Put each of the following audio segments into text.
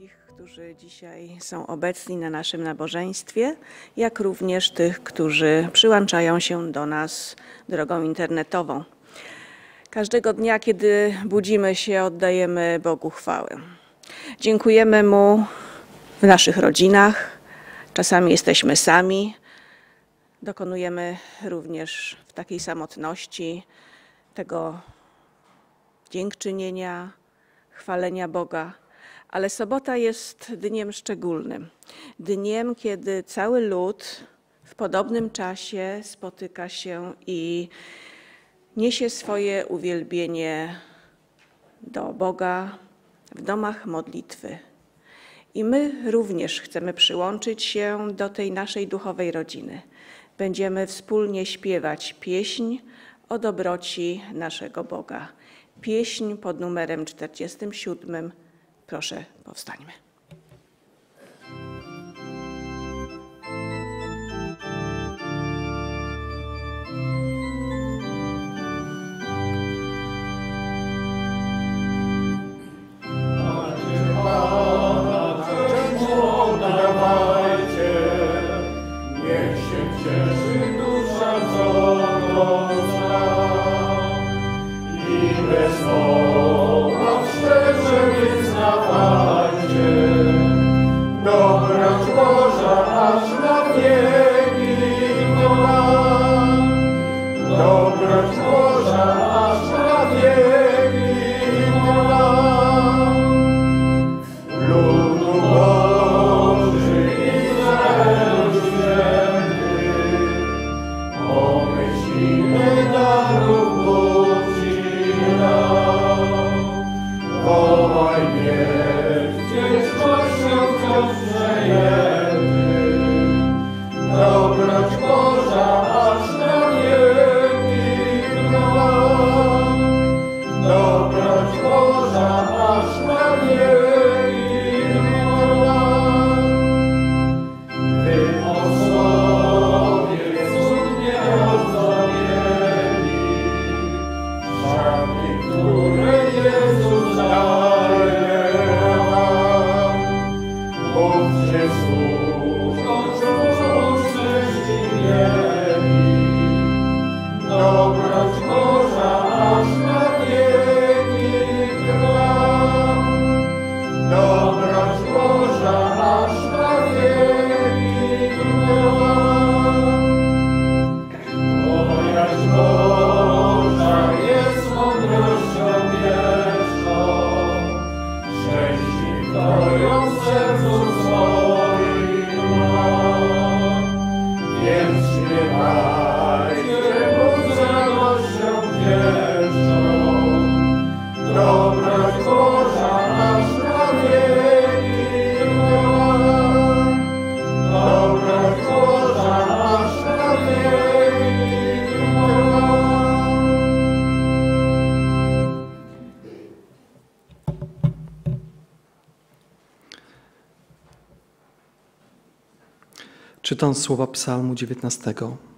wszystkich, którzy dzisiaj są obecni na naszym nabożeństwie, jak również tych, którzy przyłączają się do nas drogą internetową. Każdego dnia, kiedy budzimy się, oddajemy Bogu chwałę. Dziękujemy Mu w naszych rodzinach, czasami jesteśmy sami, dokonujemy również w takiej samotności tego dziękczynienia, chwalenia Boga. Ale sobota jest dniem szczególnym. Dniem, kiedy cały lud w podobnym czasie spotyka się i niesie swoje uwielbienie do Boga w domach modlitwy. I my również chcemy przyłączyć się do tej naszej duchowej rodziny. Będziemy wspólnie śpiewać pieśń o dobroci naszego Boga. Pieśń pod numerem 47. Proszę, powstańmy. Czytam słowa Psalmu 19.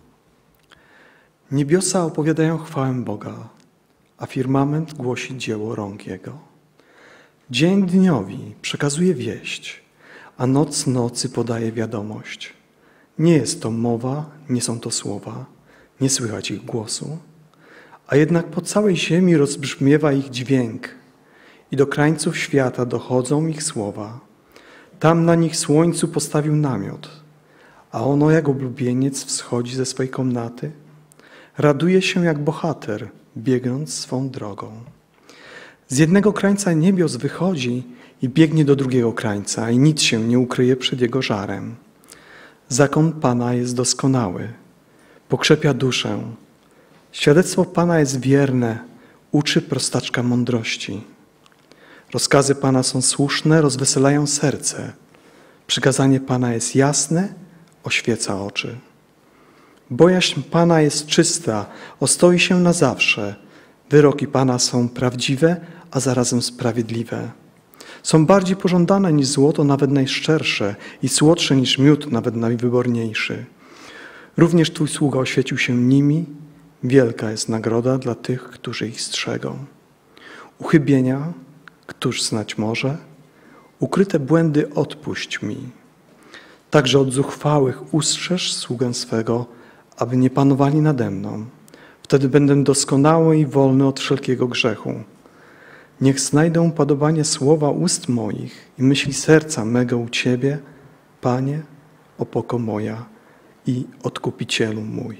Niebiosa opowiadają chwałę Boga, a firmament głosi dzieło rąk Jego. Dzień dniowi przekazuje wieść, a noc nocy podaje wiadomość. Nie jest to mowa, nie są to słowa, nie słychać ich głosu, a jednak po całej ziemi rozbrzmiewa ich dźwięk i do krańców świata dochodzą ich słowa. Tam na nich słońcu postawił namiot, a ono jak oblubieniec wschodzi ze swej komnaty. Raduje się jak bohater, biegnąc swą drogą. Z jednego krańca niebios wychodzi i biegnie do drugiego krańca i nic się nie ukryje przed jego żarem. Zakon Pana jest doskonały, pokrzepia duszę. Świadectwo Pana jest wierne, uczy prostaczka mądrości. Rozkazy Pana są słuszne, rozweselają serce. Przykazanie Pana jest jasne, oświeca oczy. Bojaźń Pana jest czysta, ostoi się na zawsze. Wyroki Pana są prawdziwe, a zarazem sprawiedliwe. Są bardziej pożądane niż złoto, nawet najszczersze, i słodsze niż miód, nawet najwyborniejszy. Również Twój sługa oświecił się nimi. Wielka jest nagroda dla tych, którzy ich strzegą. Uchybienia, któż znać może? Ukryte błędy odpuść mi. Także od zuchwałych ustrzeż sługę swego, aby nie panowali nade mną. Wtedy będę doskonały i wolny od wszelkiego grzechu. Niech znajdą podobanie słowa ust moich i myśli serca mego u Ciebie, Panie, opoko moja i Odkupicielu mój.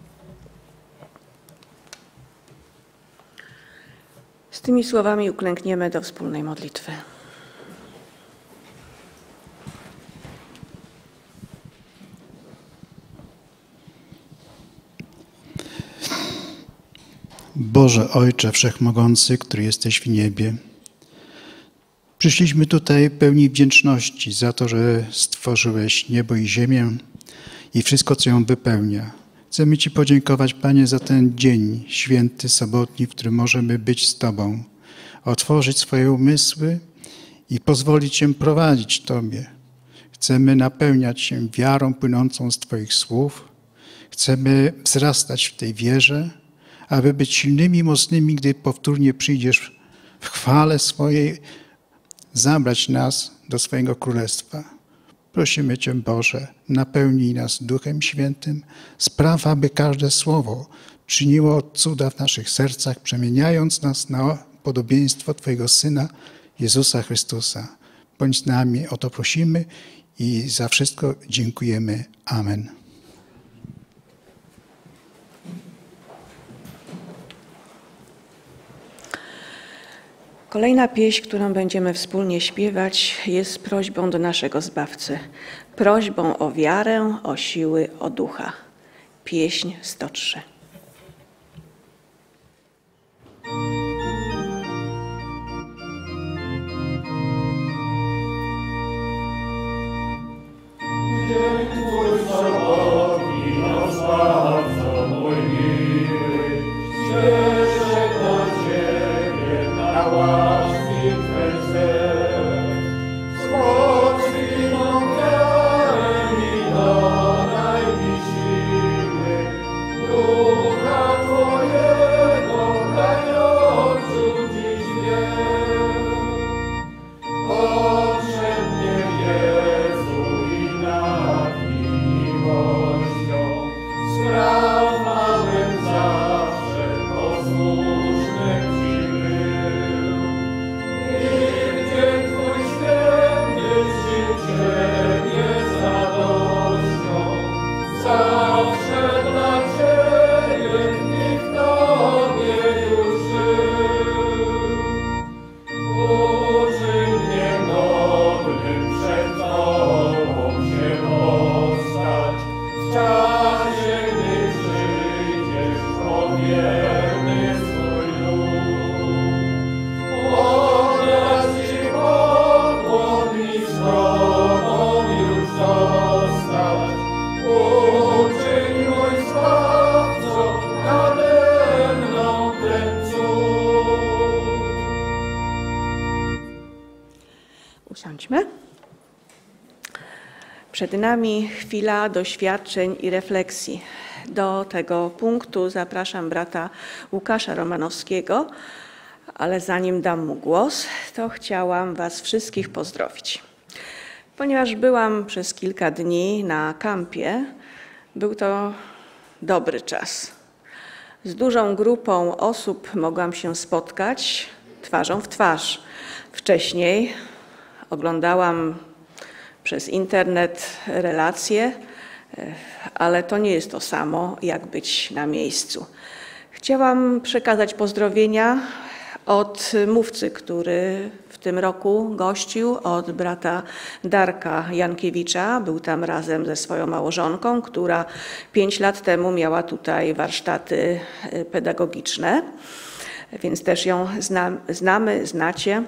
Z tymi słowami uklękniemy do wspólnej modlitwy. Boże Ojcze Wszechmogący, który jesteś w niebie, przyszliśmy tutaj pełni wdzięczności za to, że stworzyłeś niebo i ziemię i wszystko, co ją wypełnia. Chcemy Ci podziękować, Panie, za ten dzień święty, sobotni, w którym możemy być z Tobą, otworzyć swoje umysły i pozwolić się prowadzić Tobie. Chcemy napełniać się wiarą płynącą z Twoich słów. Chcemy wzrastać w tej wierze, aby być silnymi i mocnymi, gdy powtórnie przyjdziesz w chwale swojej, zabrać nas do swojego królestwa. Prosimy Cię, Boże, napełnij nas Duchem Świętym, spraw, aby każde słowo czyniło cuda w naszych sercach, przemieniając nas na podobieństwo Twojego Syna, Jezusa Chrystusa. Bądź z nami, o to prosimy i za wszystko dziękujemy. Amen. Kolejna pieśń, którą będziemy wspólnie śpiewać, jest prośbą do naszego Zbawcy. Prośbą o wiarę, o siły, o ducha. Pieśń 103. Usiądźmy. Przed nami chwila doświadczeń i refleksji. Do tego punktu zapraszam brata Łukasza Romanowskiego, ale zanim dam mu głos, to chciałam Was wszystkich pozdrowić. Ponieważ byłam przez kilka dni na kampie, był to dobry czas. Z dużą grupą osób mogłam się spotkać twarzą w twarz. Wcześniej oglądałam przez internet relacje, ale to nie jest to samo, jak być na miejscu. Chciałam przekazać pozdrowienia od mówcy, który w tym roku gościł, od brata Darka Jankiewicza. Był tam razem ze swoją małżonką, która 5 lat temu miała tutaj warsztaty pedagogiczne, więc też ją znamy, znacie.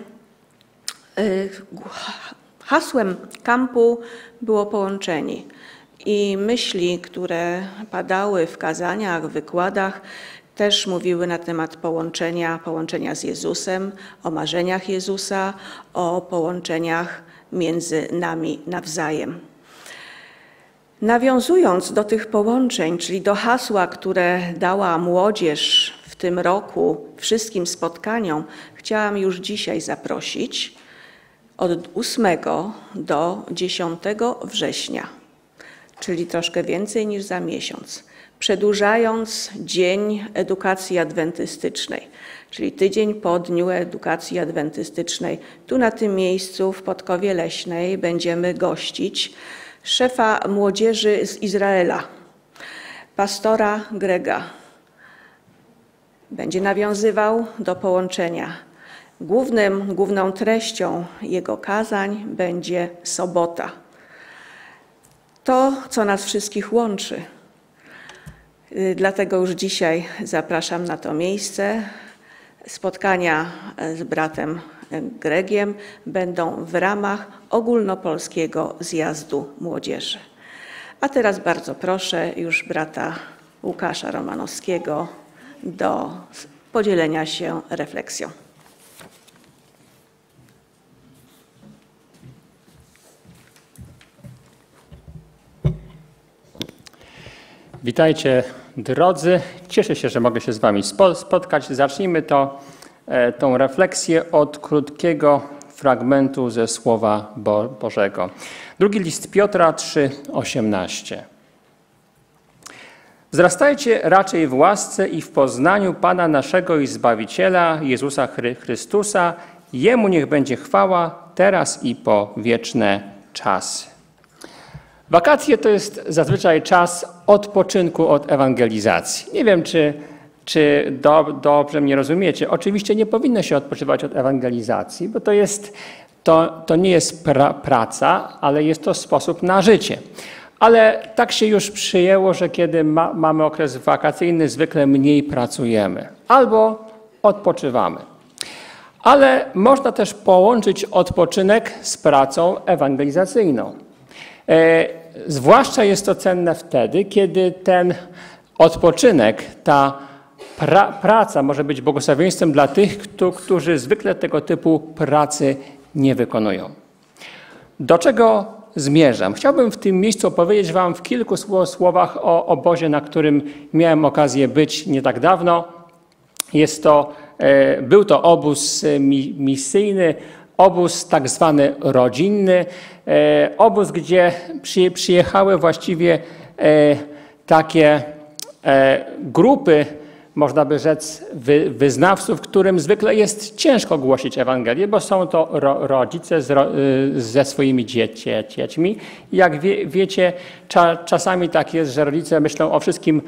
Hasłem kampu było połączeni i myśli, które padały w kazaniach, w wykładach, też mówiły na temat połączenia z Jezusem, o marzeniach Jezusa, o połączeniach między nami nawzajem. Nawiązując do tych połączeń, czyli do hasła, które dała młodzież w tym roku wszystkim spotkaniom, chciałam już dzisiaj zaprosić od 8 do 10 września, czyli troszkę więcej niż za miesiąc, przedłużając Dzień Edukacji Adwentystycznej, czyli tydzień po Dniu Edukacji Adwentystycznej. Tu na tym miejscu w Podkowie Leśnej będziemy gościć szefa młodzieży z Izraela, pastora Grega. Będzie nawiązywał do połączenia. Główną treścią jego kazań będzie sobota. To, co nas wszystkich łączy. Dlatego już dzisiaj zapraszam na to miejsce. Spotkania z bratem Gregiem będą w ramach ogólnopolskiego zjazdu młodzieży. A teraz bardzo proszę już brata Łukasza Romanowskiego do podzielenia się refleksją. Witajcie drodzy, cieszę się, że mogę się z wami spotkać. Zacznijmy tą refleksję od krótkiego fragmentu ze Słowa Bożego. Drugi list Piotra 3,18. Wzrastajcie raczej w łasce i w poznaniu Pana naszego i Zbawiciela Jezusa Chrystusa. Jemu niech będzie chwała teraz i po wieczne czasy. Wakacje to jest zazwyczaj czas odpoczynku od ewangelizacji. Nie wiem, czy dobrze mnie rozumiecie. Oczywiście nie powinno się odpoczywać od ewangelizacji, bo to nie jest praca, ale jest to sposób na życie. Ale tak się już przyjęło, że kiedy mamy okres wakacyjny, zwykle mniej pracujemy albo odpoczywamy. Ale można też połączyć odpoczynek z pracą ewangelizacyjną. Zwłaszcza jest to cenne wtedy, kiedy ten odpoczynek, ta praca może być błogosławieństwem dla tych, którzy zwykle tego typu pracy nie wykonują. Do czego zmierzam? Chciałbym w tym miejscu opowiedzieć wam w kilku słowach o obozie, na którym miałem okazję być nie tak dawno. Był to obóz misyjny, obóz tak zwany rodzinny, obóz, gdzie przyjechały właściwie takie grupy, można by rzec, wyznawców, którym zwykle jest ciężko głosić Ewangelię, bo są to rodzice ze swoimi dziećmi. Jak wiecie, czasami tak jest, że rodzice myślą o wszystkim,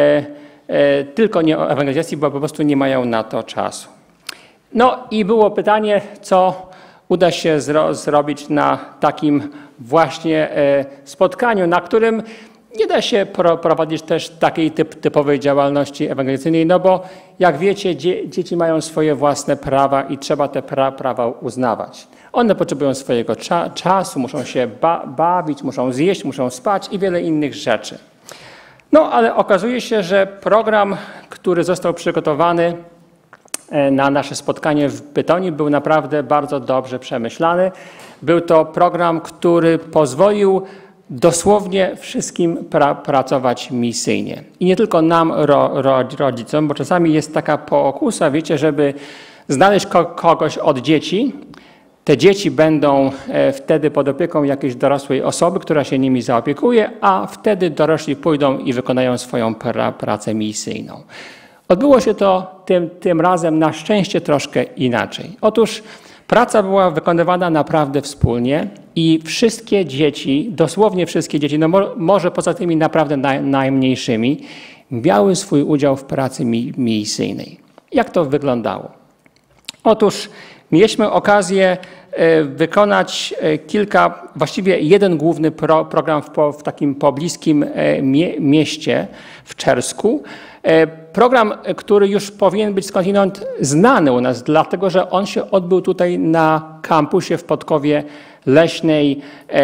tylko nie o ewangelizacji, bo po prostu nie mają na to czasu. No i było pytanie, co uda się zrobić na takim właśnie spotkaniu, na którym nie da się prowadzić też takiej typowej działalności ewangelizacyjnej, no bo jak wiecie, dzieci mają swoje własne prawa i trzeba te prawa uznawać. One potrzebują swojego czasu, muszą się bawić, muszą zjeść, muszą spać i wiele innych rzeczy. No ale okazuje się, że program, który został przygotowany na nasze spotkanie w Bytomi, był naprawdę bardzo dobrze przemyślany. Był to program, który pozwolił dosłownie wszystkim pracować misyjnie. I nie tylko nam, rodzicom, bo czasami jest taka pokusa, wiecie, żeby znaleźć kogoś od dzieci. Te dzieci będą wtedy pod opieką jakiejś dorosłej osoby, która się nimi zaopiekuje, a wtedy dorośli pójdą i wykonają swoją pracę misyjną. Odbyło się to tym razem na szczęście troszkę inaczej. Otóż praca była wykonywana naprawdę wspólnie i wszystkie dzieci, dosłownie wszystkie dzieci, no może poza tymi naprawdę najmniejszymi, miały swój udział w pracy misyjnej. Jak to wyglądało? Otóż mieliśmy okazję wykonać właściwie jeden główny program w takim pobliskim mieście w Czersku. Program, który już powinien być skądinąd znany u nas, dlatego że on się odbył tutaj na kampusie w Podkowie Leśnej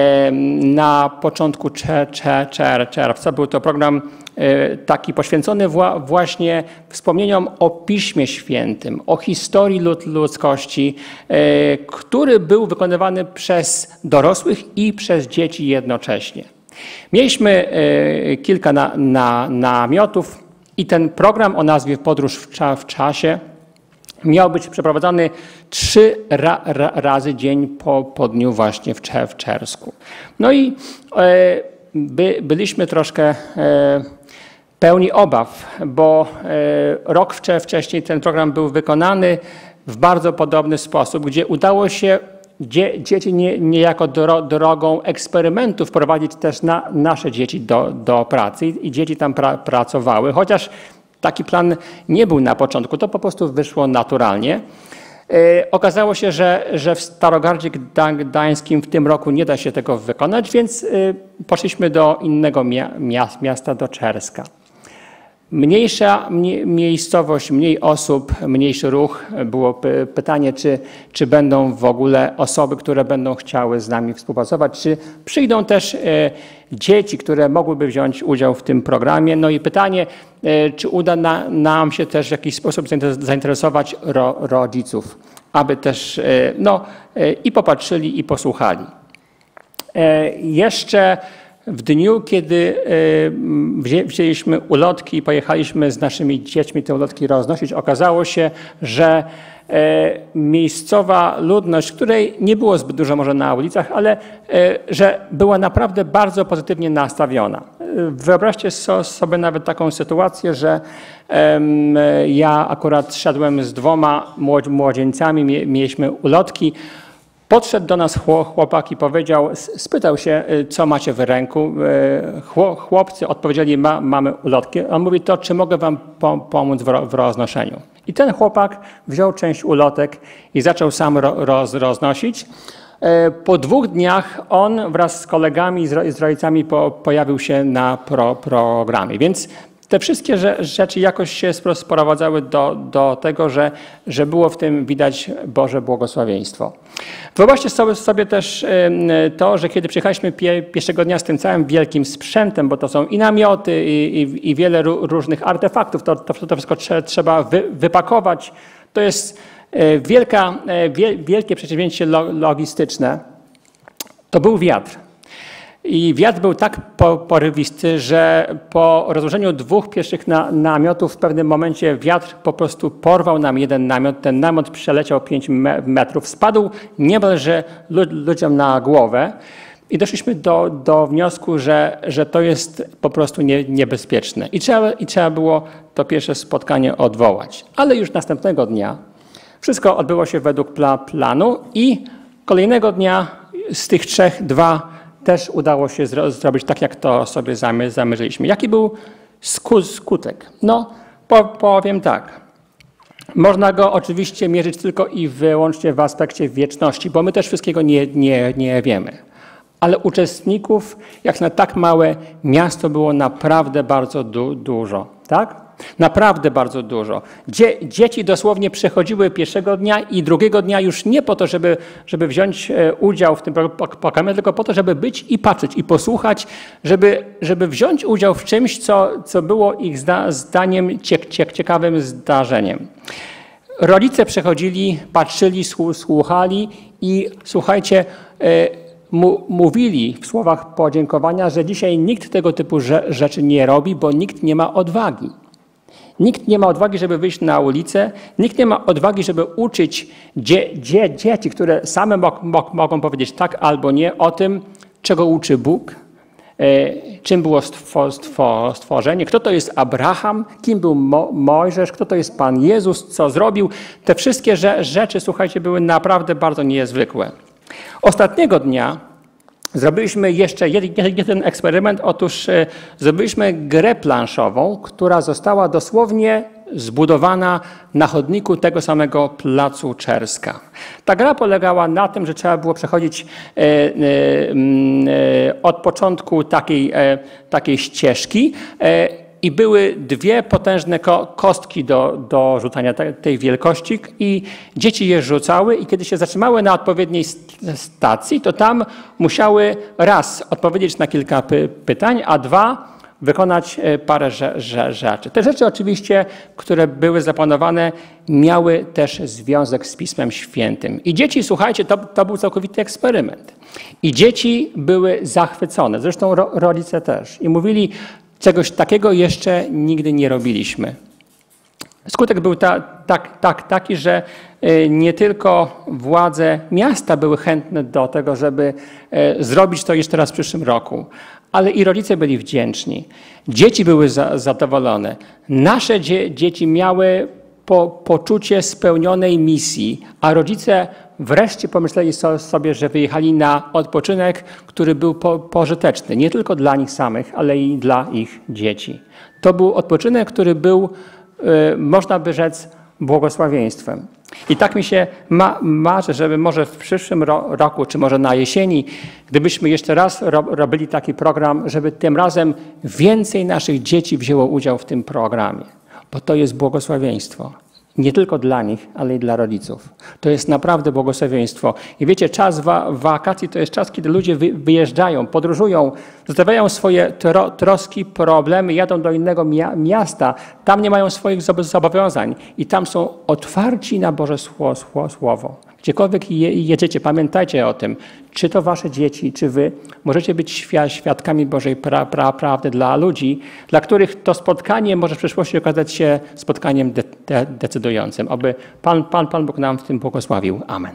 na początku czerwca. Był to program taki poświęcony właśnie wspomnieniom o Piśmie Świętym, o historii ludzkości, który był wykonywany przez dorosłych i przez dzieci jednocześnie. Mieliśmy kilka namiotów i ten program o nazwie Podróż w czasie miał być przeprowadzany 3 razy dzień po dniu właśnie w Czersku. No i byliśmy troszkę pełni obaw, bo rok wcześniej ten program był wykonany w bardzo podobny sposób, gdzie udało się dzieci niejako drogą eksperymentu wprowadzić też nasze dzieci do pracy i dzieci tam pracowały, chociaż taki plan nie był na początku, to po prostu wyszło naturalnie. Okazało się, że w Starogardzie Gdańskim w tym roku nie da się tego wykonać, więc poszliśmy do innego miasta, do Czerska. Mniejsza miejscowość, mniej osób, mniejszy ruch. Było pytanie, czy będą w ogóle osoby, które będą chciały z nami współpracować, czy przyjdą też dzieci, które mogłyby wziąć udział w tym programie. No i pytanie, czy uda nam się też w jakiś sposób zainteresować rodziców, aby też i popatrzyli, i posłuchali. Jeszcze w dniu, kiedy wzięliśmy ulotki i pojechaliśmy z naszymi dziećmi te ulotki roznosić, okazało się, że miejscowa ludność, której nie było zbyt dużo może na ulicach, ale że była naprawdę bardzo pozytywnie nastawiona. Wyobraźcie sobie nawet taką sytuację, że ja akurat szedłem z 2 młodzieńcami, mieliśmy ulotki. Podszedł do nas chłopak i spytał się, co macie w ręku. Chłopcy odpowiedzieli, mamy ulotki. On mówi, to czy mogę wam pomóc w roznoszeniu? I ten chłopak wziął część ulotek i zaczął sam roznosić. Po 2 dniach on wraz z kolegami i z rodzicami pojawił się na programie. Więc te wszystkie rzeczy jakoś się sprowadzały do tego, że było w tym widać Boże błogosławieństwo. Wyobraźcie sobie też to, że kiedy przyjechaliśmy pierwszego dnia z tym całym wielkim sprzętem, bo to są i namioty, i wiele różnych artefaktów, to wszystko trzeba wypakować. To jest wielkie przedsięwzięcie logistyczne. To był wiatr. I wiatr był tak porywisty, że po rozłożeniu 2 pierwszych namiotów w pewnym momencie wiatr po prostu porwał nam jeden namiot. Ten namiot przeleciał 5 metrów, spadł niemalże ludziom na głowę i doszliśmy do wniosku, że to jest po prostu niebezpieczne. I trzeba było to pierwsze spotkanie odwołać. Ale już następnego dnia wszystko odbyło się według planu i kolejnego dnia z tych 3 2 też udało się zrobić tak, jak to sobie zamierzyliśmy. Jaki był skutek? No, powiem tak. Można go oczywiście mierzyć tylko i wyłącznie w aspekcie wieczności, bo my też wszystkiego nie wiemy. Ale uczestników, jak na tak małe miasto, było naprawdę bardzo dużo. Tak? Naprawdę bardzo dużo. Dzieci dosłownie przychodziły pierwszego dnia i drugiego dnia już nie po to, żeby wziąć udział w tym programie, tylko po to, żeby być i patrzeć i posłuchać, żeby wziąć udział w czymś, co było ich zdaniem ciekawym zdarzeniem. Rodzice przychodzili, patrzyli, słuchali i słuchajcie, mówili w słowach podziękowania, że dzisiaj nikt tego typu rzeczy nie robi, bo nikt nie ma odwagi. Nikt nie ma odwagi, żeby wyjść na ulicę, nikt nie ma odwagi, żeby uczyć dzieci, które same mogą powiedzieć tak albo nie, o tym, czego uczy Bóg, czym było stworzenie, kto to jest Abraham, kim był Mojżesz, kto to jest Pan Jezus, co zrobił. Te wszystkie rzeczy, słuchajcie, były naprawdę bardzo niezwykłe. Ostatniego dnia zrobiliśmy jeszcze jeden eksperyment. Otóż zrobiliśmy grę planszową, która została dosłownie zbudowana na chodniku tego samego placu Czerska. Ta gra polegała na tym, że trzeba było przechodzić od początku takiej ścieżki i były 2 potężne kostki do rzucania tej wielkości i dzieci je rzucały i kiedy się zatrzymały na odpowiedniej stacji, to tam musiały raz odpowiedzieć na kilka pytań, a 2 wykonać parę rzeczy. Te rzeczy oczywiście, które były zaplanowane, miały też związek z Pismem Świętym. I dzieci, słuchajcie, to był całkowity eksperyment. I dzieci były zachwycone, zresztą rodzice też. I mówili, czegoś takiego jeszcze nigdy nie robiliśmy. Skutek był taki, że nie tylko władze miasta były chętne do tego, żeby zrobić to jeszcze raz w przyszłym roku, ale i rodzice byli wdzięczni. Dzieci były zadowolone. Nasze dzieci miały poczucie spełnionej misji, a rodzice wreszcie pomyśleli sobie, że wyjechali na odpoczynek, który był pożyteczny, nie tylko dla nich samych, ale i dla ich dzieci. To był odpoczynek, który był, można by rzec, błogosławieństwem. I tak mi się marzy, żeby może w przyszłym roku, czy może na jesieni, gdybyśmy jeszcze raz robili taki program, żeby tym razem więcej naszych dzieci wzięło udział w tym programie, bo to jest błogosławieństwo. Nie tylko dla nich, ale i dla rodziców. To jest naprawdę błogosławieństwo. I wiecie, czas wakacji to jest czas, kiedy ludzie wyjeżdżają, podróżują, zostawiają swoje troski, problemy, jadą do innego miasta. Tam nie mają swoich zobowiązań i tam są otwarci na Boże Słowo. Gdziekolwiek jedziecie, pamiętajcie o tym, czy to wasze dzieci, czy wy możecie być świadkami Bożej prawdy dla ludzi, dla których to spotkanie może w przyszłości okazać się spotkaniem decydującym. Aby Pan Bóg nam w tym błogosławił. Amen.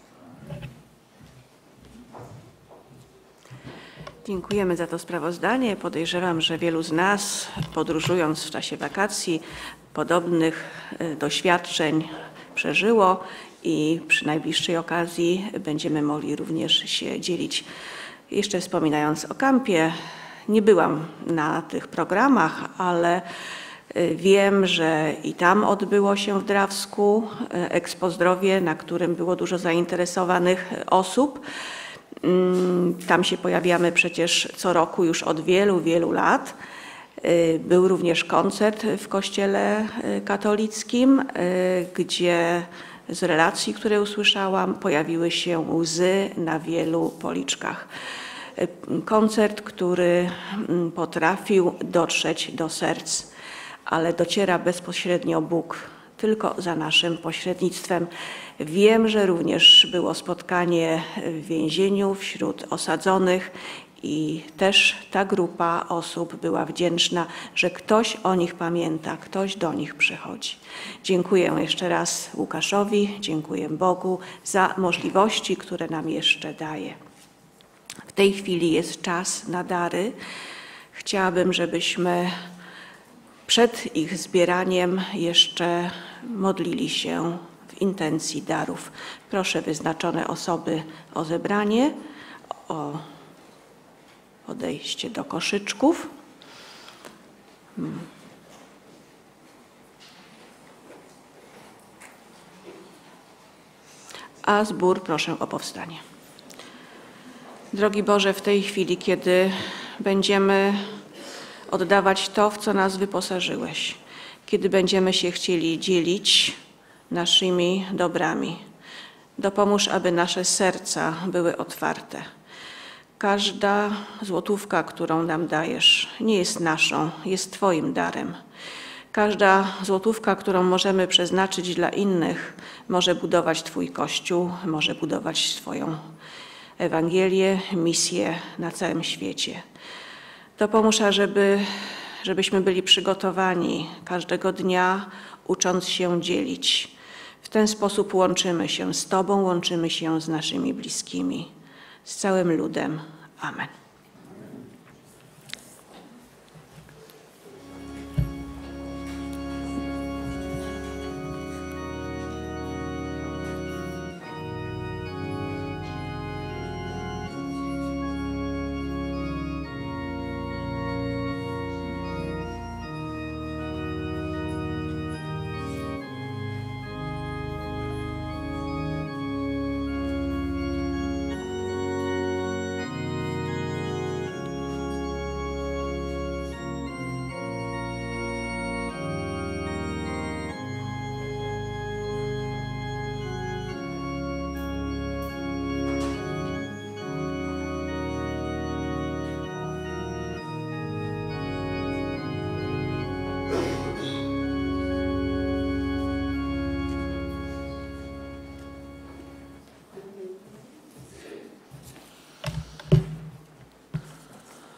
Dziękujemy za to sprawozdanie. Podejrzewam, że wielu z nas, podróżując w czasie wakacji, podobnych doświadczeń przeżyło i przy najbliższej okazji będziemy mogli również się dzielić. Jeszcze wspominając o kampie, nie byłam na tych programach, ale wiem, że i tam odbyło się w Drawsku Expo Zdrowie, na którym było dużo zainteresowanych osób. Tam się pojawiamy przecież co roku już od wielu, wielu lat. Był również koncert w kościele katolickim, gdzie z relacji, które usłyszałam, pojawiły się łzy na wielu policzkach. Koncert, który potrafił dotrzeć do serc, ale dociera bezpośrednio Bóg, tylko za naszym pośrednictwem. Wiem, że również było spotkanie w więzieniu wśród osadzonych i też ta grupa osób była wdzięczna, że ktoś o nich pamięta, ktoś do nich przychodzi. Dziękuję jeszcze raz Łukaszowi, dziękuję Bogu za możliwości, które nam jeszcze daje. W tej chwili jest czas na dary. Chciałabym, żebyśmy przed ich zbieraniem jeszcze modlili się w intencji darów. Proszę wyznaczone osoby o zebranie, o podejście do koszyczków. A zbór proszę o powstanie. Drogi Boże, w tej chwili, kiedy będziemy oddawać to, w co nas wyposażyłeś, kiedy będziemy się chcieli dzielić naszymi dobrami, dopomóż, aby nasze serca były otwarte. Każda złotówka, którą nam dajesz, nie jest naszą, jest Twoim darem. Każda złotówka, którą możemy przeznaczyć dla innych, może budować Twój Kościół, może budować Twoją Ewangelię, misję na całym świecie. Dopomóż, żebyśmy byli przygotowani każdego dnia, ucząc się dzielić. W ten sposób łączymy się z Tobą, łączymy się z naszymi bliskimi, z całym ludem. Amen.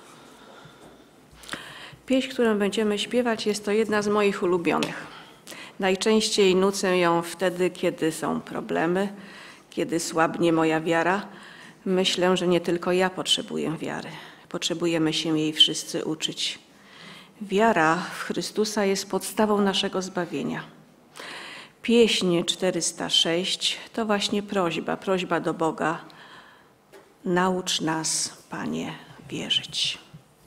Pieśń, którą będziemy śpiewać, jest to jedna z moich ulubionych. Najczęściej nucę ją wtedy, kiedy są problemy, kiedy słabnie moja wiara. Myślę, że nie tylko ja potrzebuję wiary. Potrzebujemy się jej wszyscy uczyć. Wiara w Chrystusa jest podstawą naszego zbawienia. Pieśń 406 to właśnie prośba do Boga. Naucz nas, Panie, wierzyć.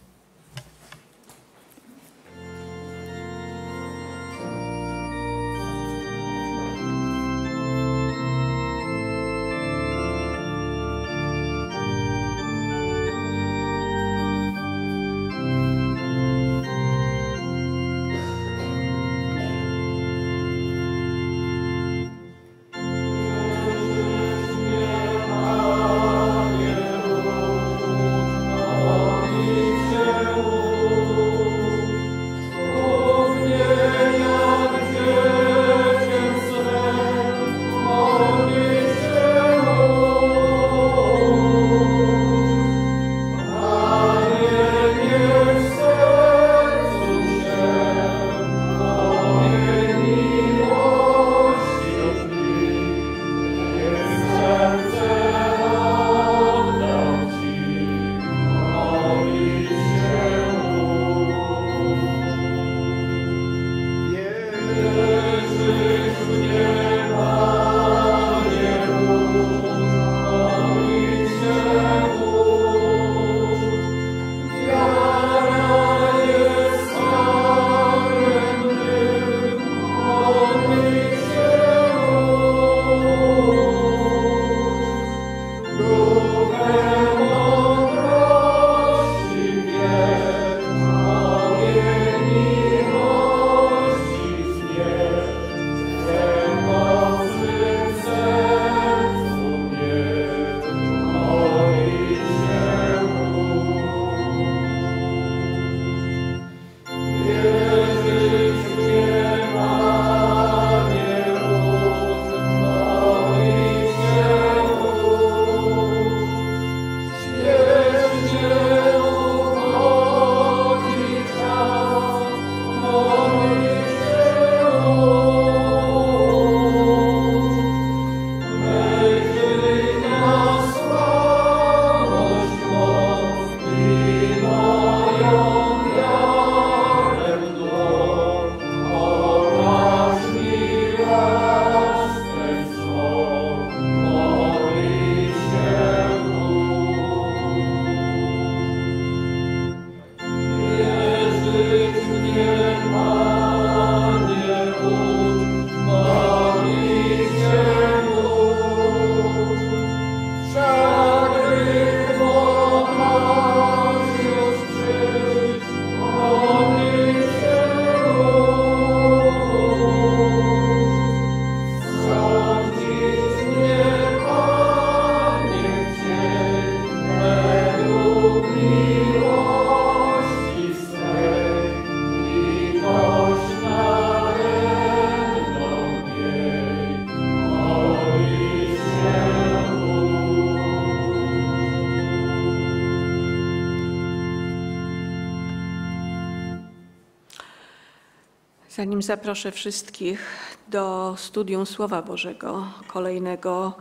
Zanim zaproszę wszystkich do studium Słowa Bożego, kolejnego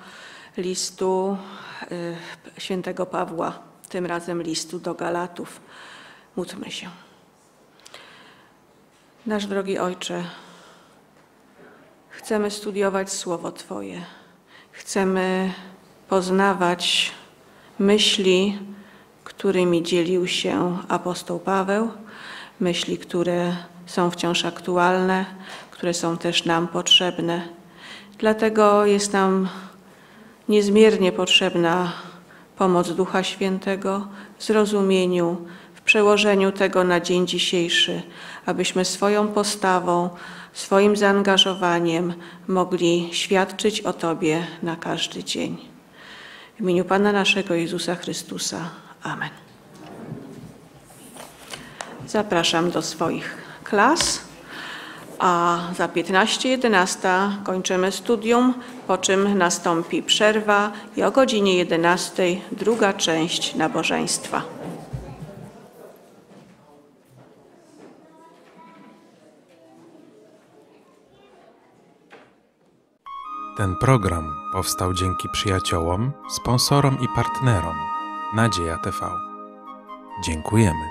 listu świętego Pawła, tym razem listu do Galatów, módlmy się. Nasz drogi Ojcze, chcemy studiować Słowo Twoje. Chcemy poznawać myśli, którymi dzielił się apostoł Paweł, myśli, które są wciąż aktualne, które są też nam potrzebne. Dlatego jest nam niezmiernie potrzebna pomoc Ducha Świętego w zrozumieniu, w przełożeniu tego na dzień dzisiejszy, abyśmy swoją postawą, swoim zaangażowaniem mogli świadczyć o Tobie na każdy dzień. W imieniu Pana naszego Jezusa Chrystusa. Amen. Zapraszam do swoich klas, a za 15:11 kończymy studium, po czym nastąpi przerwa i o godzinie 11 druga część nabożeństwa. Ten program powstał dzięki przyjaciołom, sponsorom i partnerom Nadzieja TV. Dziękujemy.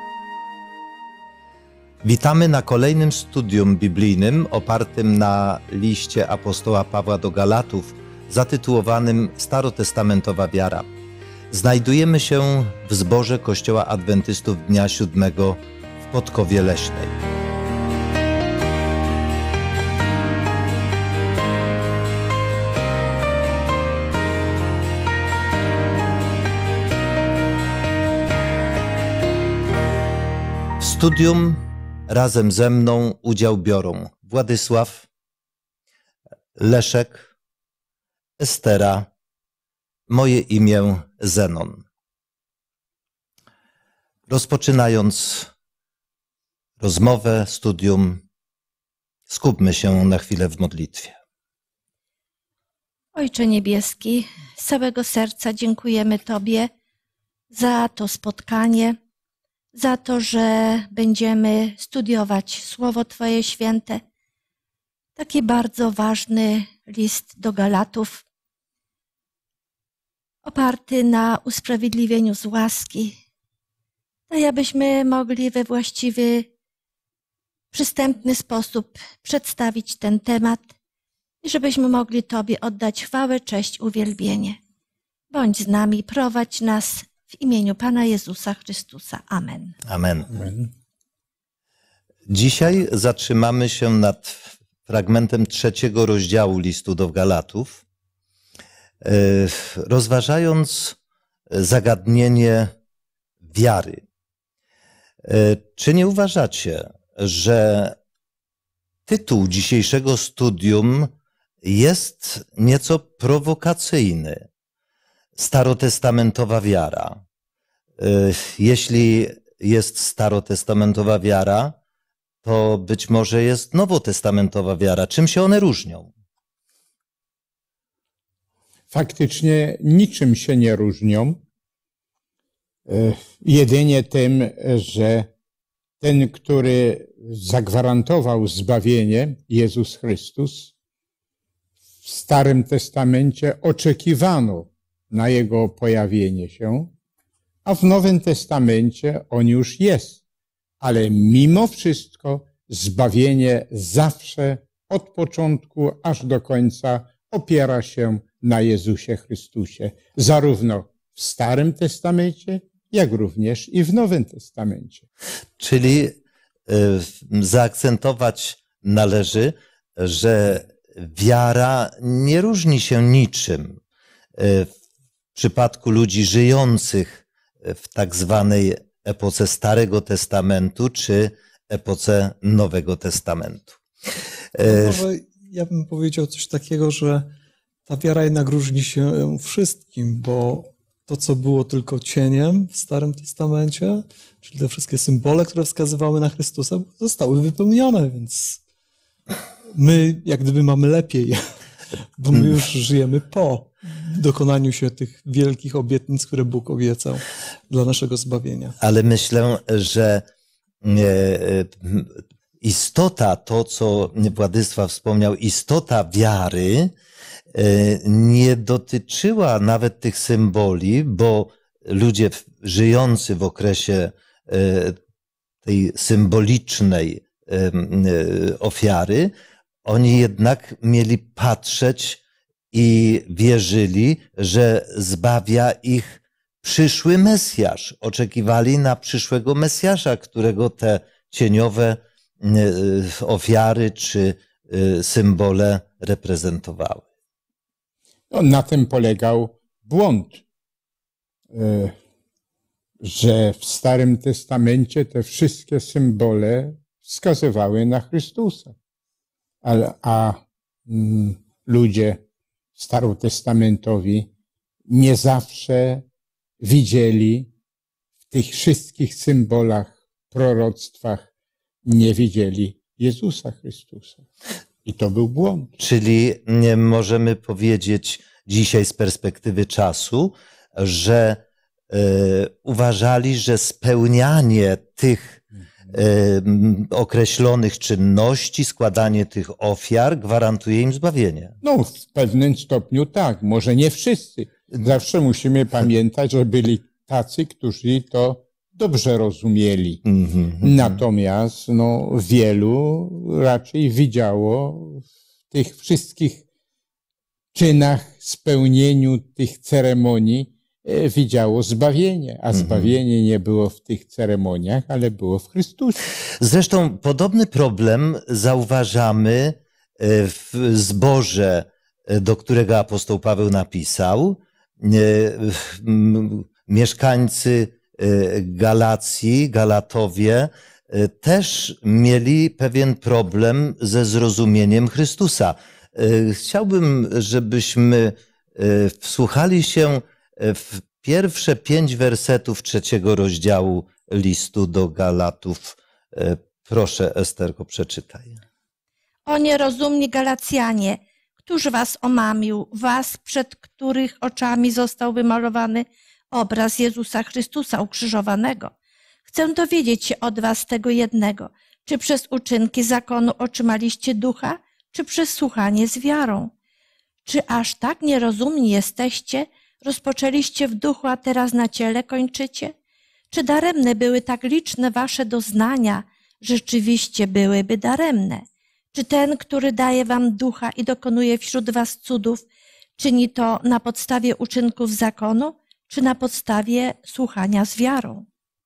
Witamy na kolejnym studium biblijnym opartym na liście apostoła Pawła do Galatów zatytułowanym Starotestamentowa wiara. Znajdujemy się w zborze Kościoła Adwentystów Dnia Siódmego w Podkowie Leśnej. W studium razem ze mną udział biorą Władysław, Leszek, Estera, moje imię Zenon. Rozpoczynając rozmowę, studium, skupmy się na chwilę w modlitwie. Ojcze Niebieski, z całego serca dziękujemy Tobie za to spotkanie, za to, że będziemy studiować Słowo Twoje święte. Taki bardzo ważny list do Galatów, oparty na usprawiedliwieniu z łaski, tak abyśmy mogli we właściwy, przystępny sposób przedstawić ten temat i żebyśmy mogli Tobie oddać chwałę, cześć, uwielbienie. Bądź z nami, prowadź nas w imieniu Pana Jezusa Chrystusa. Amen. Amen. Dzisiaj zatrzymamy się nad fragmentem 3 rozdziału listu do Galatów, rozważając zagadnienie wiary. Czy nie uważacie, że tytuł dzisiejszego studium jest nieco prowokacyjny? Starotestamentowa wiara. Jeśli jest starotestamentowa wiara, to być może jest nowotestamentowa wiara. Czym się one różnią? Faktycznie niczym się nie różnią. Jedynie tym, że ten, który zagwarantował zbawienie, Jezus Chrystus, w Starym Testamencie oczekiwano na Jego pojawienie się, a w Nowym Testamencie On już jest. Ale mimo wszystko zbawienie zawsze od początku aż do końca opiera się na Jezusie Chrystusie. Zarówno w Starym Testamencie, jak również i w Nowym Testamencie. Czyli zaakcentować należy, że wiara nie różni się niczym w przypadku ludzi żyjących w tak zwanej epoce Starego Testamentu czy epoce Nowego Testamentu. Może ja bym powiedział coś takiego, że ta wiara jednak różni się wszystkim, bo to, co było tylko cieniem w Starym Testamencie, czyli te wszystkie symbole, które wskazywały na Chrystusa, zostały wypełnione, więc my jak gdyby mamy lepiej, bo my już żyjemy po dokonaniu się tych wielkich obietnic, które Bóg obiecał dla naszego zbawienia. Ale myślę, że istota, to co Władysław wspomniał, istota wiary nie dotyczyła nawet tych symboli, bo ludzie żyjący w okresie tej symbolicznej ofiary, oni jednak mieli patrzeć i wierzyli, że zbawia ich przyszły Mesjasz. Oczekiwali na przyszłego Mesjasza, którego te cieniowe ofiary czy symbole reprezentowały. No, na tym polegał błąd, że w Starym Testamencie te wszystkie symbole wskazywały na Chrystusa. A ludzie starotestamentowi nie zawsze widzieli w tych wszystkich symbolach, proroctwach, nie widzieli Jezusa Chrystusa. I to był błąd. Czyli nie możemy powiedzieć dzisiaj z perspektywy czasu, że uważali, że spełnianie tych określonych czynności, składanie tych ofiar gwarantuje im zbawienie. No, w pewnym stopniu tak, może nie wszyscy. Zawsze musimy pamiętać, że byli tacy, którzy to dobrze rozumieli. Natomiast no, wielu raczej widziało w tych wszystkich czynach, spełnieniu tych ceremonii, widziało zbawienie, a zbawienie nie było w tych ceremoniach, ale było w Chrystusie. Zresztą podobny problem zauważamy w zborze, do którego apostoł Paweł napisał. Mieszkańcy Galacji, Galatowie też mieli pewien problem ze zrozumieniem Chrystusa. Chciałbym, żebyśmy wsłuchali się w pierwsze 5 wersetów 3 rozdziału listu do Galatów. Proszę, Esterko, przeczytaj. O nierozumni Galacjanie, któż was omamił, was, przed których oczami został wymalowany obraz Jezusa Chrystusa ukrzyżowanego? Chcę dowiedzieć się od was tego jednego, czy przez uczynki zakonu otrzymaliście ducha, czy przez słuchanie z wiarą? Czy aż tak nierozumni jesteście? Rozpoczęliście w duchu, a teraz na ciele kończycie? Czy daremne były tak liczne wasze doznania? Rzeczywiście byłyby daremne. Czy ten, który daje wam ducha i dokonuje wśród was cudów, czyni to na podstawie uczynków zakonu, czy na podstawie słuchania z wiarą?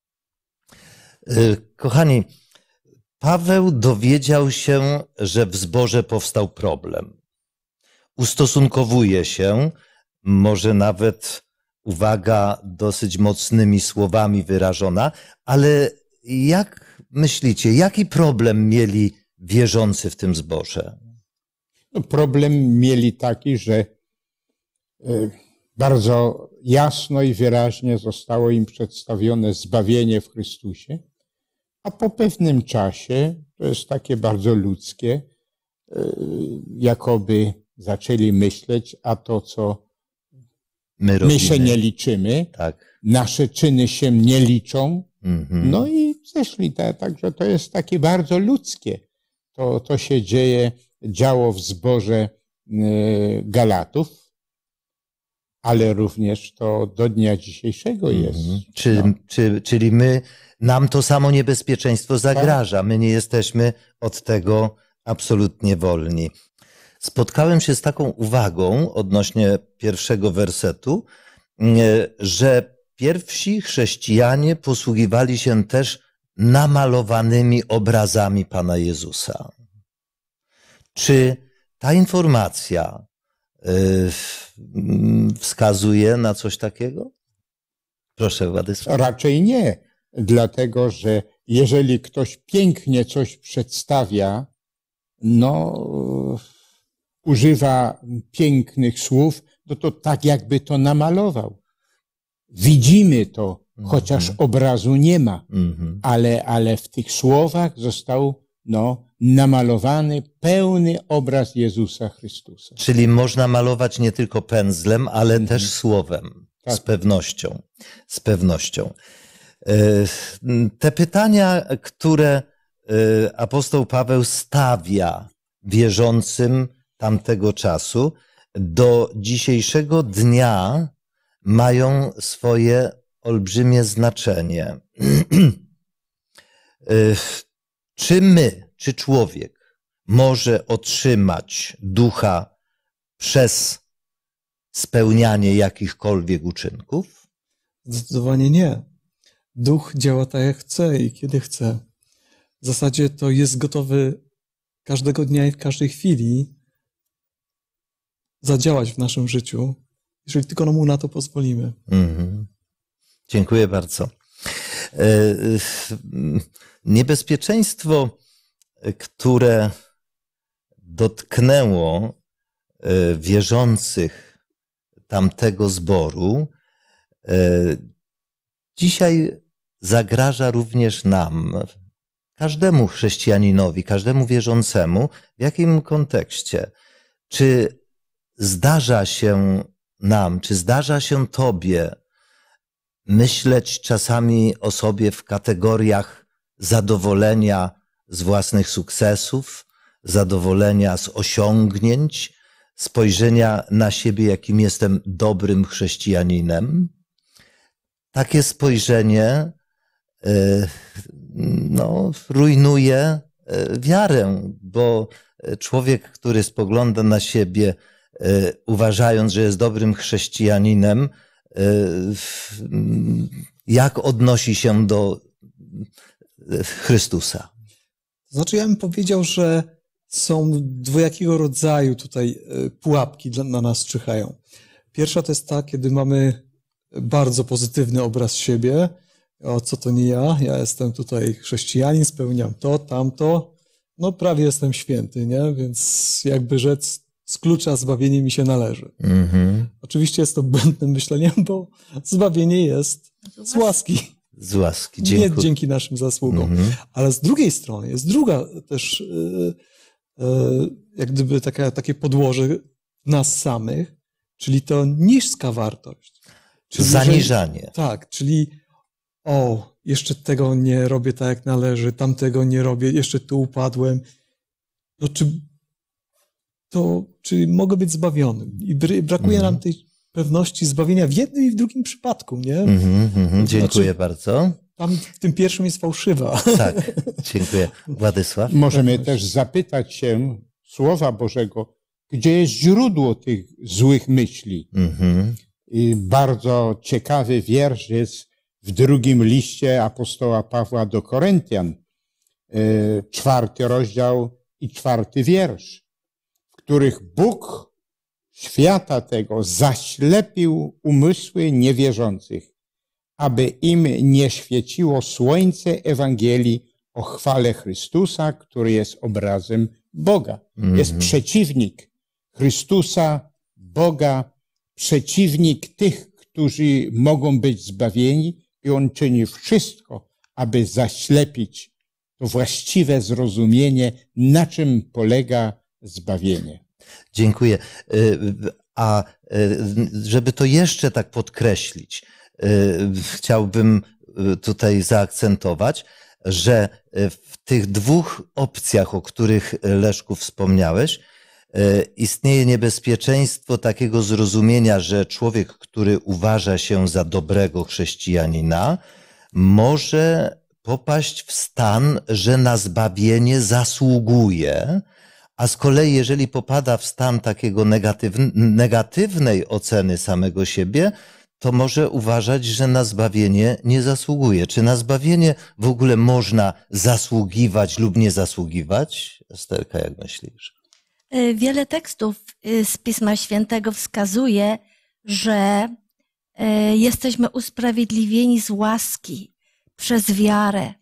Kochani, Paweł dowiedział się, że w zborze powstał problem. Ustosunkowuje się, może nawet, uwaga, dosyć mocnymi słowami wyrażona, ale jak myślicie, jaki problem mieli wierzący w tym zborze? No, problem mieli taki, że bardzo jasno i wyraźnie zostało im przedstawione zbawienie w Chrystusie, a po pewnym czasie, to jest takie bardzo ludzkie, jakoby zaczęli myśleć, a to, co my się nie liczymy, tak. Nasze czyny się nie liczą, no i zeszli. Także to jest takie bardzo ludzkie. To się działo w zborze Galatów, ale również to do dnia dzisiejszego jest. Czyli nam to samo niebezpieczeństwo zagraża. My nie jesteśmy od tego absolutnie wolni. Spotkałem się z taką uwagą odnośnie pierwszego wersetu, że pierwsi chrześcijanie posługiwali się też namalowanymi obrazami Pana Jezusa. Czy ta informacja wskazuje na coś takiego? Proszę, Władysław. Raczej nie, dlatego że jeżeli ktoś pięknie coś przedstawia, używa pięknych słów, to tak jakby to namalował. Widzimy to, chociaż obrazu nie ma, ale w tych słowach został namalowany pełny obraz Jezusa Chrystusa. Czyli można malować nie tylko pędzlem, ale też słowem. Tak. Z pewnością. Te pytania, które apostoł Paweł stawia wierzącym tamtego czasu, do dzisiejszego dnia mają swoje olbrzymie znaczenie. Czy człowiek może otrzymać ducha przez spełnianie jakichkolwiek uczynków? Zdecydowanie nie. Duch działa tak, jak chce i kiedy chce. W zasadzie to jest gotowy każdego dnia i w każdej chwili zadziałać w naszym życiu, jeżeli tylko mu na to pozwolimy. Dziękuję bardzo. Niebezpieczeństwo, które dotknęło wierzących tamtego zboru, dzisiaj zagraża również nam, każdemu chrześcijaninowi, każdemu wierzącemu. W jakim kontekście? Czy zdarza się nam, czy zdarza się tobie myśleć czasami o sobie w kategoriach zadowolenia z własnych sukcesów, zadowolenia z osiągnięć, spojrzenia na siebie, jakim jestem dobrym chrześcijaninem. Takie spojrzenie rujnuje wiarę, bo człowiek, który spogląda na siebie, uważając, że jest dobrym chrześcijaninem, jak odnosi się do Chrystusa? Znaczy, ja bym powiedział, że są dwojakiego rodzaju tutaj pułapki na nas czyhają. Pierwsza to jest ta, kiedy mamy bardzo pozytywny obraz siebie. O, co to nie ja? Ja jestem tutaj chrześcijanin, spełniam to, tamto. No prawie jestem święty, nie? Więc jakby rzec, z klucza zbawienie mi się należy. Oczywiście jest to błędnym myśleniem, bo zbawienie jest z łaski. Z łaski, nie dzięki naszym zasługom. Ale z drugiej strony jest druga też jak gdyby takie podłoże nas samych, czyli to niska wartość. Czyli zaniżanie. Tak, czyli jeszcze tego nie robię tak jak należy, tamtego nie robię, jeszcze tu upadłem. No czy mogę być zbawiony? I brakuje nam tej pewności zbawienia w jednym i w drugim przypadku, nie? Dziękuję bardzo. Tam w tym pierwszym jest fałszywa. Tak, dziękuję. Władysław? Możemy też zapytać się Słowa Bożego, gdzie jest źródło tych złych myśli. I bardzo ciekawy wiersz jest w drugim liście apostoła Pawła do Koryntian, 4 rozdział i 4 wiersz, w których Bóg świata tego zaślepił umysły niewierzących, aby im nie świeciło słońce Ewangelii o chwale Chrystusa, który jest obrazem Boga. Jest przeciwnik Chrystusa, Boga, przeciwnik tych, którzy mogą być zbawieni, i on czyni wszystko, aby zaślepić to właściwe zrozumienie, na czym polega zbawienie. Dziękuję. A żeby to jeszcze tak podkreślić, chciałbym tutaj zaakcentować, że w tych dwóch opcjach, o których, Leszku, wspomniałeś, istnieje niebezpieczeństwo takiego zrozumienia, że człowiek, który uważa się za dobrego chrześcijanina, może popaść w stan, że na zbawienie zasługuje, a z kolei jeżeli popada w stan takiego negatywnej oceny samego siebie, to może uważać, że na zbawienie nie zasługuje. Czy na zbawienie w ogóle można zasługiwać lub nie zasługiwać? Esterka, jak myślisz? Wiele tekstów z Pisma Świętego wskazuje, że jesteśmy usprawiedliwieni z łaski przez wiarę.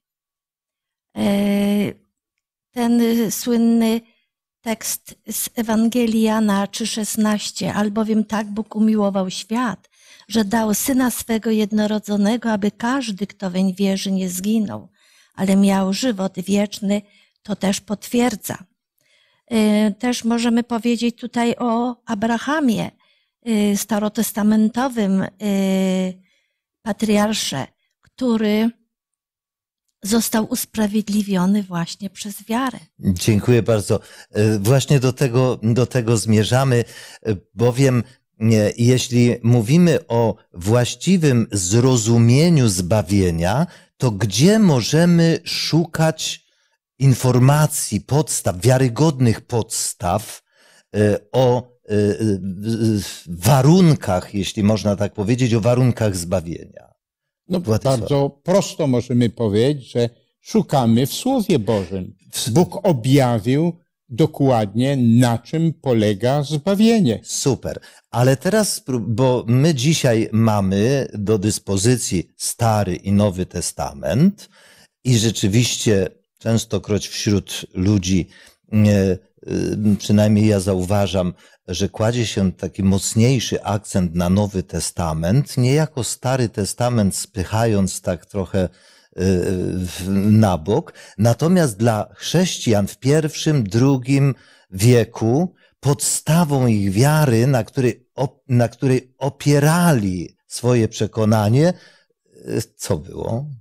Ten słynny tekst z Ewangelii Jana 3,16, albowiem tak Bóg umiłował świat, że dał Syna swego jednorodzonego, aby każdy, kto weń wierzy, nie zginął, ale miał żywot wieczny, to też potwierdza. Też możemy powiedzieć tutaj o Abrahamie, starotestamentowym patriarsze, który został usprawiedliwiony właśnie przez wiarę. Dziękuję bardzo. Właśnie do tego zmierzamy, bowiem jeśli mówimy o właściwym zrozumieniu zbawienia, to gdzie możemy szukać informacji, podstaw, wiarygodnych podstaw o warunkach, jeśli można tak powiedzieć, o warunkach zbawienia? No, bardzo prosto możemy powiedzieć, że szukamy w Słowie Bożym. Bóg objawił dokładnie, na czym polega zbawienie. Super. Ale teraz, bo my dzisiaj mamy do dyspozycji Stary i Nowy Testament i rzeczywiście częstokroć wśród ludzi, przynajmniej ja zauważam, że kładzie się taki mocniejszy akcent na Nowy Testament, niejako Stary Testament spychając tak trochę na bok. Natomiast dla chrześcijan w I, II wieku podstawą ich wiary, na której opierali swoje przekonanie, co było?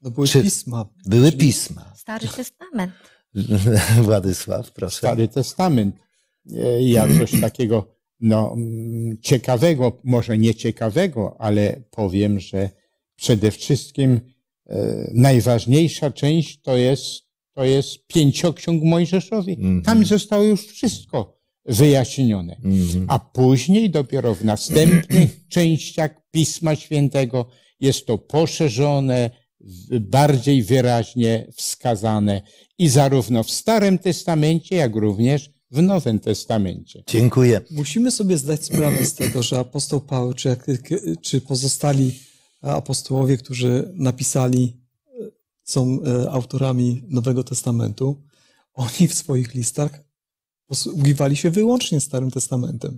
No były Czy pisma. były pisma? Stary Testament. Władysław, proszę. Stary Testament. Ja coś takiego ciekawego, może nie ciekawego, ale powiem, że przede wszystkim najważniejsza część to jest Pięcioksiąg Mojżeszowi. Tam zostało już wszystko wyjaśnione. A później dopiero w następnych częściach Pisma Świętego jest to poszerzone, bardziej wyraźnie wskazane i zarówno w Starym Testamencie, jak również w Nowym Testamencie. Dziękuję. Musimy sobie zdać sprawę z tego, że apostoł Paweł, czy pozostali apostołowie, którzy napisali, są autorami Nowego Testamentu, oni w swoich listach posługiwali się wyłącznie Starym Testamentem.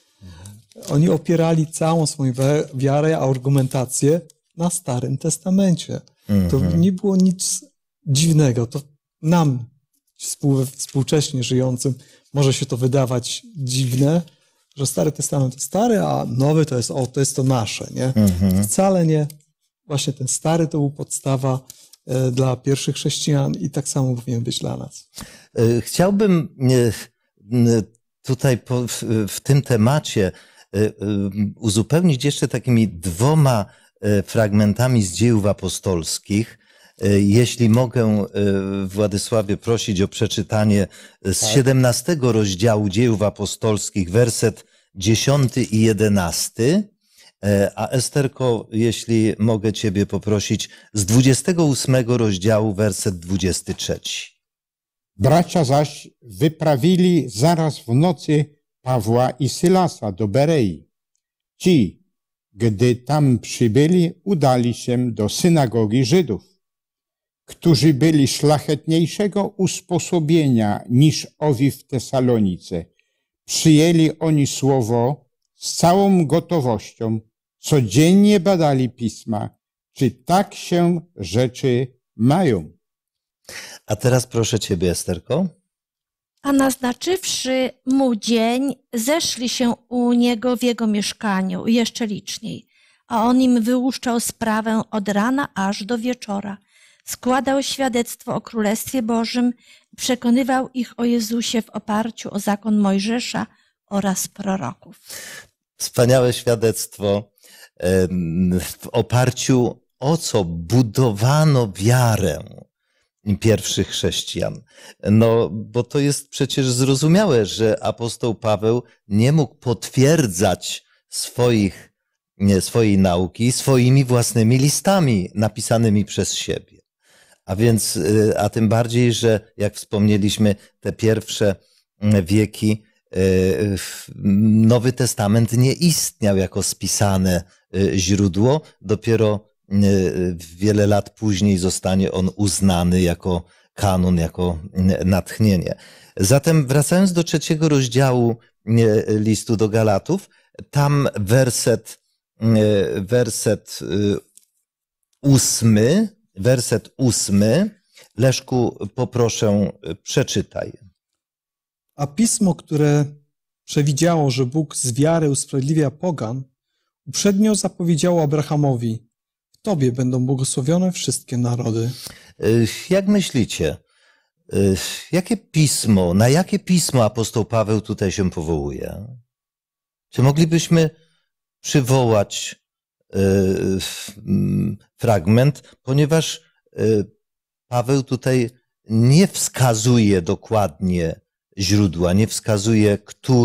Oni opierali całą swoją wiarę, argumentację na Starym Testamencie. To nie było nic dziwnego. To nam, współcześnie żyjącym, może się to wydawać dziwne, że Stary Testament to stary, a Nowy to jest to nasze. Nie? Wcale nie. Właśnie ten Stary to był podstawa dla pierwszych chrześcijan i tak samo powinien być dla nas. Chciałbym tutaj w tym temacie uzupełnić jeszcze takimi 2 fragmentami z Dziejów Apostolskich. Jeśli mogę, Władysławie, prosić o przeczytanie z 17 rozdziału Dziejów Apostolskich, werset 10 i 11, a Esterko, jeśli mogę Ciebie poprosić, z 28 rozdziału, werset 23. Bracia zaś wyprawili zaraz w nocy Pawła i Sylasa do Berei. Ci, gdy tam przybyli, udali się do synagogi Żydów, którzy byli szlachetniejszego usposobienia niż owi w Tesalonice. Przyjęli oni słowo z całą gotowością, codziennie badali pisma, czy tak się rzeczy mają. A teraz proszę Ciebie, Esterko. A naznaczywszy mu dzień, zeszli się u niego w jego mieszkaniu jeszcze liczniej, a on im wyłuszczał sprawę od rana aż do wieczora. Składał świadectwo o Królestwie Bożym i przekonywał ich o Jezusie w oparciu o zakon Mojżesza oraz proroków. Wspaniałe świadectwo, w oparciu o co budowano wiarę pierwszych chrześcijan. No, bo to jest przecież zrozumiałe, że apostoł Paweł nie mógł potwierdzać swojej nauki swoimi własnymi listami napisanymi przez siebie. A tym bardziej, że jak wspomnieliśmy, te pierwsze wieki Nowy Testament nie istniał jako spisane źródło. Dopiero wiele lat później zostanie on uznany jako kanon, jako natchnienie. Zatem wracając do 3 rozdziału listu do Galatów, tam werset 8. Leszku, poproszę, przeczytaj. A pismo, które przewidziało, że Bóg z wiary usprawiedliwia pogan, uprzednio zapowiedziało Abrahamowi: w Tobie będą błogosławione wszystkie narody. Jak myślicie, na jakie pismo apostoł Paweł tutaj się powołuje? Czy moglibyśmy przywołać fragment, ponieważ Paweł tutaj nie wskazuje dokładnie źródła, nie wskazuje,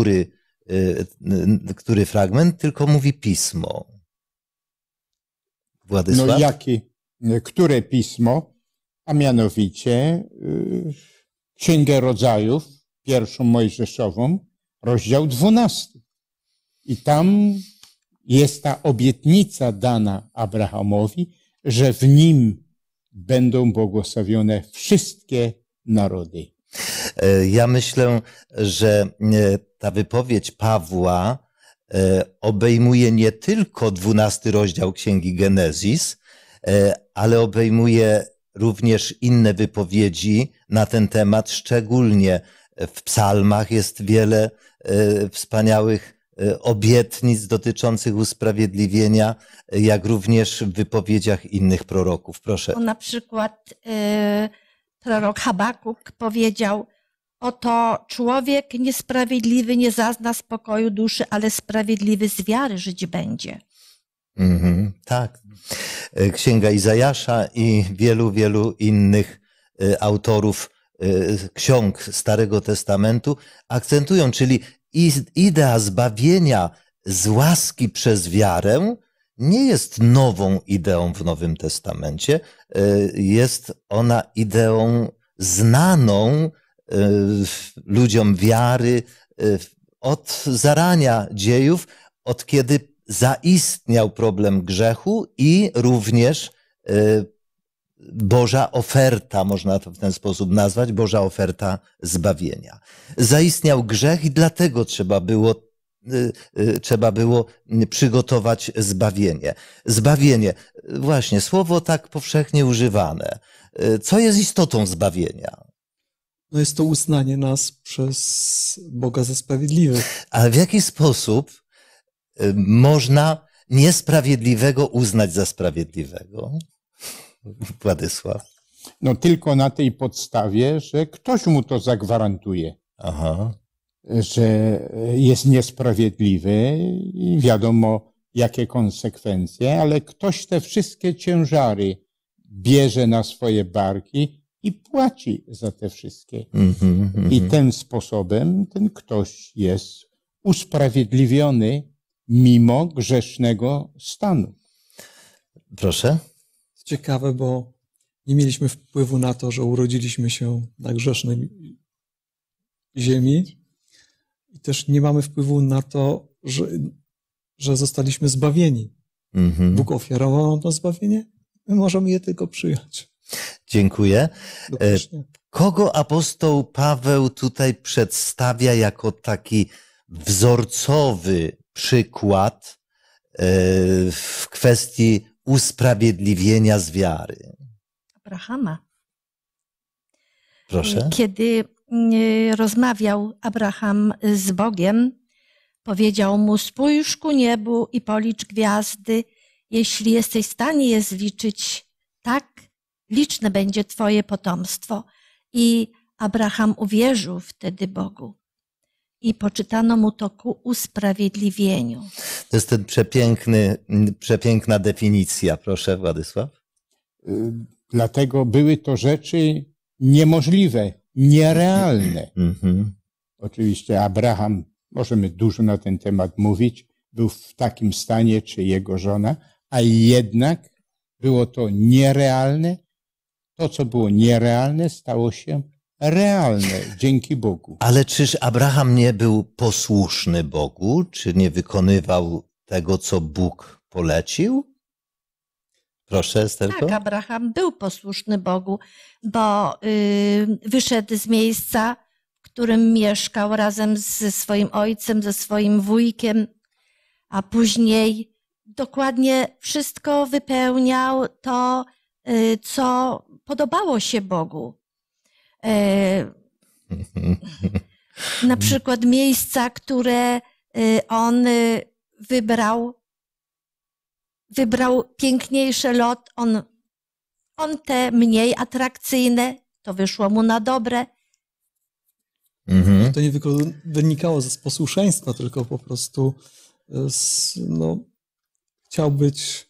który fragment, tylko mówi pismo. Władysław? Które pismo? A mianowicie Księgę Rodzajów, 1 Mojżeszową, rozdział 12. I tam jest ta obietnica dana Abrahamowi, że w nim będą błogosławione wszystkie narody. Ja myślę, że ta wypowiedź Pawła obejmuje nie tylko 12 rozdział Księgi Genezis, ale obejmuje również inne wypowiedzi na ten temat, szczególnie w psalmach jest wiele wspaniałych obietnic dotyczących usprawiedliwienia, jak również w wypowiedziach innych proroków. Proszę. Na przykład prorok Habakuk powiedział: oto człowiek niesprawiedliwy nie zazna spokoju duszy, ale sprawiedliwy z wiary żyć będzie. Tak. Księga Izajasza i wielu innych autorów ksiąg Starego Testamentu akcentują, czyli idea zbawienia z łaski przez wiarę nie jest nową ideą w Nowym Testamencie. Jest ona ideą znaną ludziom wiary od zarania dziejów, od kiedy zaistniał problem grzechu i również Boża oferta, można to w ten sposób nazwać, Boża oferta zbawienia. Zaistniał grzech i dlatego trzeba było przygotować zbawienie. Zbawienie, właśnie, słowo tak powszechnie używane. Co jest istotą zbawienia? No jest to uznanie nas przez Boga za sprawiedliwych. Ale w jaki sposób można niesprawiedliwego uznać za sprawiedliwego? Władysław. No tylko na tej podstawie, że ktoś mu to zagwarantuje. Aha. Że jest niesprawiedliwy i wiadomo jakie konsekwencje, ale ktoś te wszystkie ciężary bierze na swoje barki i płaci za te wszystkie. I tym sposobem ten ktoś jest usprawiedliwiony mimo grzesznego stanu. Proszę. Ciekawe, bo nie mieliśmy wpływu na to, że urodziliśmy się na grzesznej ziemi i też nie mamy wpływu na to, że zostaliśmy zbawieni. Bóg ofiarował nam to zbawienie, my możemy je tylko przyjąć. Dziękuję. Dokładnie. Kogo apostoł Paweł tutaj przedstawia jako taki wzorcowy przykład w kwestii usprawiedliwienia z wiary? Abrahama. Proszę. Kiedy rozmawiał Abraham z Bogiem, powiedział mu: spójrz ku niebu i policz gwiazdy. Jeśli jesteś w stanie je zliczyć, tak liczne będzie twoje potomstwo. I Abraham uwierzył wtedy Bogu. I poczytano mu to ku usprawiedliwieniu. To jest ten przepiękna definicja. Proszę, Władysław. Dlatego były to rzeczy niemożliwe, nierealne. Oczywiście Abraham, możemy dużo na ten temat mówić, był w takim stanie, czy jego żona, a jednak było to nierealne. To, co było nierealne, stało się realne dzięki Bogu. Ale czyż Abraham nie był posłuszny Bogu? Czy nie wykonywał tego, co Bóg polecił? Proszę, Esterko. Tak, Abraham był posłuszny Bogu, bo wyszedł z miejsca, w którym mieszkał razem ze swoim ojcem, ze swoim wujkiem, a później dokładnie wszystko wypełniał to, co podobało się Bogu. Na przykład miejsca, które on wybrał piękniejszy lot, on te mniej atrakcyjne, to wyszło mu na dobre. To nie wynikało z posłuszeństwa, tylko po prostu chciał być,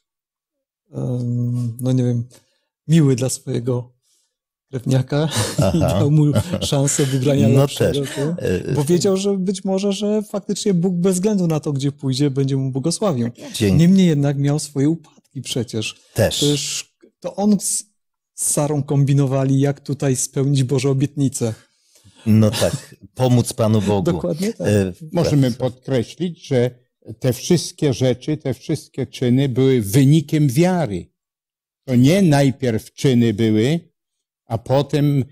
nie wiem, miły dla swojego krewniaka i dał mu szansę wybrania lepszego. Bo wiedział, że być może, że faktycznie Bóg bez względu na to, gdzie pójdzie, będzie mu błogosławił. Niemniej jednak miał swoje upadki przecież. To on z Sarą kombinowali, jak tutaj spełnić Boże obietnice. No tak, pomóc Panu Bogu. Dokładnie tak. Możemy podkreślić, że te wszystkie rzeczy, te wszystkie czyny były wynikiem wiary. To nie najpierw czyny były, a potem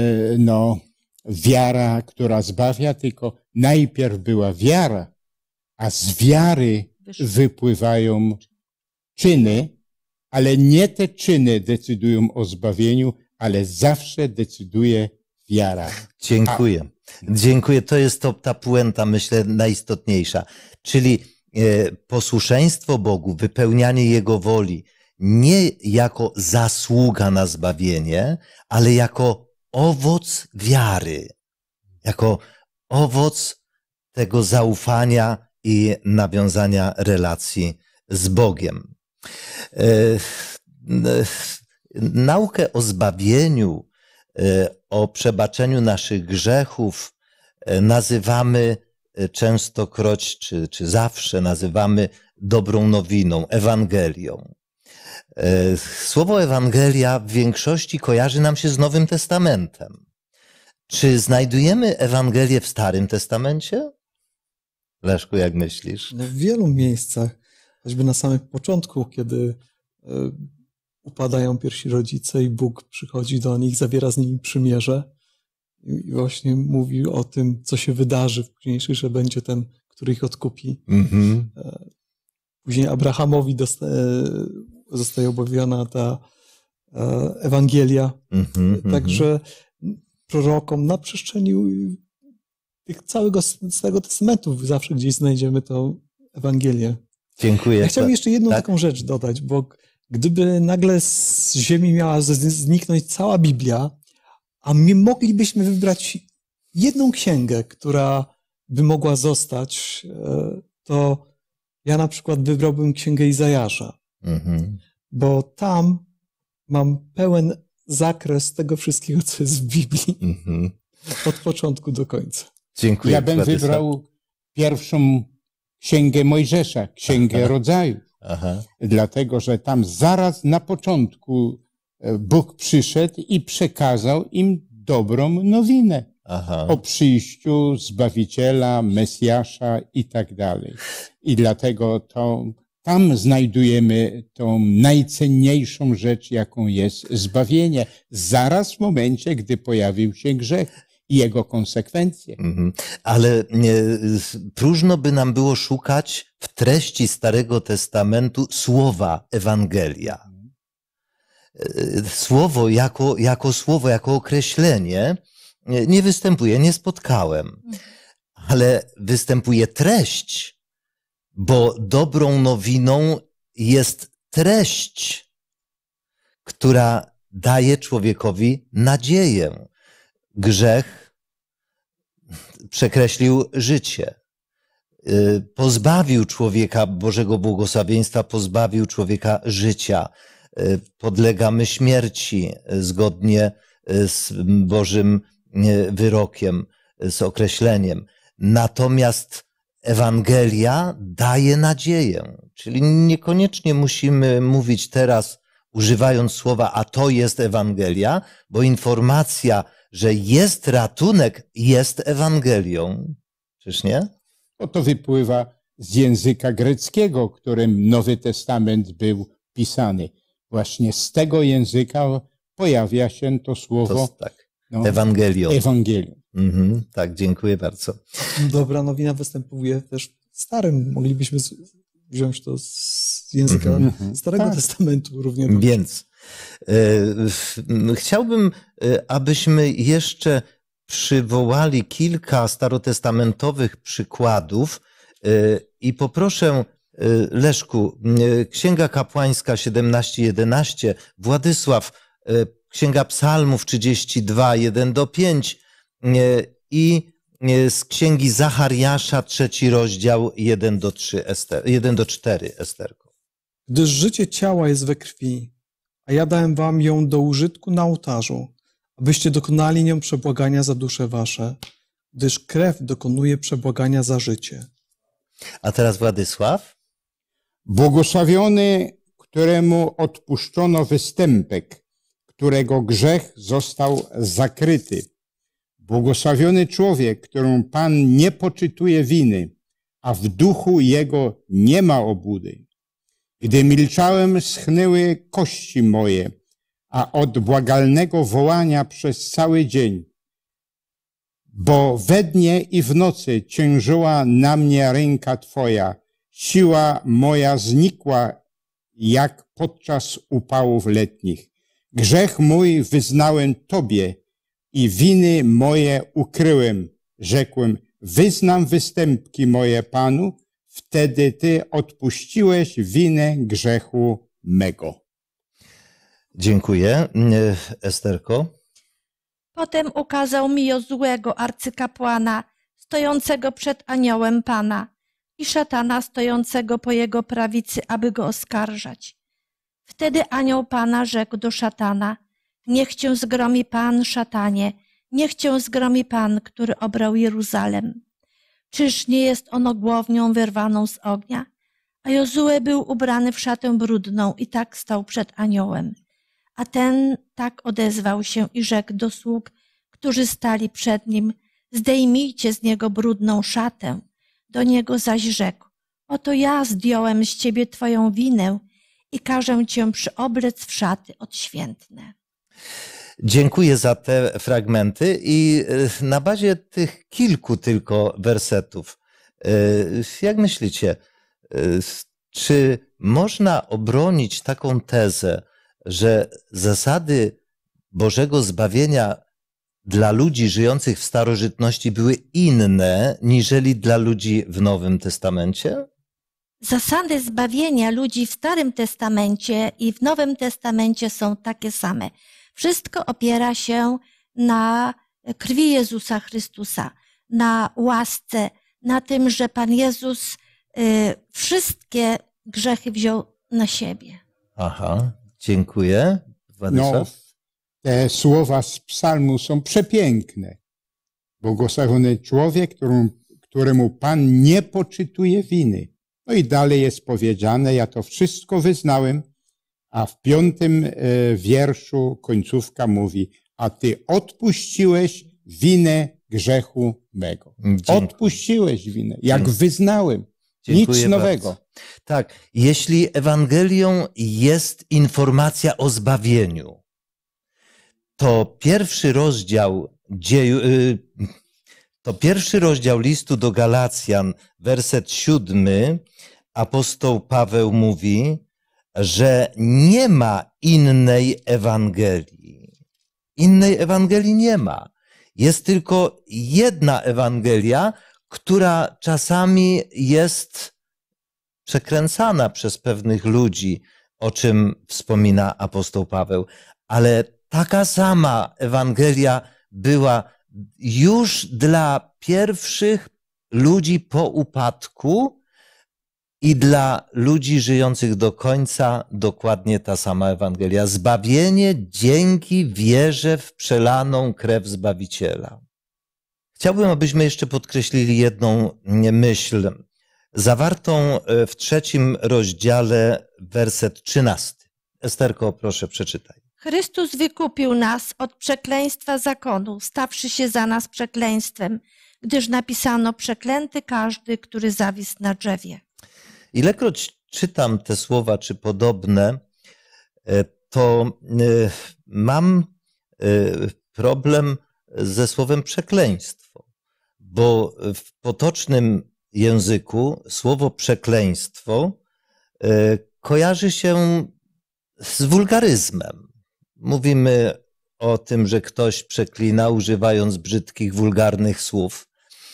wiara, która zbawia, tylko najpierw była wiara, a z wiary wypływają czyny, ale nie te czyny decydują o zbawieniu, ale zawsze decyduje wiara. Dziękuję. Dziękuję. To jest ta puenta, myślę, najistotniejsza. Czyli posłuszeństwo Bogu, wypełnianie Jego woli nie jako zasługa na zbawienie, ale jako owoc wiary, jako owoc tego zaufania i nawiązania relacji z Bogiem. Naukę o zbawieniu, o przebaczeniu naszych grzechów nazywamy częstokroć, czy zawsze nazywamy dobrą nowiną, Ewangelią. Słowo Ewangelia w większości kojarzy nam się z Nowym Testamentem. Czy znajdujemy Ewangelię w Starym Testamencie? Leszku, jak myślisz? W wielu miejscach, choćby na samym początku, kiedy upadają pierwsi rodzice i Bóg przychodzi do nich, zawiera z nimi przymierze i właśnie mówi o tym, co się wydarzy w późniejszych, że będzie ten, który ich odkupi. Mm-hmm. Później Abrahamowi zostaje objawiona ta Ewangelia. Mm-hmm, Także prorokom na przestrzeni tych całego Starego Testamentu zawsze gdzieś znajdziemy tą Ewangelię. Dziękuję. Ja chciałbym jeszcze jedną taką rzecz dodać, bo gdyby nagle z ziemi miała zniknąć cała Biblia, a my moglibyśmy wybrać jedną księgę, która by mogła zostać, to ja na przykład wybrałbym księgę Izajasza, bo tam mam pełen zakres tego wszystkiego, co jest w Biblii, od początku do końca. Dziękuję. Ja bym wybrał pierwszą księgę Mojżesza, księgę Rodzaju. Dlatego, że tam zaraz na początku Bóg przyszedł i przekazał im dobrą nowinę o przyjściu Zbawiciela, Mesjasza i tak dalej. I dlatego tam znajdujemy tą najcenniejszą rzecz, jaką jest zbawienie. Zaraz w momencie, gdy pojawił się grzech i jego konsekwencje. Ale próżno by nam było szukać w treści Starego Testamentu słowa Ewangelia. Słowo jako słowo, jako określenie nie występuje, nie spotkałem. Ale występuje treść, bo dobrą nowiną jest treść, która daje człowiekowi nadzieję. Grzech przekreślił życie, pozbawił człowieka Bożego błogosławieństwa, pozbawił człowieka życia. Podlegamy śmierci zgodnie z Bożym wyrokiem, z określeniem. Natomiast Ewangelia daje nadzieję, czyli niekoniecznie musimy mówić teraz, używając słowa, a to jest Ewangelia, bo informacja, że jest ratunek, jest Ewangelią. Czyż nie? To wypływa z języka greckiego, którym Nowy Testament był pisany. Właśnie z tego języka pojawia się to słowo Ewangelią. Tak, dziękuję bardzo. Dobra nowina występuje też w Starym. Moglibyśmy wziąć to z języka Starego Testamentu równie dobrze. Więc chciałbym, abyśmy jeszcze przywołali kilka starotestamentowych przykładów i poproszę, Leszku, Księga Kapłańska 17:11, Władysław, Księga Psalmów 32, 1-5 i z Księgi Zachariasza 3 rozdział 1-4, Esterko. Gdyż życie ciała jest we krwi, a ja dałem wam ją do użytku na ołtarzu, abyście dokonali nią przebłagania za dusze wasze, gdyż krew dokonuje przebłagania za życie. A teraz Władysław. Błogosławiony, któremu odpuszczono występek, którego grzech został zakryty. Błogosławiony człowiek, którą Pan nie poczytuje winy, a w duchu jego nie ma obłudy. Gdy milczałem, schnęły kości moje, a od błagalnego wołania przez cały dzień. Bo we dnie i w nocy ciężyła na mnie ręka Twoja, siła moja znikła jak podczas upałów letnich. Grzech mój wyznałem Tobie i winy moje ukryłem. Rzekłem, wyznam występki moje Panu, wtedy Ty odpuściłeś winę grzechu mego. Dziękuję. Esterko? Potem ukazał mi Jozułego, arcykapłana, stojącego przed aniołem Pana i szatana stojącego po jego prawicy, aby go oskarżać. Wtedy anioł Pana rzekł do szatana: niech cię zgromi Pan, szatanie, niech cię zgromi Pan, który obrał Jeruzalem. Czyż nie jest ono głownią wyrwaną z ognia? A Jozue był ubrany w szatę brudną i tak stał przed aniołem. A ten tak odezwał się i rzekł do sług, którzy stali przed nim: zdejmijcie z niego brudną szatę. Do niego zaś rzekł: oto ja zdjąłem z ciebie twoją winę i każę cię przyoblec w szaty odświętne. Dziękuję za te fragmenty i na bazie tych kilku tylko wersetów, jak myślicie, czy można obronić taką tezę, że zasady Bożego zbawienia dla ludzi żyjących w starożytności były inne niżeli dla ludzi w Nowym Testamencie? Zasady zbawienia ludzi w Starym Testamencie i w Nowym Testamencie są takie same. Wszystko opiera się na krwi Jezusa Chrystusa, na łasce, na tym, że Pan Jezus wszystkie grzechy wziął na siebie. Aha, dziękuję. Władysław? Te słowa z psalmu są przepiękne. Błogosławiony człowiek, któremu Pan nie poczytuje winy. No i dalej jest powiedziane: ja to wszystko wyznałem, a w 5. wierszu końcówka mówi: a Ty odpuściłeś winę grzechu mego. Odpuściłeś winę, jak wyznałem. Dziękuję nic nowego. Bardzo. Tak, jeśli Ewangelią jest informacja o zbawieniu, to pierwszy rozdział listu do Galacjan, werset 7, apostoł Paweł mówi, że nie ma innej Ewangelii. Innej Ewangelii nie ma. Jest tylko jedna Ewangelia, która czasami jest przekręcana przez pewnych ludzi, o czym wspomina apostoł Paweł. Ale taka sama Ewangelia była już dla pierwszych ludzi po upadku i dla ludzi żyjących do końca dokładnie ta sama Ewangelia. Zbawienie dzięki wierze w przelaną krew Zbawiciela. Chciałbym, abyśmy jeszcze podkreślili jedną myśl, zawartą w 3. rozdziale, werset 13. Esterko, proszę, przeczytaj. Chrystus wykupił nas od przekleństwa zakonu, stawszy się za nas przekleństwem, gdyż napisano: przeklęty każdy, który zawisł na drzewie. Ilekroć czytam te słowa, czy podobne, to mam problem ze słowem przekleństwo, bo w potocznym języku słowo przekleństwo kojarzy się z wulgaryzmem. Mówimy o tym, że ktoś przeklina, używając brzydkich, wulgarnych słów.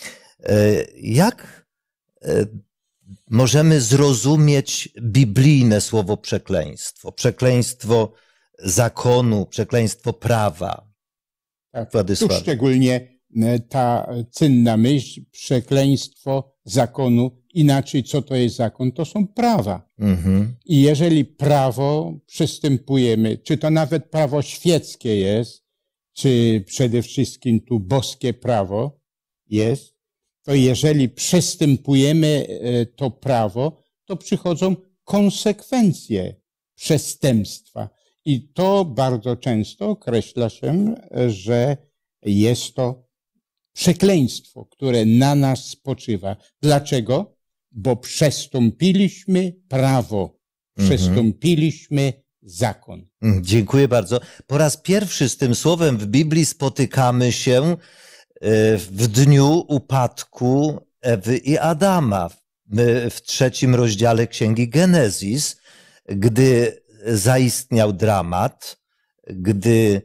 Jak możemy zrozumieć biblijne słowo przekleństwo? Przekleństwo zakonu, przekleństwo prawa. Tak, Władysław. tu szczególnie ta cynna myśl, przekleństwo zakonu. Inaczej, co to jest zakon? To są prawa. I jeżeli prawo przystępujemy, czy to nawet prawo świeckie jest, czy przede wszystkim tu boskie prawo jest, to jeżeli przystępujemy to prawo, to przychodzą konsekwencje przestępstwa. I to bardzo często określa się, że jest to przekleństwo, które na nas spoczywa. Dlaczego? Bo przestąpiliśmy prawo, przestąpiliśmy zakon. Dziękuję bardzo. Po raz pierwszy z tym słowem w Biblii spotykamy się w dniu upadku Ewy i Adama, w 3. rozdziale Księgi Genezis, gdy zaistniał dramat, gdy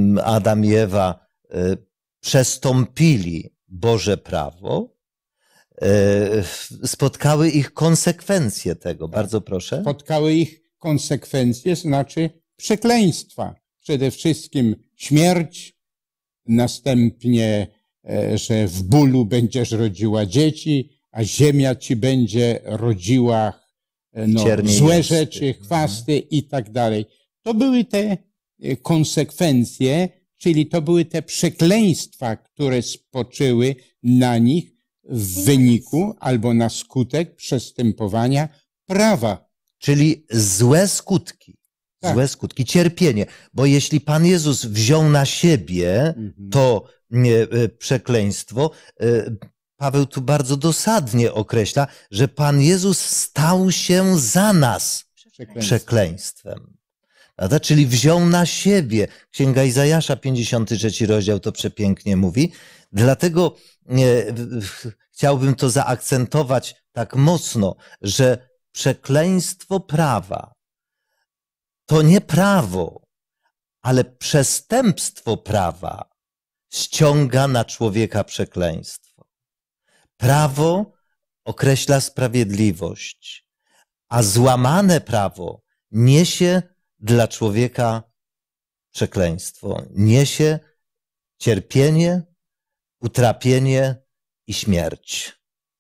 Adam i Ewa przestąpili Boże prawo, spotkały ich konsekwencje tego. Bardzo proszę. Spotkały ich konsekwencje, znaczy przekleństwa. Przede wszystkim śmierć, następnie, że w bólu będziesz rodziła dzieci, a ziemia ci będzie rodziła złe rzeczy, chwasty i tak dalej. To były te konsekwencje, czyli to były te przekleństwa, które spoczyły na nich w wyniku albo na skutek przestępowania prawa. Czyli złe skutki. Tak. Złe skutki, cierpienie. Bo jeśli Pan Jezus wziął na siebie to przekleństwo, Paweł tu bardzo dosadnie określa, że Pan Jezus stał się za nas przekleństwem. Prawda? Czyli wziął na siebie. Księga Izajasza, 53 rozdział to przepięknie mówi. Dlatego chciałbym to zaakcentować tak mocno, że przekleństwo prawa to nie prawo, ale przestępstwo prawa ściąga na człowieka przekleństwo. Prawo określa sprawiedliwość, a złamane prawo niesie dla człowieka przekleństwo, niesie cierpienie, utrapienie i śmierć.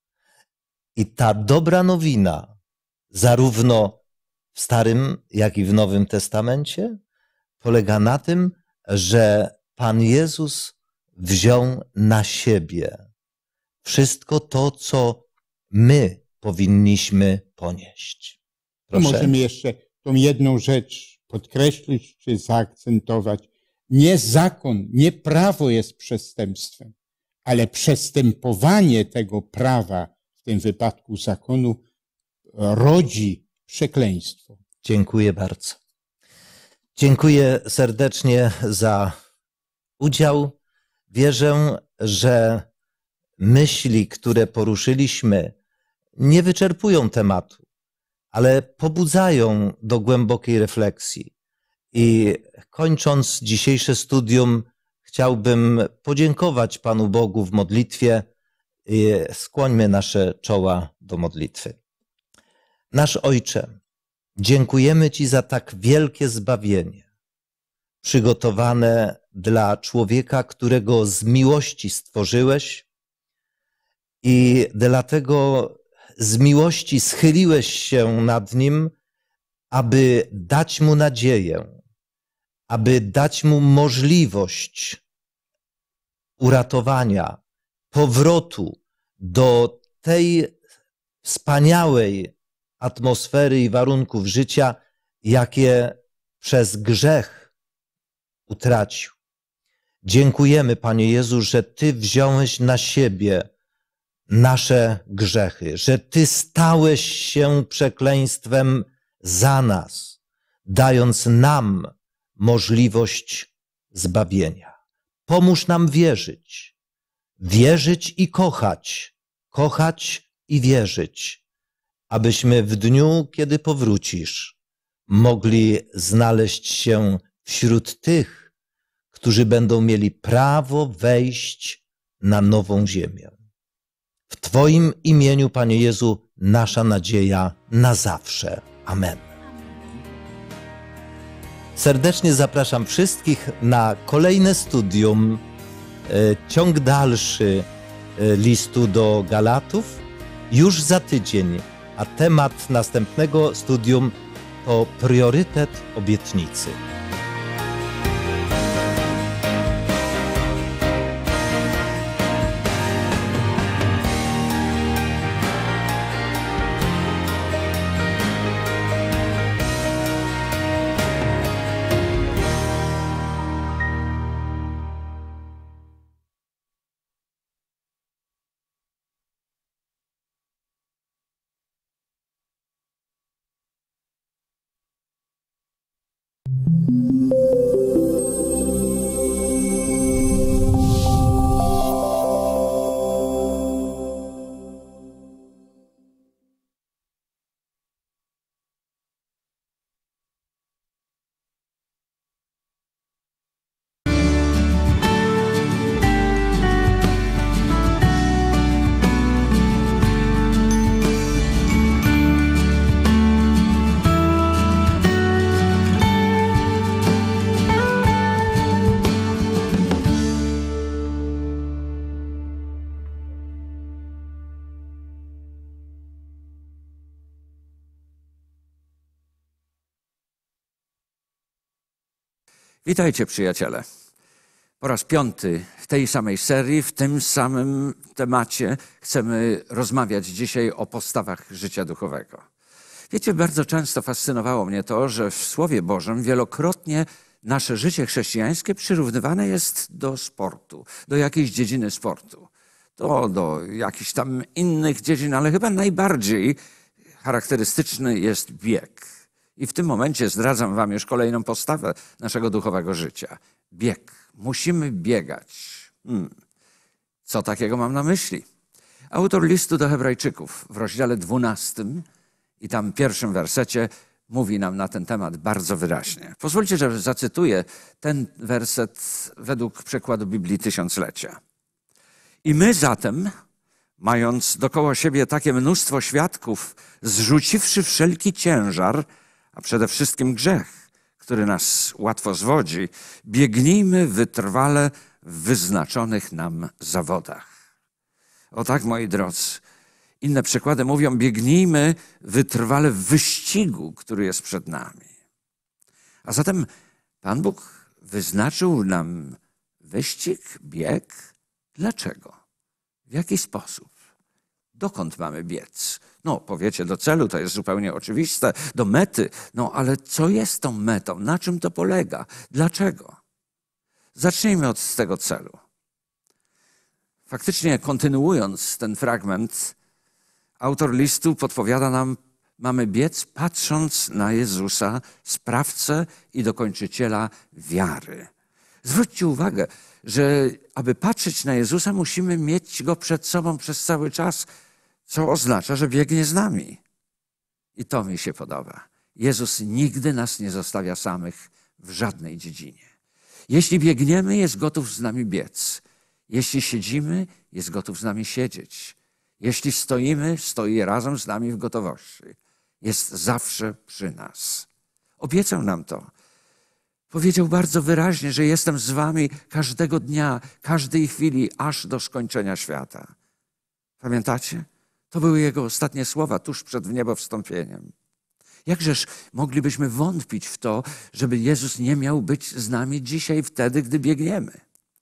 I ta dobra nowina, zarówno w Starym, jak i w Nowym Testamencie, polega na tym, że Pan Jezus wziął na siebie wszystko to, co my powinniśmy ponieść. Proszę. Możemy jeszcze tą jedną rzecz podkreślić czy zaakcentować. Nie zakon, nie prawo jest przestępstwem, ale przestępowanie tego prawa, w tym wypadku zakonu, rodzi przekleństwo. Dziękuję bardzo. Dziękuję serdecznie za udział. Wierzę, że myśli, które poruszyliśmy, nie wyczerpują tematu, ale pobudzają do głębokiej refleksji. I kończąc dzisiejsze studium, chciałbym podziękować Panu Bogu w modlitwie. Skłońmy nasze czoła do modlitwy. Nasz Ojcze, dziękujemy Ci za tak wielkie zbawienie, przygotowane dla człowieka, którego z miłości stworzyłeś i dlatego z miłości schyliłeś się nad nim, aby dać mu nadzieję, aby dać mu możliwość uratowania, powrotu do tej wspaniałej atmosfery i warunków życia, jakie przez grzech utracił. Dziękujemy, Panie Jezu, że Ty wziąłeś na siebie nasze grzechy, że Ty stałeś się przekleństwem za nas, dając nam możliwość zbawienia. Pomóż nam wierzyć, wierzyć i kochać, kochać i wierzyć, abyśmy w dniu, kiedy powrócisz, mogli znaleźć się wśród tych, którzy będą mieli prawo wejść na nową ziemię. W Twoim imieniu, Panie Jezu, nasza nadzieja na zawsze. Amen. Serdecznie zapraszam wszystkich na kolejne studium, ciąg dalszy listu do Galatów już za tydzień, a temat następnego studium to priorytet obietnicy. Witajcie, przyjaciele. Po raz 5 w tej samej serii, w tym samym temacie chcemy rozmawiać dzisiaj o postawach życia duchowego. Wiecie, bardzo często fascynowało mnie to, że w Słowie Bożym wielokrotnie nasze życie chrześcijańskie przyrównywane jest do sportu, do jakiejś dziedziny sportu. To do jakichś tam innych dziedzin, ale chyba najbardziej charakterystyczny jest bieg. I w tym momencie zdradzam wam już kolejną postawę naszego duchowego życia. Bieg. Musimy biegać. Co takiego mam na myśli? Autor listu do Hebrajczyków w rozdziale 12 i tam 1 wersecie mówi nam na ten temat bardzo wyraźnie. Pozwólcie, że zacytuję ten werset według przekładu Biblii Tysiąclecia. I my zatem, mając dokoła siebie takie mnóstwo świadków, zrzuciwszy wszelki ciężar, a przede wszystkim grzech, który nas łatwo zwodzi, biegnijmy wytrwale w wyznaczonych nam zawodach. O tak, moi drodzy, inne przykłady mówią, biegnijmy wytrwale w wyścigu, który jest przed nami. A zatem Pan Bóg wyznaczył nam wyścig, bieg. Dlaczego? W jaki sposób? Dokąd mamy biec? No, powiecie, do celu, to jest zupełnie oczywiste, do mety. No, ale co jest tą metą? Na czym to polega? Dlaczego? Zacznijmy od tego celu. Faktycznie, kontynuując ten fragment, autor listu podpowiada nam, mamy biec patrząc na Jezusa, sprawcę i dokończyciela wiary. Zwróćcie uwagę, że aby patrzeć na Jezusa, musimy mieć Go przed sobą przez cały czas, co oznacza, że biegnie z nami. I to mi się podoba. Jezus nigdy nas nie zostawia samych w żadnej dziedzinie. Jeśli biegniemy, jest gotów z nami biec. Jeśli siedzimy, jest gotów z nami siedzieć. Jeśli stoimy, stoi razem z nami w gotowości. Jest zawsze przy nas. Obiecał nam to. Powiedział bardzo wyraźnie, że jestem z wami każdego dnia, każdej chwili, aż do skończenia świata. Pamiętacie? To były jego ostatnie słowa tuż przed wniebowstąpieniem. Jakżeż moglibyśmy wątpić w to, żeby Jezus nie miał być z nami dzisiaj, wtedy, gdy biegniemy?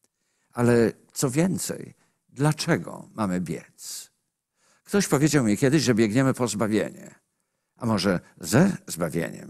Ale co więcej, dlaczego mamy biec? Ktoś powiedział mi kiedyś, że biegniemy po zbawienie, a może ze zbawieniem.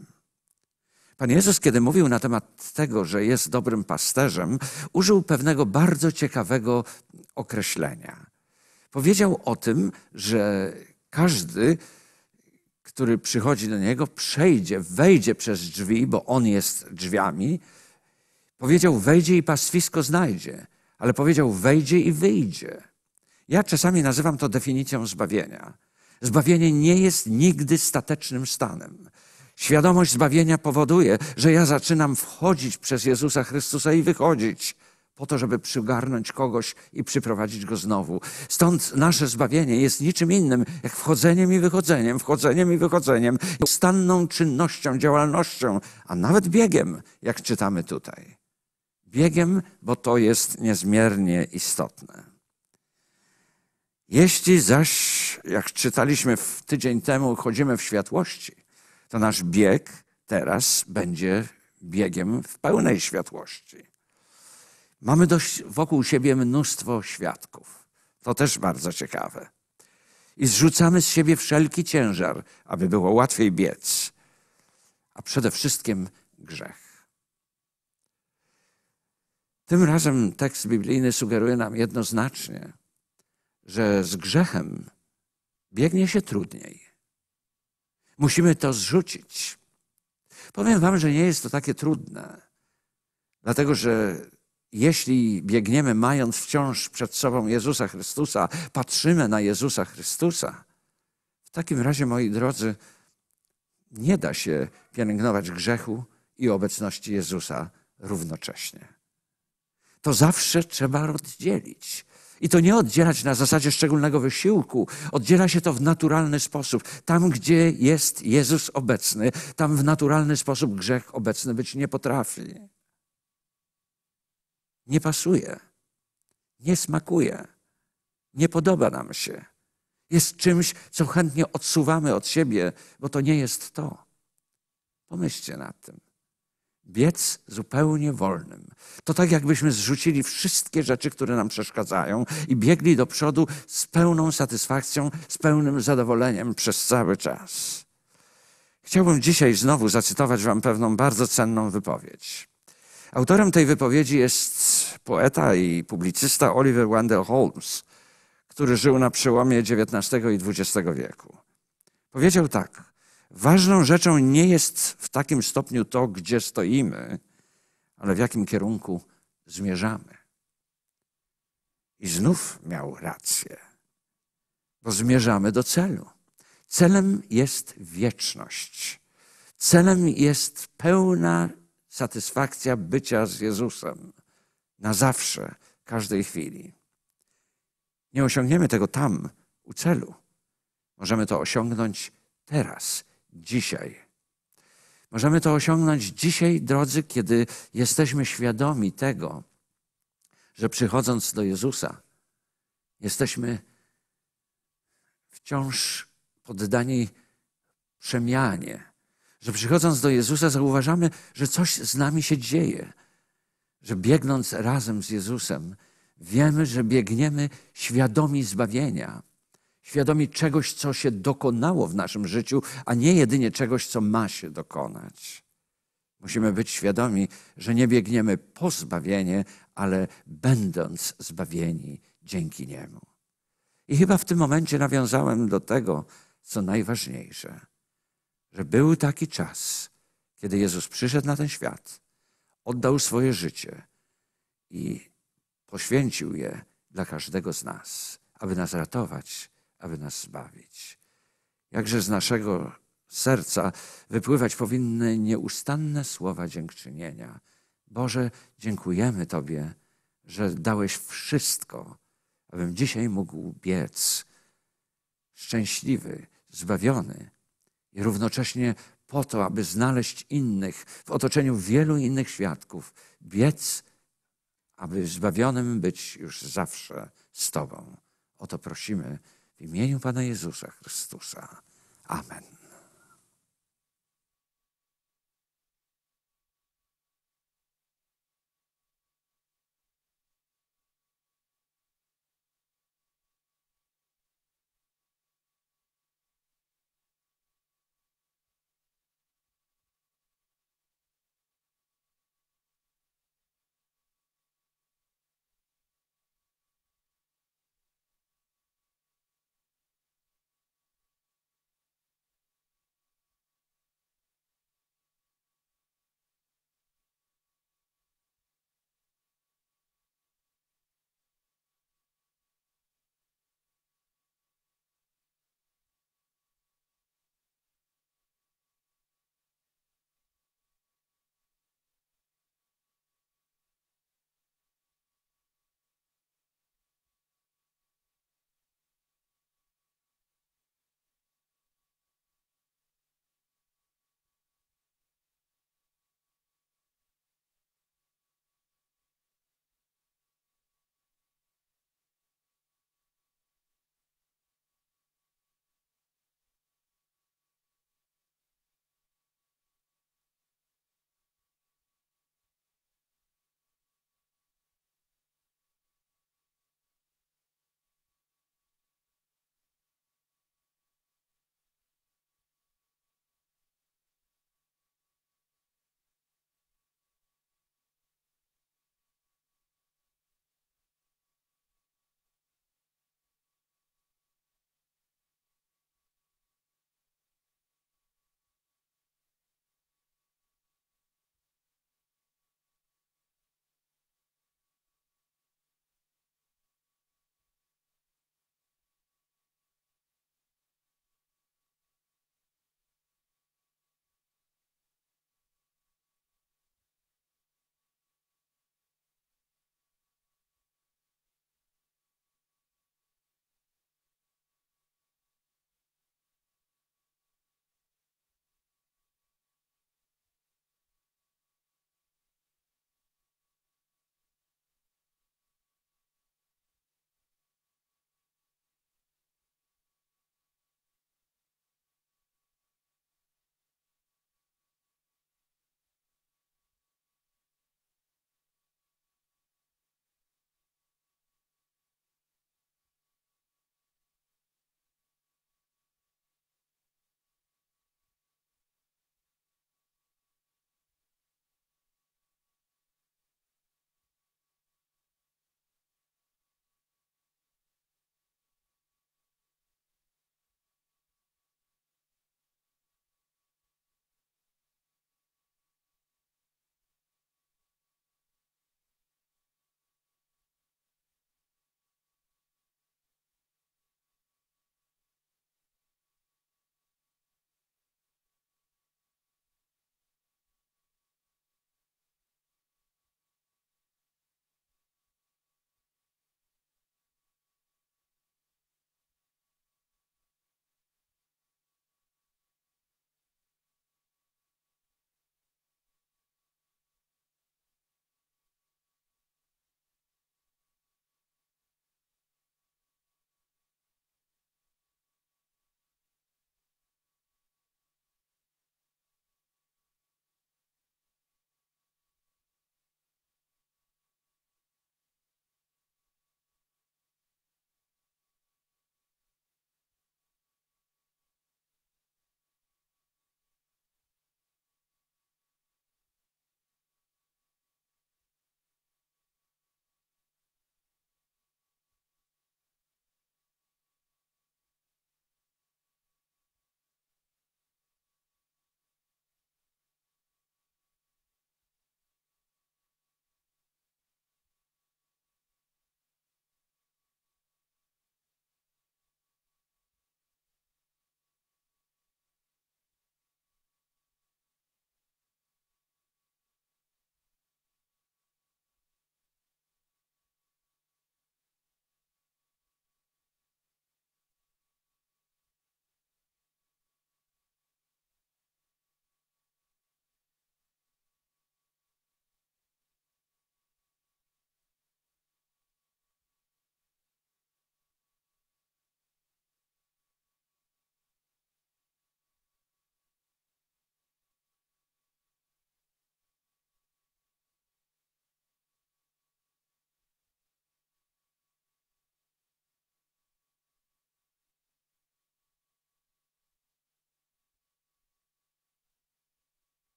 Pan Jezus, kiedy mówił na temat tego, że jest dobrym pasterzem, użył pewnego bardzo ciekawego określenia. Powiedział o tym, że każdy, który przychodzi do Niego, wejdzie przez drzwi, bo On jest drzwiami. Powiedział, wejdzie i pastwisko znajdzie, ale powiedział, wejdzie i wyjdzie. Ja czasami nazywam to definicją zbawienia. Zbawienie nie jest nigdy statecznym stanem. Świadomość zbawienia powoduje, że ja zaczynam wchodzić przez Jezusa Chrystusa i wychodzić po to, żeby przygarnąć kogoś i przyprowadzić go znowu. Stąd nasze zbawienie jest niczym innym jak wchodzeniem i wychodzeniem, nieustanną czynnością, działalnością, a nawet biegiem, jak czytamy tutaj. Biegiem, bo to jest niezmiernie istotne. Jeśli zaś, jak czytaliśmy tydzień temu, chodzimy w światłości, to nasz bieg teraz będzie biegiem w pełnej światłości. Mamy wokół siebie mnóstwo świadków. To też bardzo ciekawe. I zrzucamy z siebie wszelki ciężar, aby było łatwiej biec. A przede wszystkim grzech. Tym razem tekst biblijny sugeruje nam jednoznacznie, że z grzechem biegnie się trudniej. Musimy to zrzucić. Powiem wam, że nie jest to takie trudne, dlatego że jeśli biegniemy mając wciąż przed sobą Jezusa Chrystusa, patrzymy na Jezusa Chrystusa, w takim razie, moi drodzy, nie da się pielęgnować grzechu i obecności Jezusa równocześnie. To zawsze trzeba oddzielić. I to nie oddzielać na zasadzie szczególnego wysiłku. Oddziela się to w naturalny sposób. Tam, gdzie jest Jezus obecny, tam w naturalny sposób grzech obecny być nie potrafi. Nie pasuje. Nie smakuje. Nie podoba nam się. Jest czymś, co chętnie odsuwamy od siebie, bo to nie jest to. Pomyślcie nad tym. Biec zupełnie wolnym. To tak, jakbyśmy zrzucili wszystkie rzeczy, które nam przeszkadzają i biegli do przodu z pełną satysfakcją, z pełnym zadowoleniem przez cały czas. Chciałbym dzisiaj znowu zacytować wam pewną bardzo cenną wypowiedź. Autorem tej wypowiedzi jest poeta i publicysta Oliver Wendell Holmes, który żył na przełomie XIX i XX wieku. Powiedział tak: ważną rzeczą nie jest w takim stopniu to, gdzie stoimy, ale w jakim kierunku zmierzamy. I znów miał rację, bo zmierzamy do celu. Celem jest wieczność. Celem jest pełna satysfakcja bycia z Jezusem na zawsze, każdej chwili. Nie osiągniemy tego tam, u celu. Możemy to osiągnąć teraz, dzisiaj. Możemy to osiągnąć dzisiaj, drodzy, kiedy jesteśmy świadomi tego, że przychodząc do Jezusa, jesteśmy wciąż poddani przemianie. Że przychodząc do Jezusa zauważamy, że coś z nami się dzieje. Że biegnąc razem z Jezusem, wiemy, że biegniemy świadomi zbawienia. Świadomi czegoś, co się dokonało w naszym życiu, a nie jedynie czegoś, co ma się dokonać. Musimy być świadomi, że nie biegniemy po zbawienie, ale będąc zbawieni dzięki Niemu. I chyba w tym momencie nawiązałem do tego, co najważniejsze, że był taki czas, kiedy Jezus przyszedł na ten świat, oddał swoje życie i poświęcił je dla każdego z nas, aby nas ratować, aby nas zbawić. Jakże z naszego serca wypływać powinny nieustanne słowa dziękczynienia. Boże, dziękujemy Tobie, że dałeś wszystko, abym dzisiaj mógł biec szczęśliwy, zbawiony i równocześnie po to, aby znaleźć innych w otoczeniu wielu innych świadków, biec, aby zbawionym być już zawsze z Tobą. O to prosimy w imieniu Pana Jezusa Chrystusa. Amen.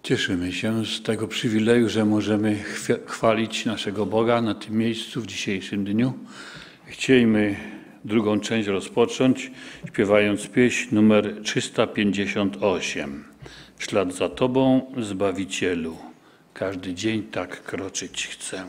Cieszymy się z tego przywileju, że możemy chwalić naszego Boga na tym miejscu w dzisiejszym dniu. Chcielibyśmy drugą część rozpocząć, śpiewając pieśń numer 358. W ślad za Tobą, Zbawicielu, każdy dzień tak kroczyć chcę.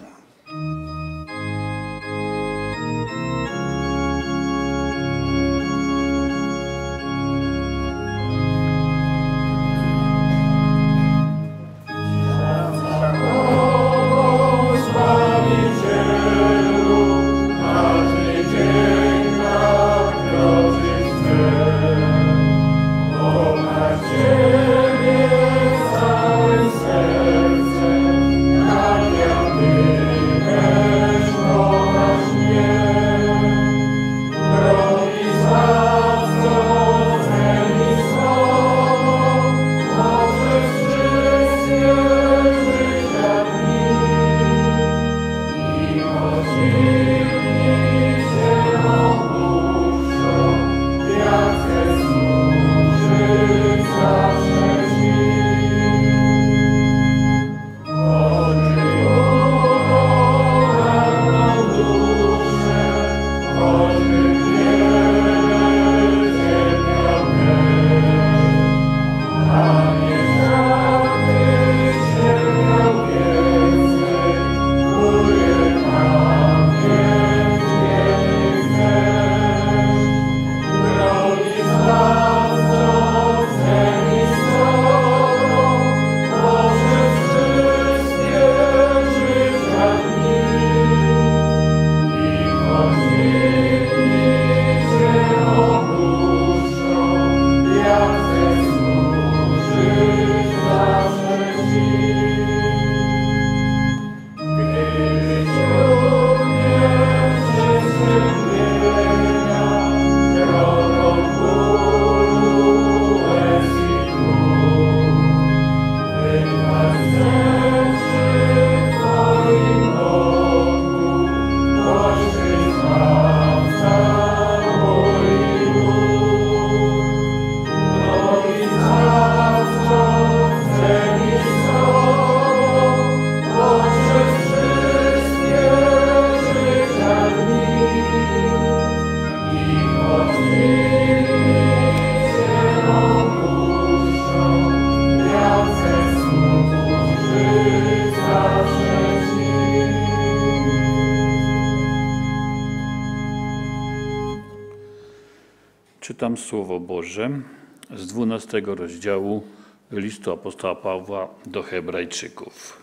Czytam Słowo Boże z 12 rozdziału listu apostoła Pawła do Hebrajczyków.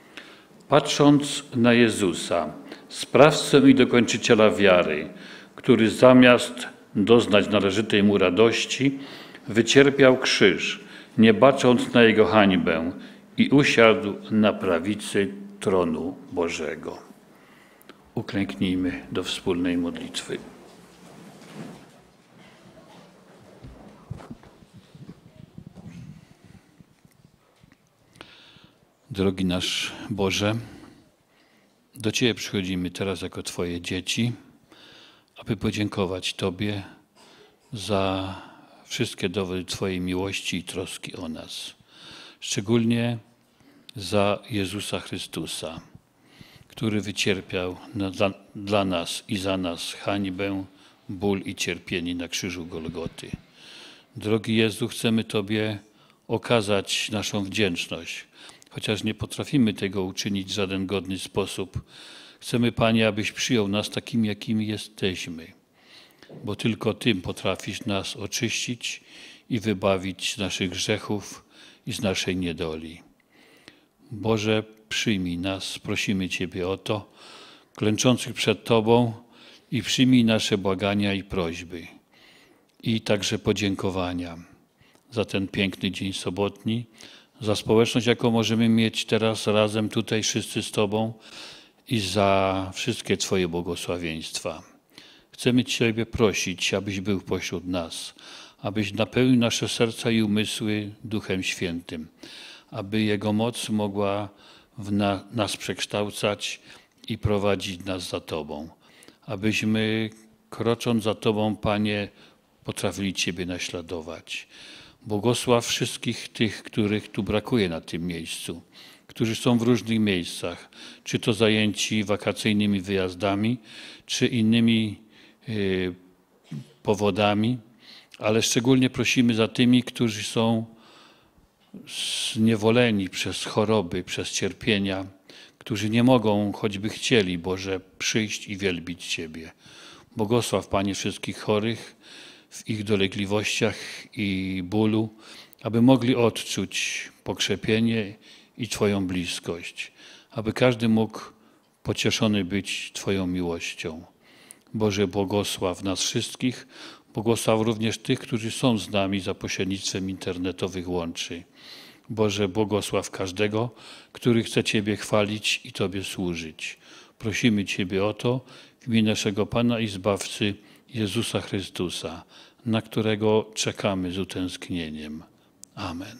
Patrząc na Jezusa, sprawcę i dokończyciela wiary, który zamiast doznać należytej mu radości, wycierpiał krzyż, nie bacząc na jego hańbę i usiadł na prawicy tronu Bożego. Uklęknijmy do wspólnej modlitwy. Drogi nasz Boże, do Ciebie przychodzimy teraz jako Twoje dzieci, aby podziękować Tobie za wszystkie dowody Twojej miłości i troski o nas. Szczególnie za Jezusa Chrystusa, który wycierpiał dla nas i za nas hańbę, ból i cierpienie na krzyżu Golgoty. Drogi Jezu, chcemy Tobie okazać naszą wdzięczność, chociaż nie potrafimy tego uczynić w żaden godny sposób. Chcemy, Panie, abyś przyjął nas takimi, jakimi jesteśmy, bo tylko Tym potrafisz nas oczyścić i wybawić z naszych grzechów i z naszej niedoli. Boże, przyjmij nas, prosimy Ciebie o to, klęczących przed Tobą, i przyjmij nasze błagania i prośby, i także podziękowania za ten piękny dzień sobotni, za społeczność, jaką możemy mieć teraz razem tutaj wszyscy z Tobą, i za wszystkie Twoje błogosławieństwa. Chcemy Ciebie prosić, abyś był pośród nas, abyś napełnił nasze serca i umysły Duchem Świętym, aby Jego moc mogła nas przekształcać i prowadzić nas za Tobą. Abyśmy, krocząc za Tobą, Panie, potrafili Ciebie naśladować. Błogosław wszystkich tych, których tu brakuje na tym miejscu, którzy są w różnych miejscach, czy to zajęci wakacyjnymi wyjazdami, czy innymi powodami, ale szczególnie prosimy za tymi, którzy są zniewoleni przez choroby, przez cierpienia, którzy nie mogą, choćby chcieli, Boże, przyjść i wielbić Ciebie. Błogosław, Panie, wszystkich chorych w ich dolegliwościach i bólu, aby mogli odczuć pokrzepienie i Twoją bliskość, aby każdy mógł pocieszony być Twoją miłością. Boże, błogosław nas wszystkich, błogosław również tych, którzy są z nami za pośrednictwem internetowych łączy. Boże, błogosław każdego, który chce Ciebie chwalić i Tobie służyć. Prosimy Ciebie o to w imię naszego Pana i Zbawcy Jezusa Chrystusa, na którego czekamy z utęsknieniem. Amen.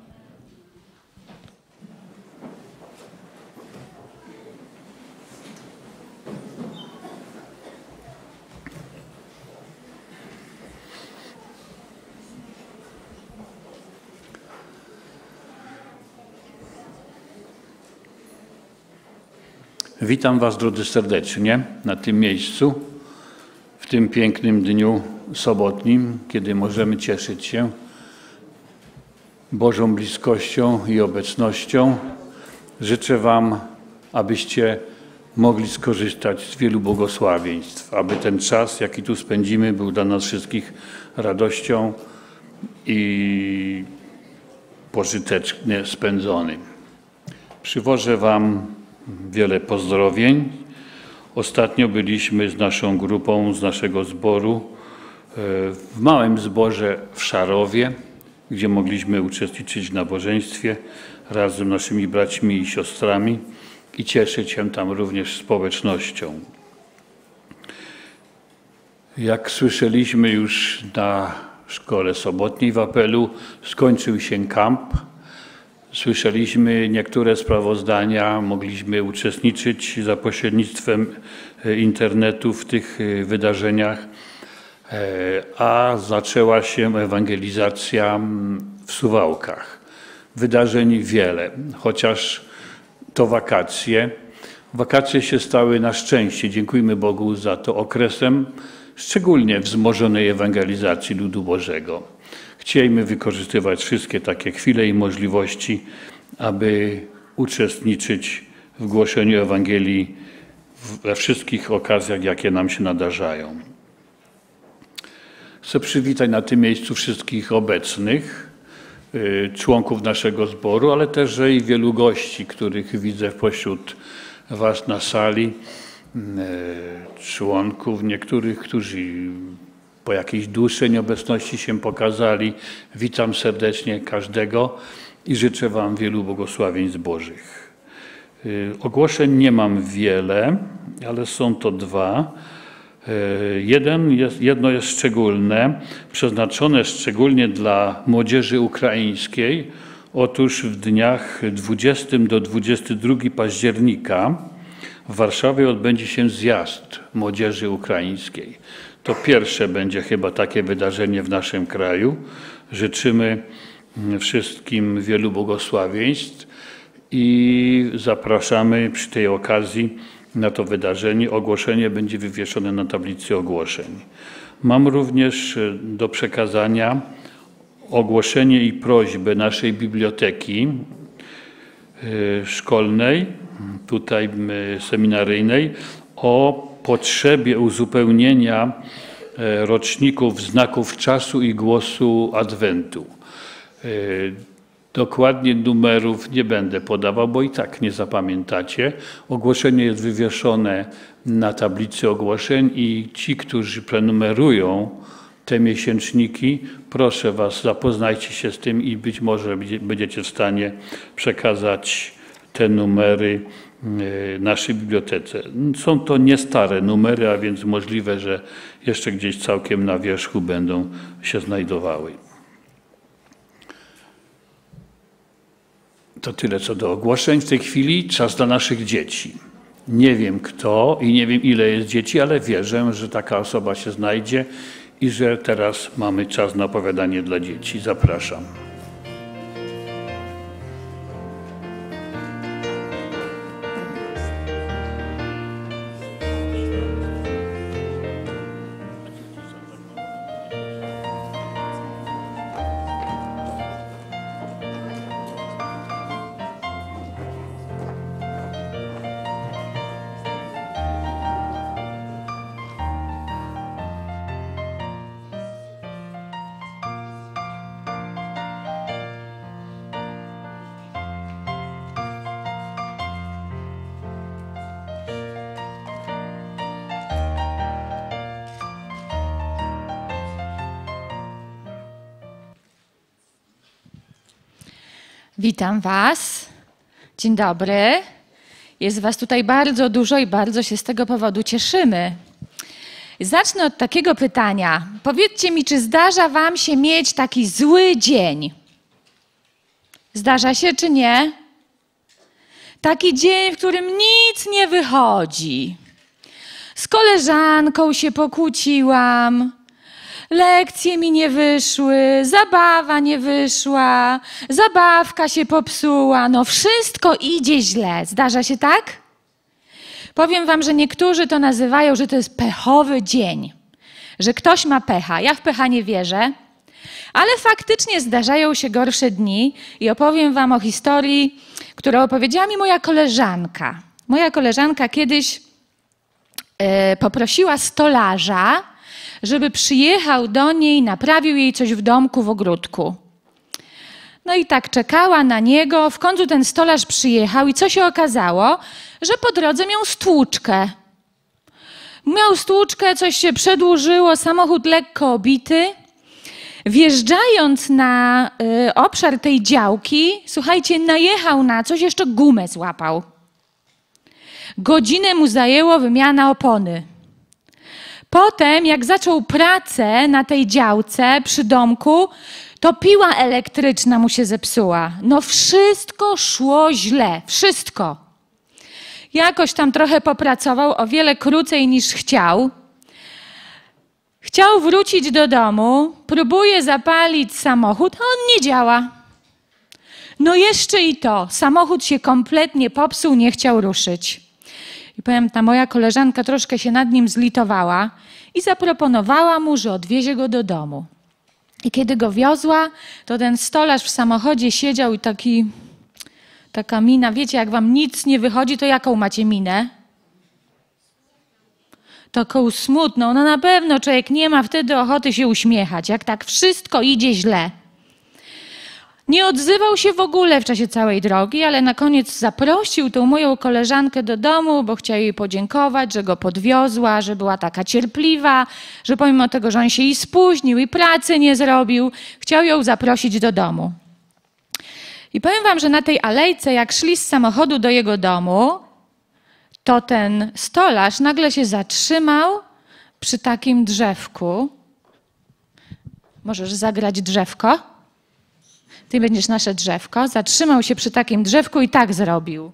Witam Was, drodzy, serdecznie na tym miejscu, w tym pięknym dniu sobotnim, kiedy możemy cieszyć się Bożą bliskością i obecnością. Życzę Wam, abyście mogli skorzystać z wielu błogosławieństw, aby ten czas, jaki tu spędzimy, był dla nas wszystkich radością i pożytecznie spędzony. Przywożę Wam wiele pozdrowień. Ostatnio byliśmy z naszą grupą, z naszego zboru w małym zborze w Szarowie, gdzie mogliśmy uczestniczyć w nabożeństwie razem z naszymi braćmi i siostrami i cieszyć się tam również społecznością. Jak słyszeliśmy już na szkole sobotniej w Apelu, skończył się kamp. Słyszeliśmy niektóre sprawozdania, mogliśmy uczestniczyć za pośrednictwem internetu w tych wydarzeniach, a zaczęła się ewangelizacja w Suwałkach. Wydarzeń wiele, chociaż to wakacje. Wakacje się stały na szczęście, dziękujmy Bogu za to, okresem szczególnie wzmożonej ewangelizacji ludu Bożego. Chcielibyśmy wykorzystywać wszystkie takie chwile i możliwości, aby uczestniczyć w głoszeniu Ewangelii we wszystkich okazjach, jakie nam się nadarzają. Chcę przywitać na tym miejscu wszystkich obecnych, członków naszego zboru, ale też i wielu gości, których widzę pośród Was na sali, członków niektórych, którzy po jakiejś dłuższej nieobecności się pokazali. Witam serdecznie każdego i życzę Wam wielu błogosławieństw Bożych. Ogłoszeń nie mam wiele, ale są to dwa. Jedno jest szczególne, przeznaczone szczególnie dla młodzieży ukraińskiej. Otóż w dniach 20 do 22 października w Warszawie odbędzie się zjazd młodzieży ukraińskiej. To pierwsze będzie chyba takie wydarzenie w naszym kraju. Życzymy wszystkim wielu błogosławieństw i zapraszamy przy tej okazji na to wydarzenie. Ogłoszenie będzie wywieszone na tablicy ogłoszeń. Mam również do przekazania ogłoszenie i prośbę naszej biblioteki szkolnej, tutaj seminaryjnej, o potrzebie uzupełnienia roczników znaków czasu i głosu Adwentu. Dokładnie numerów nie będę podawał, bo i tak nie zapamiętacie. Ogłoszenie jest wywieszone na tablicy ogłoszeń i ci, którzy prenumerują te miesięczniki, proszę Was, zapoznajcie się z tym i być może będziecie w stanie przekazać te numery naszej bibliotece. Są to nie stare numery, a więc możliwe, że jeszcze gdzieś całkiem na wierzchu będą się znajdowały. To tyle co do ogłoszeń. W tej chwili czas dla naszych dzieci. Nie wiem kto i nie wiem ile jest dzieci, ale wierzę, że taka osoba się znajdzie i że teraz mamy czas na opowiadanie dla dzieci. Zapraszam. Witam Was. Dzień dobry. Jest Was tutaj bardzo dużo i bardzo się z tego powodu cieszymy. Zacznę od takiego pytania. Powiedzcie mi, czy zdarza Wam się mieć taki zły dzień? Zdarza się czy nie? Taki dzień, w którym nic nie wychodzi. Z koleżanką się pokłóciłam. Lekcje mi nie wyszły, zabawa nie wyszła, zabawka się popsuła, no wszystko idzie źle. Zdarza się tak? Powiem wam, że niektórzy to nazywają, że to jest pechowy dzień, że ktoś ma pecha. Ja w pecha nie wierzę, ale faktycznie zdarzają się gorsze dni i opowiem wam o historii, którą opowiedziała mi moja koleżanka. Moja koleżanka kiedyś poprosiła stolarza, żeby przyjechał do niej, naprawił jej coś w domku, w ogródku. No i tak czekała na niego, w końcu ten stolarz przyjechał i co się okazało? Że po drodze miał stłuczkę. Miał stłuczkę, coś się przedłużyło, samochód lekko obity. Wjeżdżając na obszar tej działki, słuchajcie, najechał na coś, jeszcze gumę złapał. Godzinę mu zajęło wymiana opony. Potem, jak zaczął pracę na tej działce przy domku, to piła elektryczna mu się zepsuła. No wszystko szło źle, wszystko. Jakoś tam trochę popracował, o wiele krócej niż chciał. Chciał wrócić do domu, próbuje zapalić samochód, a on nie działa. No jeszcze i to, samochód się kompletnie popsuł, nie chciał ruszyć. I powiem, ta moja koleżanka troszkę się nad nim zlitowała i zaproponowała mu, że odwiezie go do domu. I kiedy go wiozła, to ten stolarz w samochodzie siedział i taka mina, wiecie, jak wam nic nie wychodzi, to jaką macie minę? Taką smutną. No na pewno człowiek nie ma wtedy ochoty się uśmiechać, jak tak wszystko idzie źle. Nie odzywał się w ogóle w czasie całej drogi, ale na koniec zaprosił tą moją koleżankę do domu, bo chciał jej podziękować, że go podwiozła, że była taka cierpliwa, że pomimo tego, że on się i spóźnił i pracy nie zrobił, chciał ją zaprosić do domu. I powiem wam, że na tej alejce, jak szli z samochodu do jego domu, to ten stolarz nagle się zatrzymał przy takim drzewku. Możesz zagrać drzewko? Ty będziesz nasze drzewko. Zatrzymał się przy takim drzewku i tak zrobił.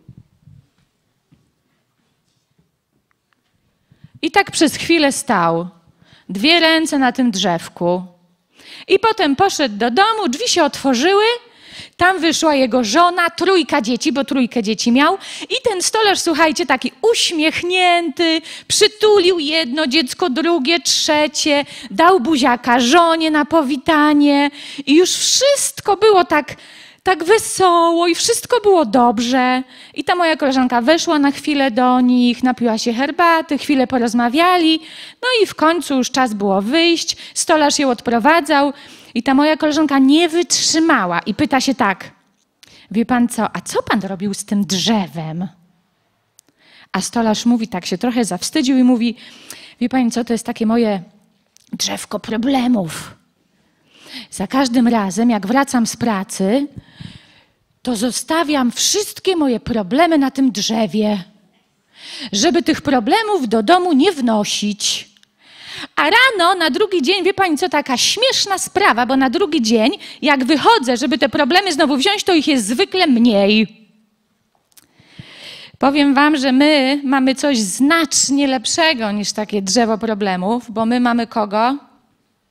I tak przez chwilę stał. 2 ręce na tym drzewku. I potem poszedł do domu, drzwi się otworzyły, tam wyszła jego żona, 3 dzieci, bo 3 dzieci miał. I ten stolarz, słuchajcie, taki uśmiechnięty, przytulił jedno dziecko, drugie, trzecie, dał buziaka żonie na powitanie i już wszystko było tak wesoło i wszystko było dobrze. I ta moja koleżanka weszła na chwilę do nich, napiła się herbaty, chwilę porozmawiali, no i w końcu już czas było wyjść, stolarz ją odprowadzał. I ta moja koleżanka nie wytrzymała i pyta się tak, wie pan co, a co pan robił z tym drzewem? A stolarz mówi, tak się trochę zawstydził i mówi, wie pani co, to jest takie moje drzewko problemów. Za każdym razem, jak wracam z pracy, to zostawiam wszystkie moje problemy na tym drzewie, żeby tych problemów do domu nie wnosić. A rano, na drugi dzień, wie pani co, taka śmieszna sprawa, bo na drugi dzień, jak wychodzę, żeby te problemy znowu wziąć, to ich jest zwykle mniej. Powiem wam, że my mamy coś znacznie lepszego niż takie drzewo problemów, bo my mamy kogo?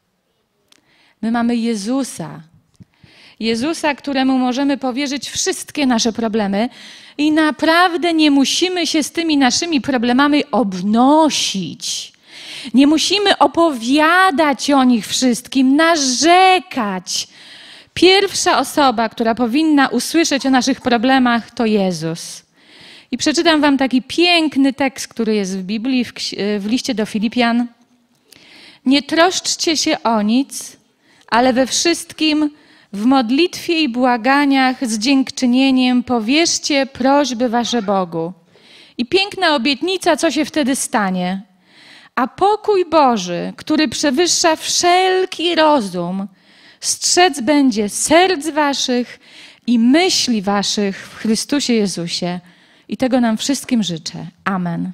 My mamy Jezusa. Jezusa, któremu możemy powierzyć wszystkie nasze problemy i naprawdę nie musimy się z tymi naszymi problemami obnosić. Nie musimy opowiadać o nich wszystkim, narzekać. Pierwsza osoba, która powinna usłyszeć o naszych problemach, to Jezus. I przeczytam wam taki piękny tekst, który jest w Biblii, w liście do Filipian. Nie troszczcie się o nic, ale we wszystkim w modlitwie i błaganiach z dziękczynieniem powierzcie prośby wasze Bogu. I piękna obietnica, co się wtedy stanie. A pokój Boży, który przewyższa wszelki rozum, strzec będzie serc waszych i myśli waszych w Chrystusie Jezusie. I tego nam wszystkim życzę. Amen.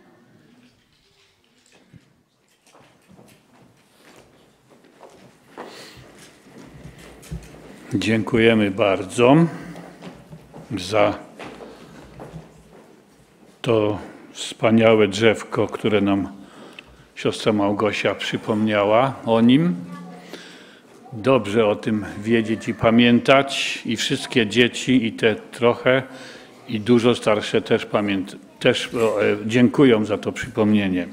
Dziękujemy bardzo za to wspaniałe drzewko, które nam siostra Małgosia przypomniała o nim. Dobrze o tym wiedzieć i pamiętać, i wszystkie dzieci, i te trochę, i dużo starsze też dziękują za to przypomnienie.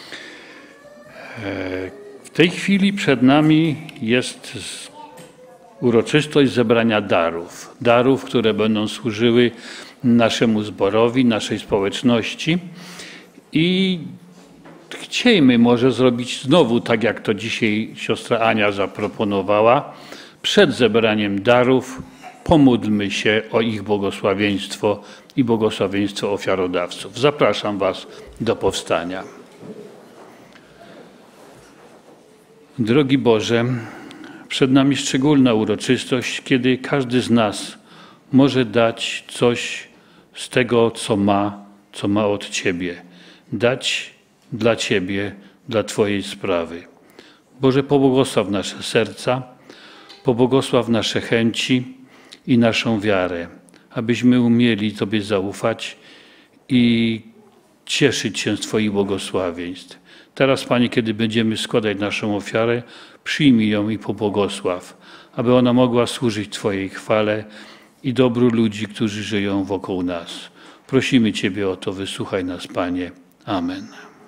W tej chwili przed nami jest uroczystość zebrania darów. Darów, które będą służyły naszemu zborowi, naszej społeczności. I chciejmy może zrobić znowu tak, jak to dzisiaj siostra Ania zaproponowała. Przed zebraniem darów pomódlmy się o ich błogosławieństwo i błogosławieństwo ofiarodawców. Zapraszam was do powstania. Drogi Boże, przed nami szczególna uroczystość, kiedy każdy z nas może dać coś z tego, co ma od Ciebie. Dać dla Ciebie, dla Twojej sprawy. Boże, pobłogosław nasze serca, pobłogosław nasze chęci i naszą wiarę, abyśmy umieli Tobie zaufać i cieszyć się z Twoich błogosławieństw. Teraz, Panie, kiedy będziemy składać naszą ofiarę, przyjmij ją i pobłogosław, aby ona mogła służyć Twojej chwale i dobru ludzi, którzy żyją wokół nas. Prosimy Ciebie o to, wysłuchaj nas, Panie. Amen.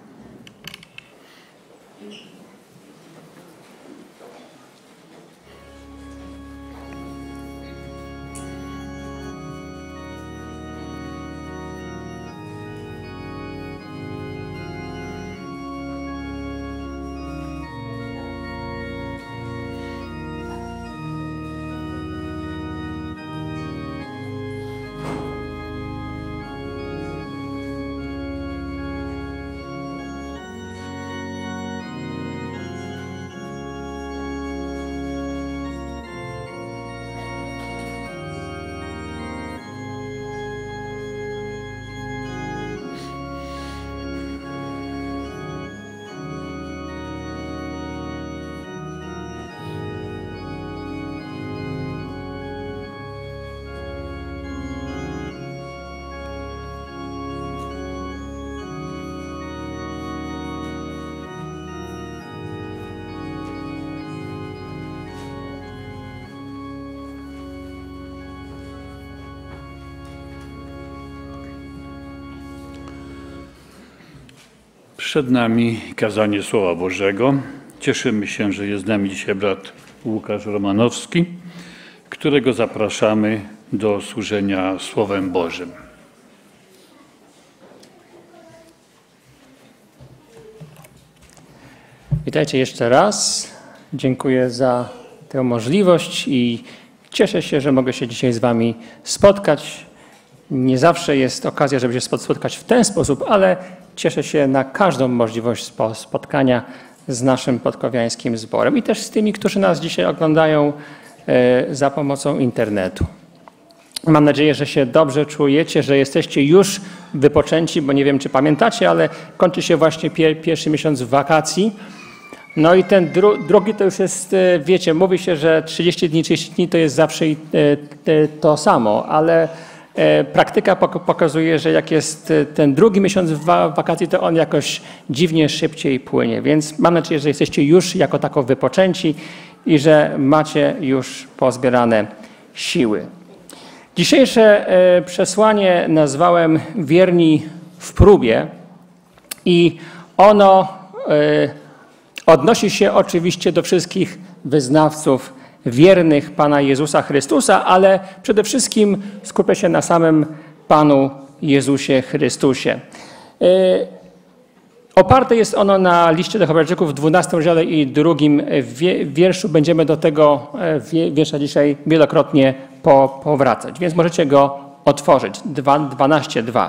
Przed nami kazanie Słowa Bożego. Cieszymy się, że jest z nami dzisiaj brat Łukasz Romanowski, którego zapraszamy do służenia Słowem Bożym. Witajcie jeszcze raz. Dziękuję za tę możliwość i cieszę się, że mogę się dzisiaj z wami spotkać. Nie zawsze jest okazja, żeby się spotkać w ten sposób, ale cieszę się na każdą możliwość spotkania z naszym podkowiańskim zborem i też z tymi, którzy nas dzisiaj oglądają za pomocą internetu. Mam nadzieję, że się dobrze czujecie, że jesteście już wypoczęci, bo nie wiem, czy pamiętacie, ale kończy się właśnie pierwszy miesiąc wakacji. No i ten drugi to już jest, wiecie, mówi się, że 30 dni to jest zawsze to samo, ale praktyka pokazuje, że jak jest ten drugi miesiąc wakacji, to on jakoś dziwnie szybciej płynie. Więc mam nadzieję, że jesteście już jako tako wypoczęci i że macie już pozbierane siły. Dzisiejsze przesłanie nazwałem Wierni w próbie i ono odnosi się oczywiście do wszystkich wyznawców wiernych Pana Jezusa Chrystusa, ale przede wszystkim skupia się na samym Panu Jezusie Chrystusie. Oparte jest ono na liście do Hebrajczyków w 12 rozdziale i 2 wierszu. Będziemy do tego wiersza dzisiaj wielokrotnie powracać, więc możecie go otworzyć. 12:2.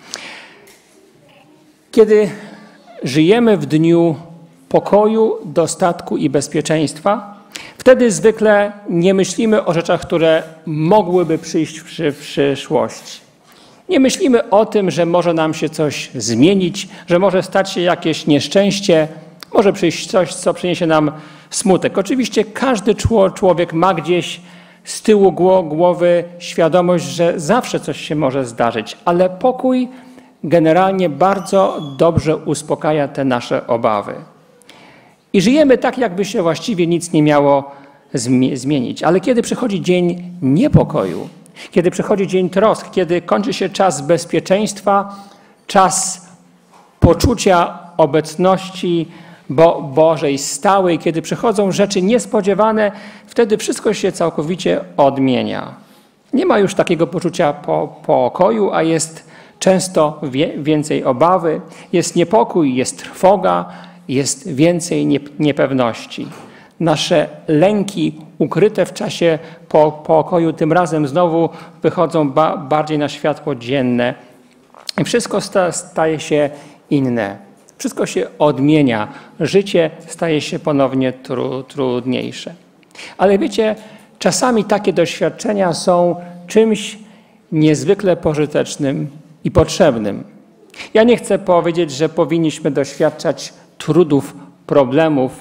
Kiedy żyjemy w dniu pokoju, dostatku i bezpieczeństwa, wtedy zwykle nie myślimy o rzeczach, które mogłyby przyjść w przyszłości. Nie myślimy o tym, że może nam się coś zmienić, że może stać się jakieś nieszczęście, może przyjść coś, co przyniesie nam smutek. Oczywiście każdy człowiek ma gdzieś z tyłu głowy świadomość, że zawsze coś się może zdarzyć, ale pokój generalnie bardzo dobrze uspokaja te nasze obawy. I żyjemy tak, jakby się właściwie nic nie miało zmienić. Ale kiedy przychodzi dzień niepokoju, kiedy przychodzi dzień trosk, kiedy kończy się czas bezpieczeństwa, czas poczucia obecności Bożej stałej, kiedy przychodzą rzeczy niespodziewane, wtedy wszystko się całkowicie odmienia. Nie ma już takiego poczucia pokoju, a jest często więcej obawy, jest niepokój, jest trwoga, jest więcej niepewności. Nasze lęki ukryte w czasie pokoju tym razem znowu wychodzą bardziej na światło dzienne. I wszystko staje się inne. Wszystko się odmienia. Życie staje się ponownie trudniejsze. Ale wiecie, czasami takie doświadczenia są czymś niezwykle pożytecznym i potrzebnym. Ja nie chcę powiedzieć, że powinniśmy doświadczać trudów, problemów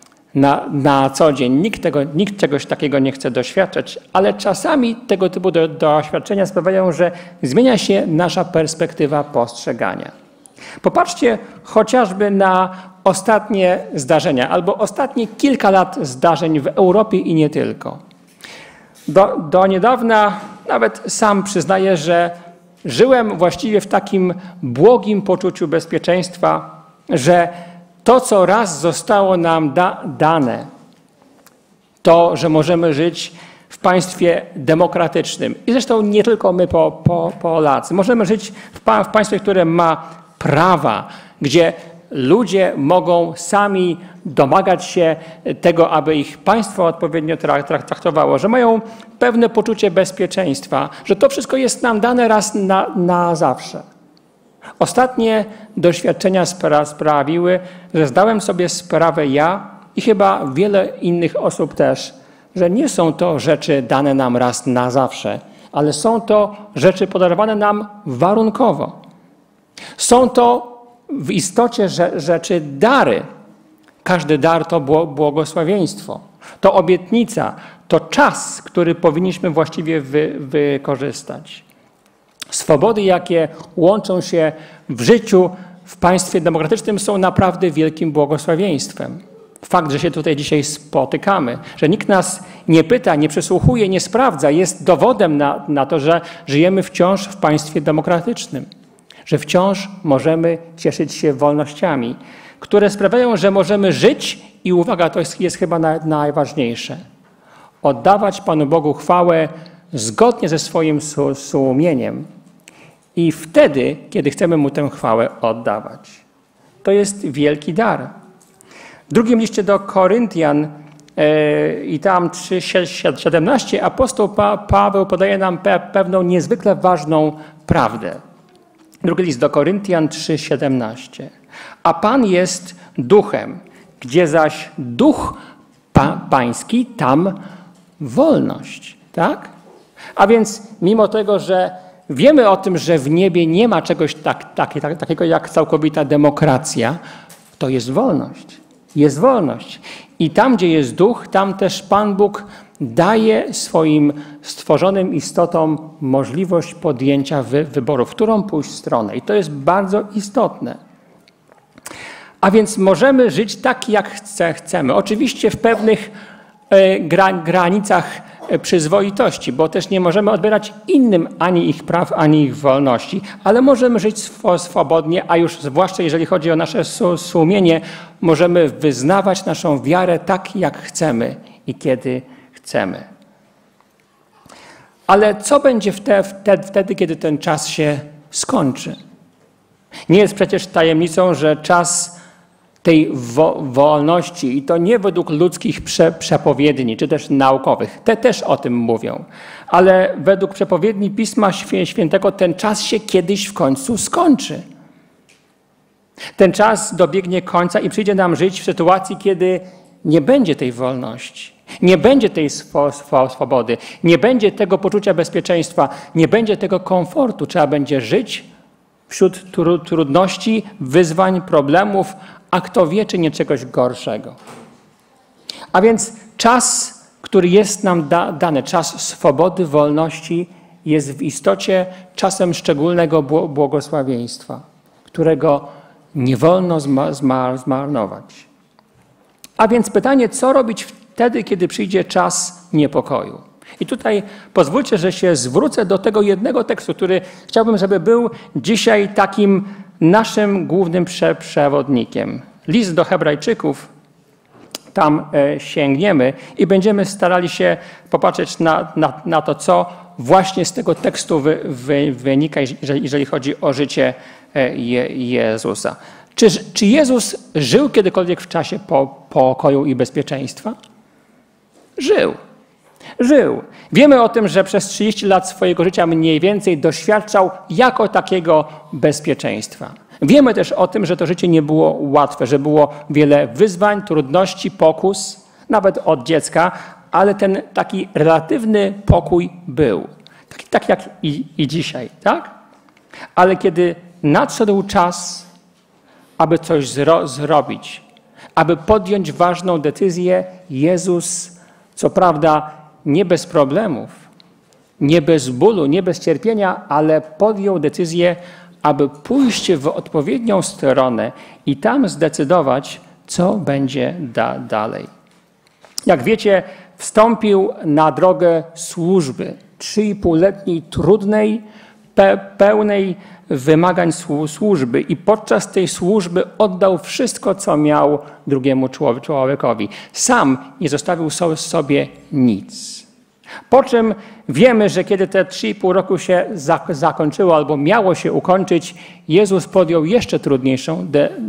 na co dzień. Nikt czegoś takiego nie chce doświadczać, ale czasami tego typu doświadczenia sprawiają, że zmienia się nasza perspektywa postrzegania. Popatrzcie chociażby na ostatnie zdarzenia albo ostatnie kilka lat zdarzeń w Europie i nie tylko. Do niedawna nawet sam przyznaję, że żyłem właściwie w takim błogim poczuciu bezpieczeństwa, że to, co raz zostało nam dane, to, że możemy żyć w państwie demokratycznym. I zresztą nie tylko my, Polacy. Możemy żyć w państwie, które ma prawa, gdzie ludzie mogą sami domagać się tego, aby ich państwo odpowiednio traktowało, że mają pewne poczucie bezpieczeństwa, że to wszystko jest nam dane raz na zawsze. Ostatnie doświadczenia sprawiły, że zdałem sobie sprawę ja i chyba wiele innych osób też, że nie są to rzeczy dane nam raz na zawsze, ale są to rzeczy podarowane nam warunkowo. Są to w istocie rzeczy dary. Każdy dar to błogosławieństwo, to obietnica, to czas, który powinniśmy właściwie wykorzystać. Swobody, jakie łączą się w życiu w państwie demokratycznym, są naprawdę wielkim błogosławieństwem. Fakt, że się tutaj dzisiaj spotykamy, że nikt nas nie pyta, nie przesłuchuje, nie sprawdza, jest dowodem na to, że żyjemy wciąż w państwie demokratycznym, że wciąż możemy cieszyć się wolnościami, które sprawiają, że możemy żyć i uwaga, to jest chyba najważniejsze, oddawać Panu Bogu chwałę zgodnie ze swoim sumieniem i wtedy, kiedy chcemy Mu tę chwałę oddawać. To jest wielki dar. W drugim liście do Koryntian i tam 3:17 apostoł Paweł podaje nam pewną niezwykle ważną prawdę. Drugi list do Koryntian 3:17. A Pan jest duchem, gdzie zaś duch pański, tam wolność. Tak? A więc mimo tego, że wiemy o tym, że w niebie nie ma czegoś takiego jak całkowita demokracja, to jest wolność. Jest wolność. I tam, gdzie jest duch, tam też Pan Bóg daje swoim stworzonym istotom możliwość podjęcia wyboru, w którą pójść stronę. I to jest bardzo istotne. A więc możemy żyć tak, jak chcemy. Oczywiście w pewnych granicach przyzwoitości, bo też nie możemy odbierać innym ani ich praw, ani ich wolności, ale możemy żyć swobodnie, a już zwłaszcza jeżeli chodzi o nasze sumienie, możemy wyznawać naszą wiarę tak, jak chcemy i kiedy chcemy. Ale co będzie wtedy, kiedy ten czas się skończy? Nie jest przecież tajemnicą, że czas tej wolności, i to nie według ludzkich przepowiedni, czy też naukowych, te też o tym mówią, ale według przepowiedni Pisma Świętego ten czas się kiedyś w końcu skończy. Ten czas dobiegnie końca i przyjdzie nam żyć w sytuacji, kiedy nie będzie tej wolności, nie będzie tej swobody, nie będzie tego poczucia bezpieczeństwa, nie będzie tego komfortu. Trzeba będzie żyć wśród trudności, wyzwań, problemów, a kto wie, czy nie czegoś gorszego. A więc czas, który jest nam dany, czas swobody, wolności, jest w istocie czasem szczególnego błogosławieństwa, którego nie wolno zmarnować. A więc pytanie, co robić wtedy, kiedy przyjdzie czas niepokoju? I tutaj pozwólcie, że się zwrócę do tego jednego tekstu, który chciałbym, żeby był dzisiaj takim naszym głównym przewodnikiem. List do Hebrajczyków, tam sięgniemy i będziemy starali się popatrzeć na to, co właśnie z tego tekstu wynika, jeżeli chodzi o życie Jezusa. Czy Jezus żył kiedykolwiek w czasie pokoju i bezpieczeństwa? Żył. Żył. Wiemy o tym, że przez 30 lat swojego życia mniej więcej doświadczał jako takiego bezpieczeństwa. Wiemy też o tym, że to życie nie było łatwe, że było wiele wyzwań, trudności, pokus, nawet od dziecka, ale ten taki relatywny pokój był. Tak jak i dzisiaj, tak? Ale kiedy nadszedł czas, aby coś zrobić, aby podjąć ważną decyzję, Jezus, co prawda nie bez problemów, nie bez bólu, nie bez cierpienia, ale podjął decyzję, aby pójść w odpowiednią stronę i tam zdecydować, co będzie dalej. Jak wiecie, wstąpił na drogę służby, 3,5-letniej, trudnej, pełnej wymagań służby i podczas tej służby oddał wszystko, co miał drugiemu człowiekowi. Sam nie zostawił sobie nic. Po czym wiemy, że kiedy te 3,5 roku się zakończyło albo miało się ukończyć, Jezus podjął jeszcze trudniejszą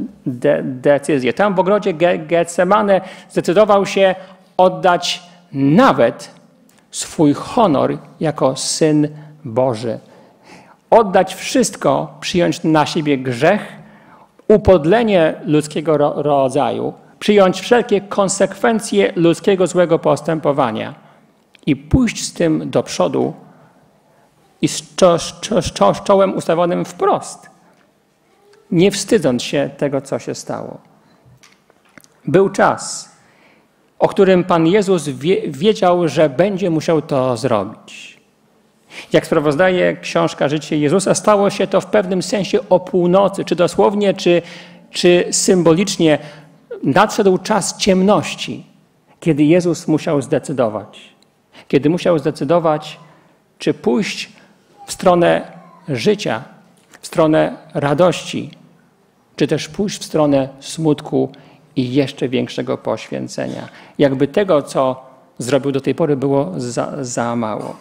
decyzję. Tam w ogrodzie Getsemane zdecydował się oddać nawet swój honor jako Syn Boży. Oddać wszystko, przyjąć na siebie grzech, upodlenie ludzkiego rodzaju, przyjąć wszelkie konsekwencje ludzkiego złego postępowania i pójść z tym do przodu i z czołem ustawionym wprost, nie wstydząc się tego, co się stało. Był czas, o którym Pan Jezus wiedział, że będzie musiał to zrobić. Jak sprawozdaje książka Życie Jezusa, stało się to w pewnym sensie o północy, czy dosłownie, czy symbolicznie. Nadszedł czas ciemności, kiedy Jezus musiał zdecydować. Kiedy musiał zdecydować, czy pójść w stronę życia, w stronę radości, czy też pójść w stronę smutku i jeszcze większego poświęcenia. Jakby tego, co zrobił do tej pory, było za mało.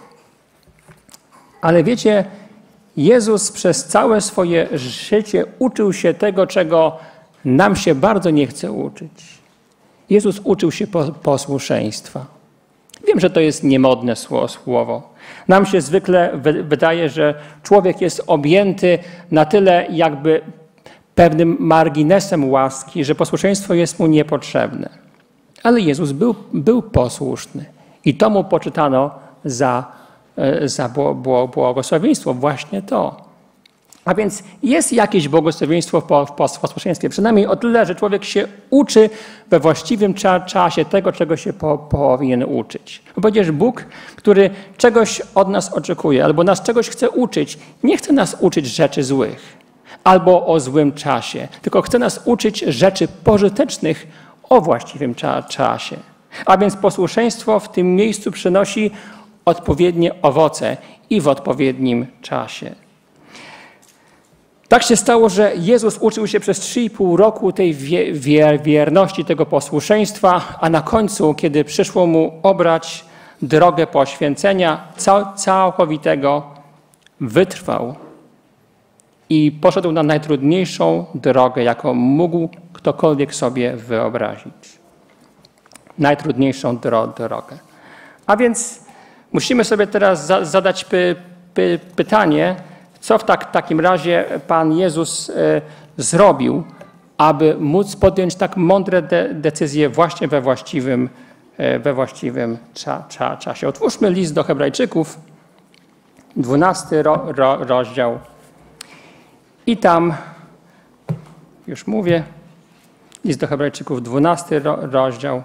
Ale wiecie, Jezus przez całe swoje życie uczył się tego, czego nam się bardzo nie chce uczyć. Jezus uczył się posłuszeństwa. Wiem, że to jest niemodne słowo. Nam się zwykle wydaje, że człowiek jest objęty na tyle jakby pewnym marginesem łaski, że posłuszeństwo jest mu niepotrzebne. Ale Jezus był posłuszny i to mu poczytano za błogosławieństwo, właśnie to. A więc jest jakieś błogosławieństwo w posłuszeństwie, przynajmniej o tyle, że człowiek się uczy we właściwym czasie tego, czego się powinien uczyć. Bo przecież Bóg, który czegoś od nas oczekuje albo nas czegoś chce uczyć, nie chce nas uczyć rzeczy złych albo o złym czasie, tylko chce nas uczyć rzeczy pożytecznych o właściwym czasie. A więc posłuszeństwo w tym miejscu przynosi odpowiednie owoce i w odpowiednim czasie. Tak się stało, że Jezus uczył się przez 3,5 roku tej wierności, tego posłuszeństwa, a na końcu, kiedy przyszło mu obrać drogę poświęcenia całkowitego, wytrwał i poszedł na najtrudniejszą drogę, jaką mógł ktokolwiek sobie wyobrazić. Najtrudniejszą drogę. A więc musimy sobie teraz zadać pytanie, co w takim razie Pan Jezus zrobił, aby móc podjąć tak mądre decyzje właśnie we właściwym czasie. Otwórzmy list do Hebrajczyków, 12 rozdział. I tam, już mówię, list do Hebrajczyków, 12 rozdział.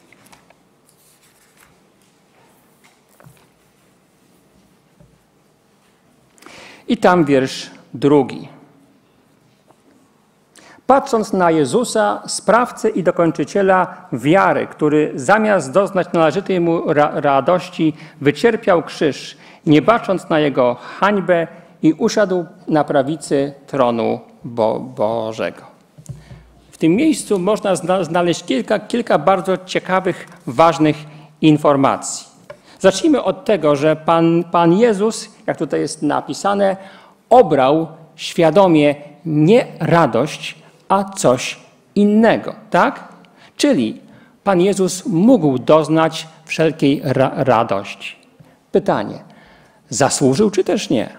I tam wiersz 2. Patrząc na Jezusa, sprawcę i dokończyciela wiary, który zamiast doznać należytej mu radości, wycierpiał krzyż, nie bacząc na jego hańbę i usiadł na prawicy tronu Bożego. W tym miejscu można znaleźć kilka bardzo ciekawych, ważnych informacji. Zacznijmy od tego, że Pan Jezus, jak tutaj jest napisane, obrał świadomie nie radość, a coś innego, tak? Czyli Pan Jezus mógł doznać wszelkiej radości. Pytanie, zasłużył czy też nie?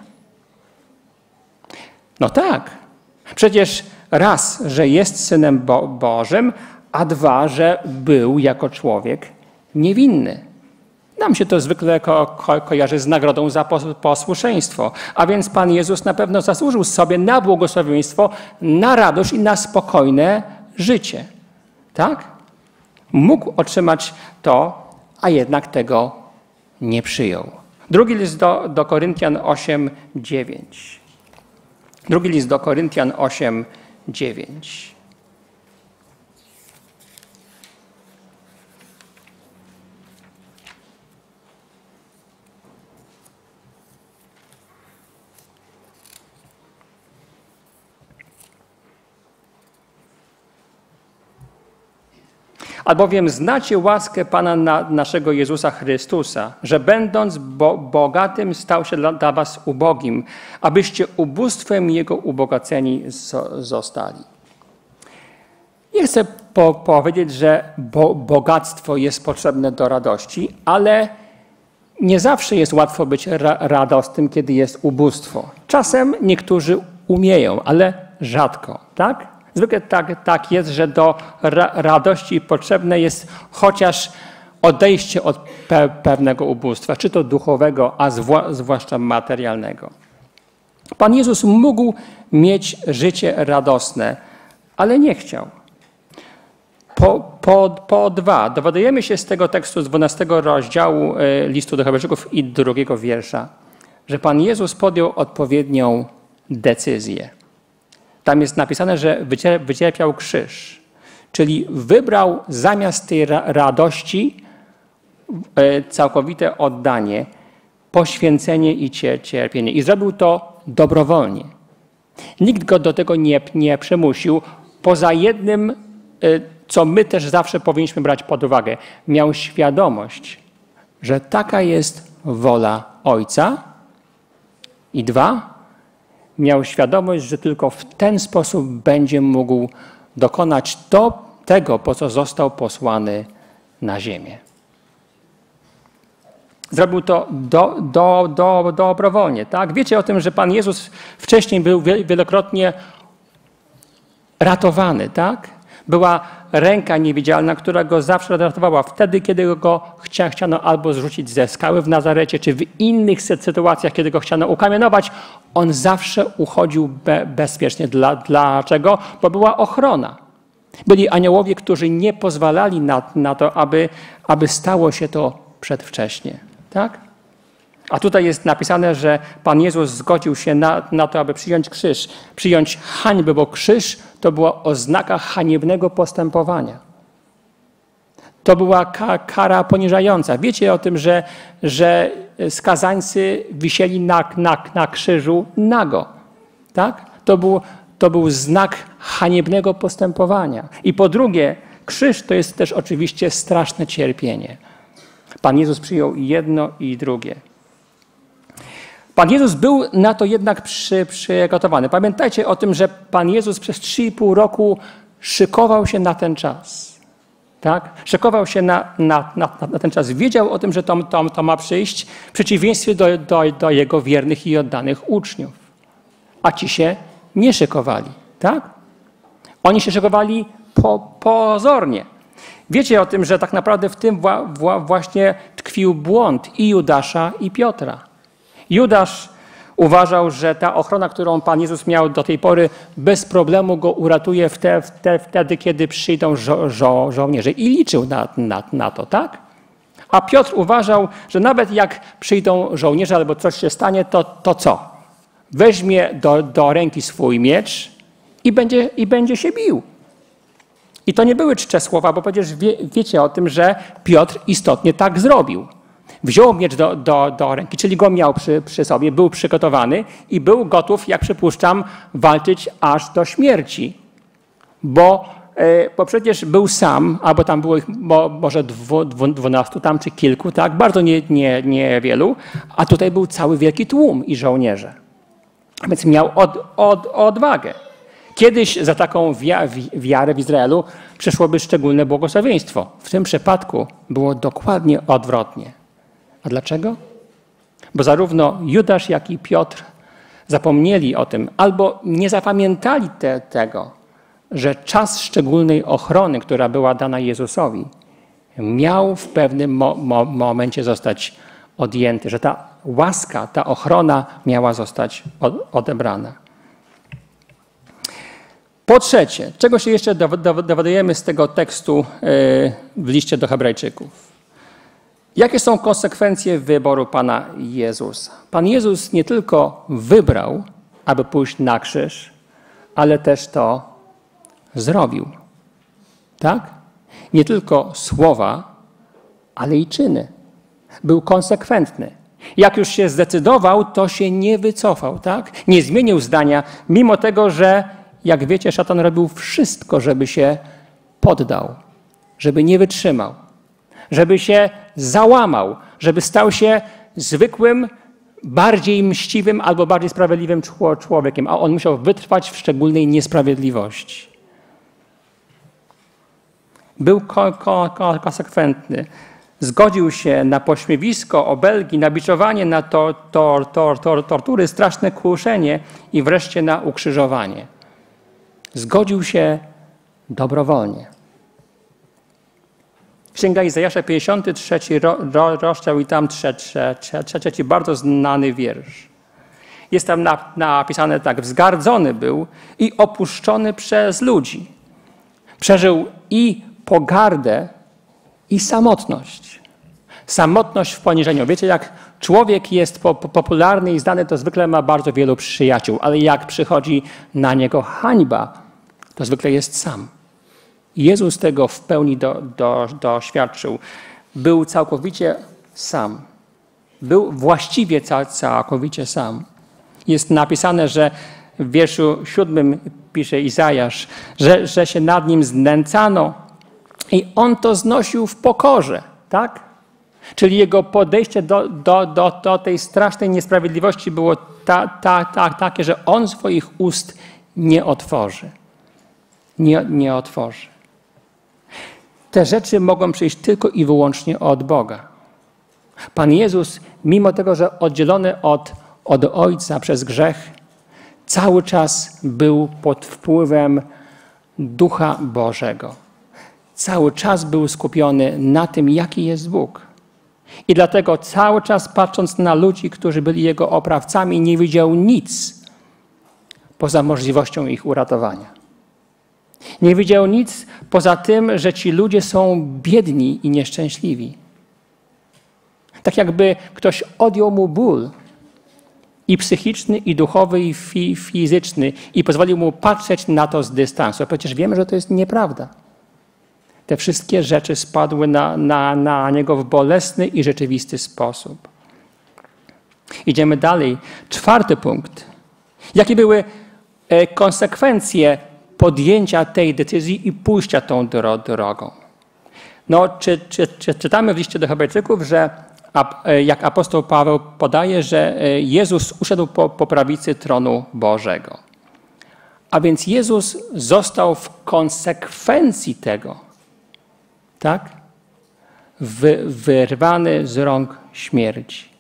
No tak, przecież raz, że jest Synem Bożym, a dwa, że był jako człowiek niewinny. Nam się to zwykle kojarzy z nagrodą za posłuszeństwo. A więc Pan Jezus na pewno zasłużył sobie na błogosławieństwo, na radość i na spokojne życie. Tak? Mógł otrzymać to, a jednak tego nie przyjął. Drugi list do Koryntian 8:9. Drugi list do Koryntian 8:9. Albowiem znacie łaskę Pana naszego Jezusa Chrystusa, że będąc bogatym stał się dla was ubogim, abyście ubóstwem Jego ubogaceni zostali. Nie chcę powiedzieć, że bogactwo jest potrzebne do radości, ale nie zawsze jest łatwo być radosnym, kiedy jest ubóstwo. Czasem niektórzy umieją, ale rzadko, tak? Zwykle tak jest, że do radości potrzebne jest chociaż odejście od pewnego ubóstwa, czy to duchowego, a zwłaszcza materialnego. Pan Jezus mógł mieć życie radosne, ale nie chciał. Po dwa, dowiadujemy się z tego tekstu z 12 rozdziału listu do Hebrajczyków i 2 wiersza, że Pan Jezus podjął odpowiednią decyzję. Tam jest napisane, że wycierpiał krzyż, czyli wybrał zamiast tej radości całkowite oddanie, poświęcenie i cierpienie. I zrobił to dobrowolnie. Nikt go do tego nie przymusił, poza jednym, co my też zawsze powinniśmy brać pod uwagę. Miał świadomość, że taka jest wola Ojca. I 2, miał świadomość, że tylko w ten sposób będzie mógł dokonać tego, po co został posłany na ziemię. Zrobił to dobrowolnie. Tak? Wiecie o tym, że Pan Jezus wcześniej był wielokrotnie ratowany. Tak? Była ręka niewidzialna, która go zawsze ratowała. Wtedy, kiedy go chciano albo zrzucić ze skały w Nazarecie, czy w innych sytuacjach, kiedy go chciano ukamienować, on zawsze uchodził bezpiecznie. Dlaczego? Bo była ochrona. Byli aniołowie, którzy nie pozwalali na to, aby stało się to przedwcześnie. Tak? A tutaj jest napisane, że Pan Jezus zgodził się na to, aby przyjąć krzyż, przyjąć hańbę, bo krzyż to była oznaka haniebnego postępowania. To była kara poniżająca. Wiecie o tym, że skazańcy wisieli na krzyżu nago. Tak? To był znak haniebnego postępowania. I po drugie, krzyż to jest też oczywiście straszne cierpienie. Pan Jezus przyjął i jedno, i drugie. Pan Jezus był na to jednak przygotowany. Pamiętajcie o tym, że Pan Jezus przez 3,5 roku szykował się na ten czas. Tak? Szykował się na ten czas. Wiedział o tym, że to ma przyjść, w przeciwieństwie do Jego wiernych i oddanych uczniów. A ci się nie szykowali. Tak? Oni się szykowali pozornie. Wiecie o tym, że tak naprawdę w tym właśnie tkwił błąd i Judasza, i Piotra. Judasz uważał, że ta ochrona, którą Pan Jezus miał do tej pory, bez problemu go uratuje wtedy, kiedy przyjdą żołnierze. I liczył na to, tak? A Piotr uważał, że nawet jak przyjdą żołnierze albo coś się stanie, to co? Weźmie do ręki swój miecz i będzie się bił. I to nie były czcze słowa, bo przecież wiecie o tym, że Piotr istotnie tak zrobił. Wziął miecz do ręki, czyli go miał przy sobie, był przygotowany i był gotów, jak przypuszczam, walczyć aż do śmierci. Bo przecież był sam, albo tam było ich może 12 tam czy kilku, tak? Bardzo niewielu, a tutaj był cały wielki tłum i żołnierze. Więc miał odwagę. Kiedyś za taką wiarę w Izraelu przyszłoby szczególne błogosławieństwo. W tym przypadku było dokładnie odwrotnie. A dlaczego? Bo zarówno Judasz, jak i Piotr zapomnieli o tym, albo nie zapamiętali tego, że czas szczególnej ochrony, która była dana Jezusowi, miał w pewnym momencie zostać odjęty, że ta łaska, ta ochrona miała zostać odebrana. Po trzecie, czego się jeszcze dowiadujemy z tego tekstu w liście do Hebrajczyków? Jakie są konsekwencje wyboru Pana Jezusa? Pan Jezus nie tylko wybrał, aby pójść na krzyż, ale też to zrobił. Tak? Nie tylko słowa, ale i czyny. Był konsekwentny. Jak już się zdecydował, to się nie wycofał. Tak? Nie zmienił zdania, mimo tego, że, jak wiecie, szatan robił wszystko, żeby się poddał, żeby nie wytrzymał, żeby się załamał, żeby stał się zwykłym, bardziej mściwym albo bardziej sprawiedliwym człowiekiem, a on musiał wytrwać w szczególnej niesprawiedliwości. Był konsekwentny. Zgodził się na pośmiewisko, obelgi, na biczowanie, na tortury, straszne kłuszenie i wreszcie na ukrzyżowanie. Zgodził się dobrowolnie. Księga Izajasza, 53 rozdział i tam trzeci bardzo znany wiersz. Jest tam napisane tak: wzgardzony był i opuszczony przez ludzi. Przeżył i pogardę, i samotność. Samotność w poniżeniu. Wiecie, jak człowiek jest popularny i znany, to zwykle ma bardzo wielu przyjaciół, ale jak przychodzi na niego hańba, to zwykle jest sam. Jezus tego w pełni doświadczył. Był całkowicie sam. Był właściwie całkowicie sam. Jest napisane, że w wierszu 7 pisze Izajasz, że się nad nim znęcano i on to znosił w pokorze. Tak? Czyli jego podejście do tej strasznej niesprawiedliwości było takie, że on swoich ust nie otworzy. Nie otworzy. Te rzeczy mogą przyjść tylko i wyłącznie od Boga. Pan Jezus, mimo tego, że oddzielony od Ojca przez grzech, cały czas był pod wpływem Ducha Bożego. Cały czas był skupiony na tym, jaki jest Bóg. I dlatego cały czas patrząc na ludzi, którzy byli Jego oprawcami, nie widział nic poza możliwością ich uratowania. Nie widział nic poza tym, że ci ludzie są biedni i nieszczęśliwi. Tak jakby ktoś odjął mu ból i psychiczny, i duchowy, i fizyczny i pozwolił mu patrzeć na to z dystansu. A przecież wiemy, że to jest nieprawda. Te wszystkie rzeczy spadły na niego w bolesny i rzeczywisty sposób. Idziemy dalej. 4. punkt. Jakie były konsekwencje podjęcia tej decyzji i pójścia tą drogą? No, czytamy w liście do Hebrajczyków, że jak apostoł Paweł podaje, że Jezus usiadł po prawicy tronu Bożego. A więc Jezus został w konsekwencji tego, tak, wyrwany z rąk śmierci.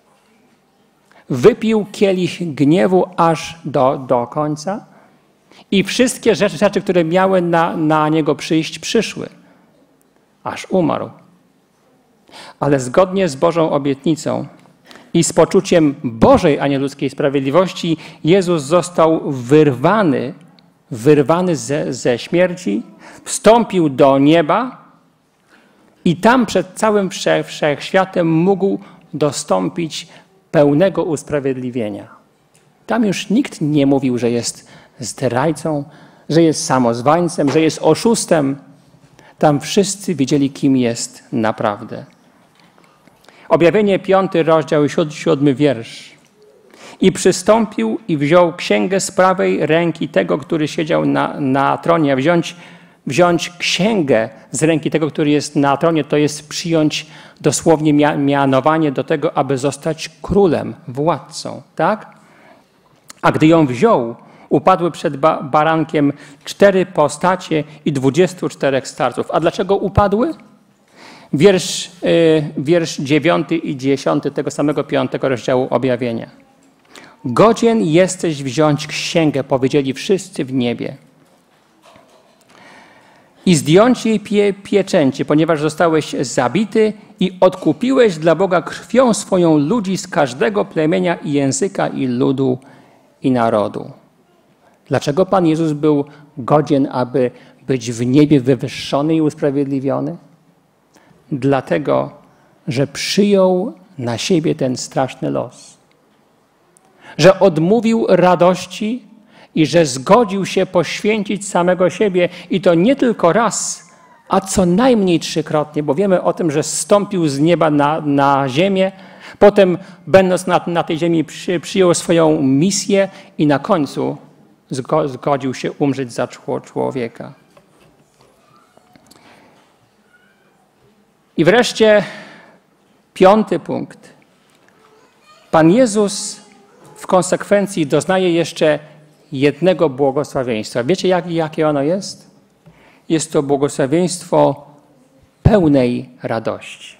Wypił kielich gniewu aż do końca i wszystkie rzeczy, które miały na niego przyjść, przyszły, aż umarł. Ale zgodnie z Bożą obietnicą i z poczuciem Bożej, a nie ludzkiej sprawiedliwości, Jezus został wyrwany ze śmierci, wstąpił do nieba i tam przed całym wszechświatem mógł dostąpić pełnego usprawiedliwienia. Tam już nikt nie mówił, że jest zdrajcą, że jest samozwańcem, że jest oszustem. Tam wszyscy wiedzieli, kim jest naprawdę. Objawienie 5, rozdział 7 wiersz. I przystąpił i wziął księgę z prawej ręki tego, który siedział na tronie. Wziąć księgę z ręki tego, który jest na tronie, to jest przyjąć dosłownie mianowanie do tego, aby zostać królem, władcą. Tak? A gdy ją wziął, upadły przed barankiem 4 postacie i 24 starców. A dlaczego upadły? Wiersz 9 i 10 tego samego 5 rozdziału objawienia. Godzien jesteś wziąć księgę, powiedzieli wszyscy w niebie. I zdjąć jej pieczęcie, ponieważ zostałeś zabity i odkupiłeś dla Boga krwią swoją ludzi z każdego plemienia i języka i ludu i narodu. Dlaczego Pan Jezus był godzien, aby być w niebie wywyższony i usprawiedliwiony? Dlatego, że przyjął na siebie ten straszny los. Że odmówił radości i że zgodził się poświęcić samego siebie i to nie tylko raz, a co najmniej 3-krotnie, bo wiemy o tym, że zstąpił z nieba na ziemię, potem będąc na tej ziemi przyjął swoją misję i na końcu zgodził się umrzeć za człowieka. I wreszcie 5. punkt. Pan Jezus w konsekwencji doznaje jeszcze jednego błogosławieństwa. Wiecie, jakie ono jest? Jest to błogosławieństwo pełnej radości.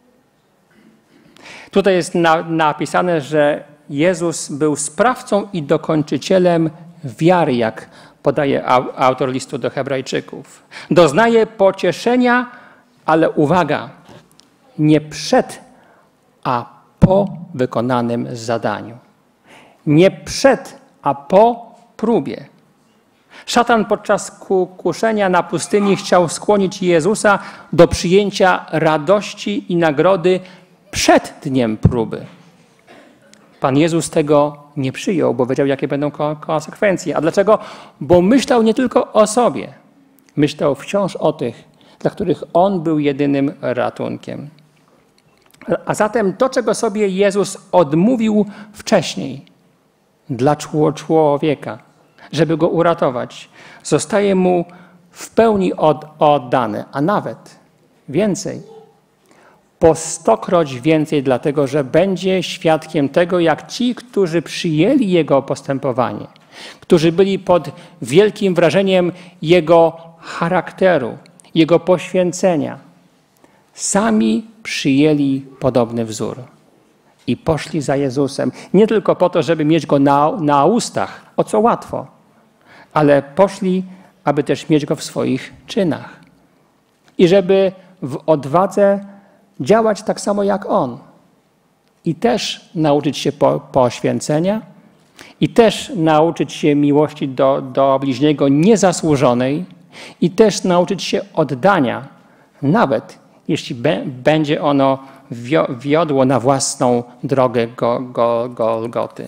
Tutaj jest napisane, że Jezus był sprawcą i dokończycielem wiary, jak podaje autor listu do Hebrajczyków. Doznaje pocieszenia, ale uwaga, nie przed, a po wykonanym zadaniu. Nie przed, a po próbie. Szatan podczas kuszenia na pustyni chciał skłonić Jezusa do przyjęcia radości i nagrody przed dniem próby. Pan Jezus tego nie przyjął, bo wiedział, jakie będą konsekwencje. A dlaczego? Bo myślał nie tylko o sobie. Myślał wciąż o tych, dla których On był jedynym ratunkiem. A zatem to, czego sobie Jezus odmówił wcześniej dla człowieka, żeby go uratować, zostaje mu w pełni oddane, a nawet więcej. Po 100-kroć więcej, dlatego że będzie świadkiem tego, jak ci, którzy przyjęli Jego postępowanie, którzy byli pod wielkim wrażeniem Jego charakteru, Jego poświęcenia, sami przyjęli podobny wzór i poszli za Jezusem. Nie tylko po to, żeby mieć Go na ustach, o co łatwo, ale poszli, aby też mieć Go w swoich czynach. I żeby w odwadze działać tak samo jak On. I też nauczyć się poświęcenia, i też nauczyć się miłości do bliźniego niezasłużonej, i też nauczyć się oddania, nawet jeśli będzie ono wiodło na własną drogę Golgoty.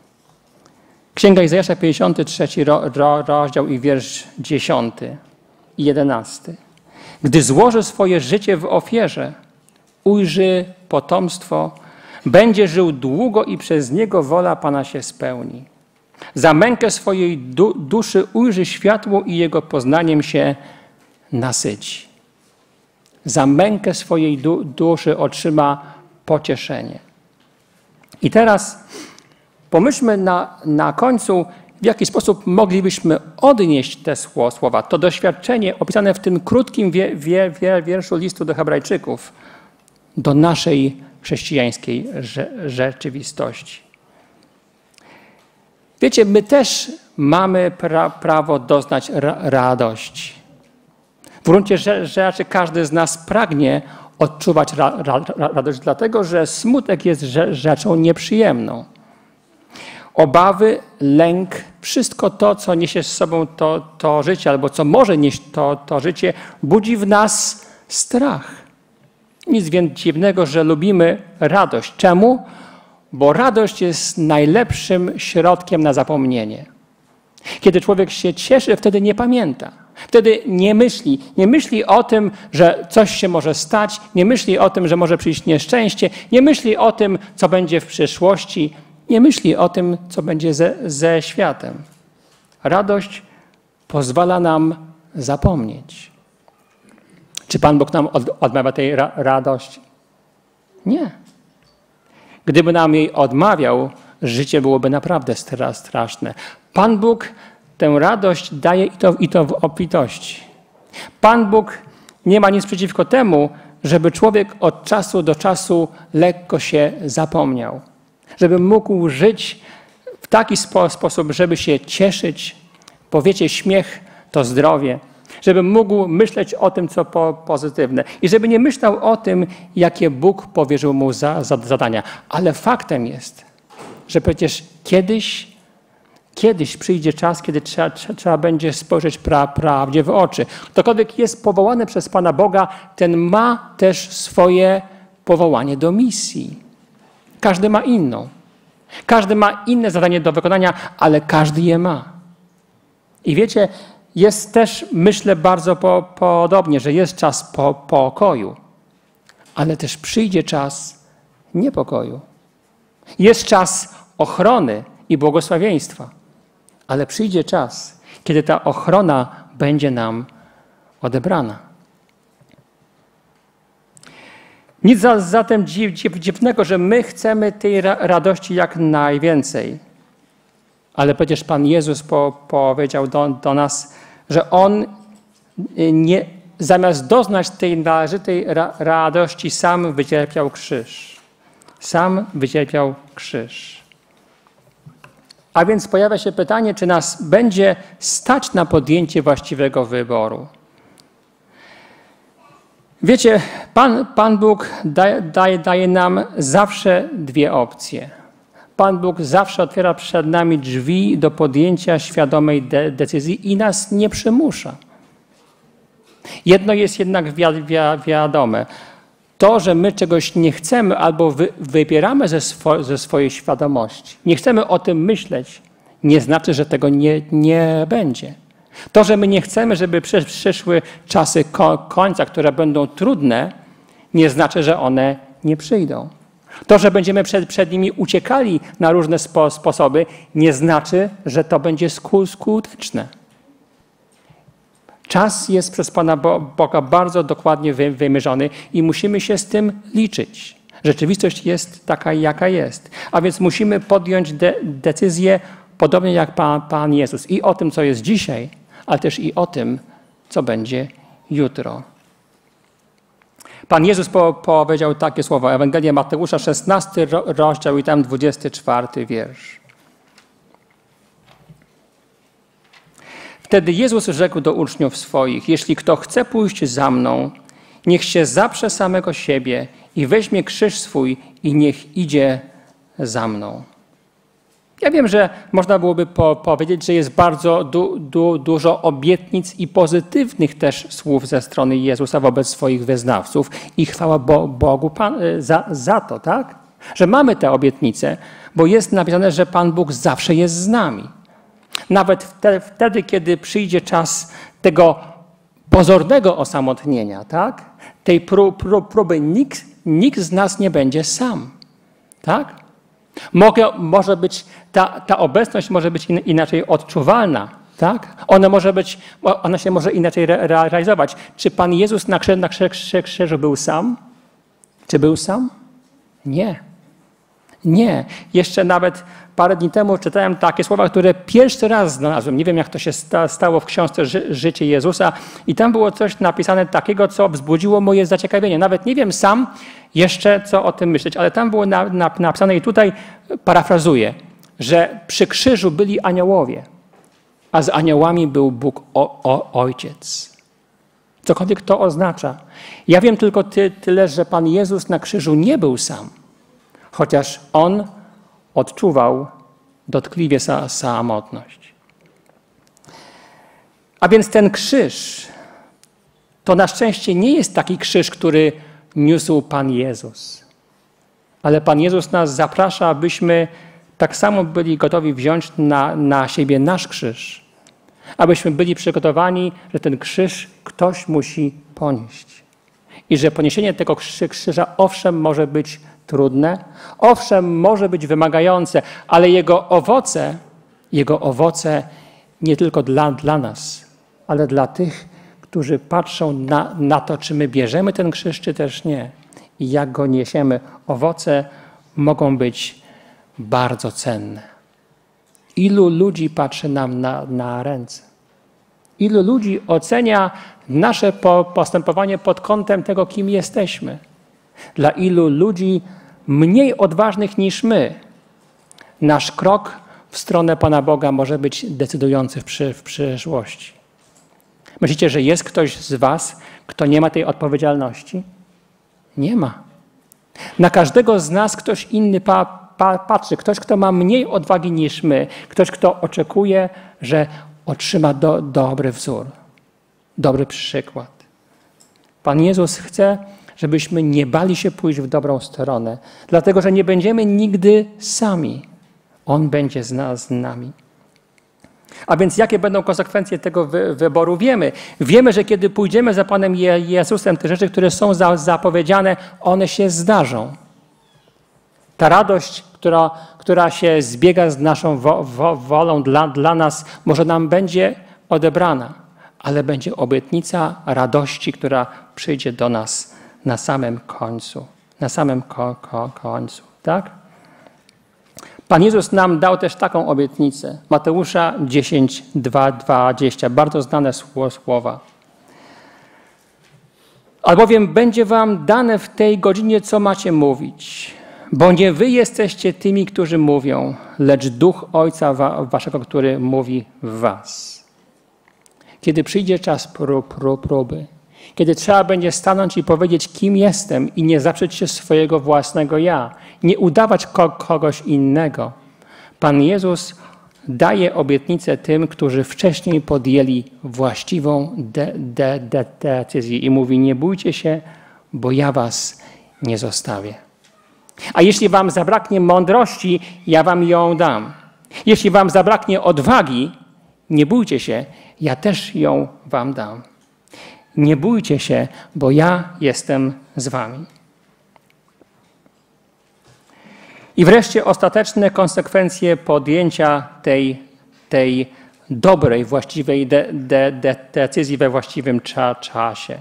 Księga Izajasza, 53 rozdział i wiersz 10. i 11. Gdy złoży swoje życie w ofierze, ujrzy potomstwo, będzie żył długo i przez niego wola Pana się spełni. Za mękę swojej duszy ujrzy światło i jego poznaniem się nasyci. Za mękę swojej duszy otrzyma pocieszenie. I teraz pomyślmy na końcu, w jaki sposób moglibyśmy odnieść te słowa, to doświadczenie opisane w tym krótkim wierszu listu do Hebrajczyków, do naszej chrześcijańskiej rzeczywistości. Wiecie, my też mamy prawo doznać radości. W gruncie rzeczy każdy z nas pragnie odczuwać radość, dlatego że smutek jest rzeczą nieprzyjemną. Obawy, lęk, wszystko to, co niesie z sobą to życie, albo co może nieść to życie, budzi w nas strach. Nic więc dziwnego, że lubimy radość. Czemu? Bo radość jest najlepszym środkiem na zapomnienie. Kiedy człowiek się cieszy, wtedy nie pamięta. Wtedy nie myśli o tym, że coś się może stać, nie myśli o tym, że może przyjść nieszczęście, nie myśli o tym, co będzie w przyszłości, nie myśli o tym, co będzie ze światem. Radość pozwala nam zapomnieć. Czy Pan Bóg nam odmawia tej radości? Nie. Gdyby nam jej odmawiał, życie byłoby naprawdę straszne. Pan Bóg tę radość daje i to w obfitości. Pan Bóg nie ma nic przeciwko temu, żeby człowiek od czasu do czasu lekko się zapomniał. Żeby mógł żyć w taki sposób, żeby się cieszyć, bo wiecie, śmiech to zdrowie. Żeby mógł myśleć o tym, co pozytywne. I żeby nie myślał o tym, jakie Bóg powierzył mu zadania. Ale faktem jest, że przecież kiedyś przyjdzie czas, kiedy trzeba będzie spojrzeć prawdzie w oczy. Ktokolwiek jest powołany przez Pana Boga, ten ma też swoje powołanie do misji. Każdy ma inną. Każdy ma inne zadanie do wykonania, ale każdy je ma. I wiecie, jest też, myślę, bardzo podobnie, że jest czas pokoju, ale też przyjdzie czas niepokoju. Jest czas ochrony i błogosławieństwa, ale przyjdzie czas, kiedy ta ochrona będzie nam odebrana. Nic zatem dziwnego, że my chcemy tej radości jak najwięcej. Ale przecież Pan Jezus powiedział do nas, że On zamiast doznać tej należytej radości, sam wycierpiał krzyż. Sam wycierpiał krzyż. A więc pojawia się pytanie, czy nas będzie stać na podjęcie właściwego wyboru. Wiecie, Pan Bóg daje nam zawsze dwie opcje. Pan Bóg zawsze otwiera przed nami drzwi do podjęcia świadomej decyzji i nas nie przymusza. Jedno jest jednak wiadome. To, że my czegoś nie chcemy albo wybieramy ze swojej świadomości, nie chcemy o tym myśleć, nie znaczy, że tego nie będzie. To, że my nie chcemy, żeby przyszły czasy końca, które będą trudne, nie znaczy, że one nie przyjdą. To, że będziemy przed nimi uciekali na różne sposoby, nie znaczy, że to będzie skuteczne. Czas jest przez Pana Boga bardzo dokładnie wymierzony i musimy się z tym liczyć. Rzeczywistość jest taka, jaka jest. A więc musimy podjąć decyzję podobnie jak Pan Jezus. I o tym, co jest dzisiaj, ale też i o tym, co będzie jutro. Pan Jezus powiedział takie słowa, Ewangelia Mateusza, 16 rozdział i tam 24 wiersz. Wtedy Jezus rzekł do uczniów swoich, jeśli kto chce pójść za mną, niech się zaprze samego siebie i weźmie krzyż swój i niech idzie za mną. Ja wiem, że można byłoby powiedzieć, że jest bardzo dużo obietnic i pozytywnych też słów ze strony Jezusa wobec swoich wyznawców i chwała Bogu za to, tak? Że mamy te obietnice, bo jest napisane, że Pan Bóg zawsze jest z nami. Nawet wtedy, kiedy przyjdzie czas tego pozornego osamotnienia, tak? Tej próby nikt z nas nie będzie sam, tak? Może być, ta obecność może być inaczej odczuwalna, tak? Ona się może inaczej realizować. Czy Pan Jezus na krzyżu był sam? Czy był sam? Nie. Nie. Jeszcze nawet parę dni temu czytałem takie słowa, które pierwszy raz znalazłem. Nie wiem, jak to się stało w książce Życie Jezusa. I tam było coś napisane takiego, co wzbudziło moje zaciekawienie. Nawet nie wiem sam jeszcze, co o tym myśleć, ale tam było napisane i tutaj parafrazuję, że przy krzyżu byli aniołowie, a z aniołami był Bóg Ojciec. Cokolwiek to oznacza. Ja wiem tylko tyle, że Pan Jezus na krzyżu nie był sam, chociaż On odczuwał dotkliwie samotność. A więc ten krzyż to na szczęście nie jest taki krzyż, który niósł Pan Jezus. Ale Pan Jezus nas zaprasza, abyśmy tak samo byli gotowi wziąć na siebie nasz krzyż. Abyśmy byli przygotowani, że ten krzyż ktoś musi ponieść. I że poniesienie tego krzyża owszem może być trudne, owszem może być wymagające, ale jego owoce nie tylko dla nas, ale dla tych, którzy patrzą na to, czy my bierzemy ten krzyż, czy też nie. I jak go niesiemy, owoce mogą być bardzo cenne. Ilu ludzi patrzy nam na ręce? Ilu ludzi ocenia nasze postępowanie pod kątem tego, kim jesteśmy? Dla ilu ludzi mniej odważnych niż my nasz krok w stronę Pana Boga może być decydujący w przyszłości? Myślicie, że jest ktoś z was, kto nie ma tej odpowiedzialności? Nie ma. Na każdego z nas ktoś inny patrzy. Ktoś, kto ma mniej odwagi niż my. Ktoś, kto oczekuje, że otrzyma dobry wzór, dobry przykład. Pan Jezus chce, żebyśmy nie bali się pójść w dobrą stronę, dlatego że nie będziemy nigdy sami. On będzie z nami. A więc jakie będą konsekwencje tego wyboru? Wiemy, że kiedy pójdziemy za Panem Jezusem, te rzeczy, które są zapowiedziane, one się zdarzą. Ta radość, która się zbiega z naszą wolą dla nas, może nam będzie odebrana, ale będzie obietnica radości, która przyjdzie do nas na samym końcu. Na samym końcu, tak? Pan Jezus nam dał też taką obietnicę. Mateusza 10:20. Bardzo znane słowa. Albowiem będzie wam dane w tej godzinie, co macie mówić. Bo nie wy jesteście tymi, którzy mówią, lecz Duch Ojca waszego, który mówi w was. Kiedy przyjdzie czas próby, kiedy trzeba będzie stanąć i powiedzieć, kim jestem i nie zaprzeć się swojego własnego ja, nie udawać kogoś innego, Pan Jezus daje obietnicę tym, którzy wcześniej podjęli właściwą decyzję i mówi, nie bójcie się, bo ja was nie zostawię. A jeśli wam zabraknie mądrości, ja wam ją dam. Jeśli wam zabraknie odwagi, nie bójcie się, ja też ją wam dam. Nie bójcie się, bo ja jestem z wami. I wreszcie ostateczne konsekwencje podjęcia tej dobrej, właściwej decyzji we właściwym czasie.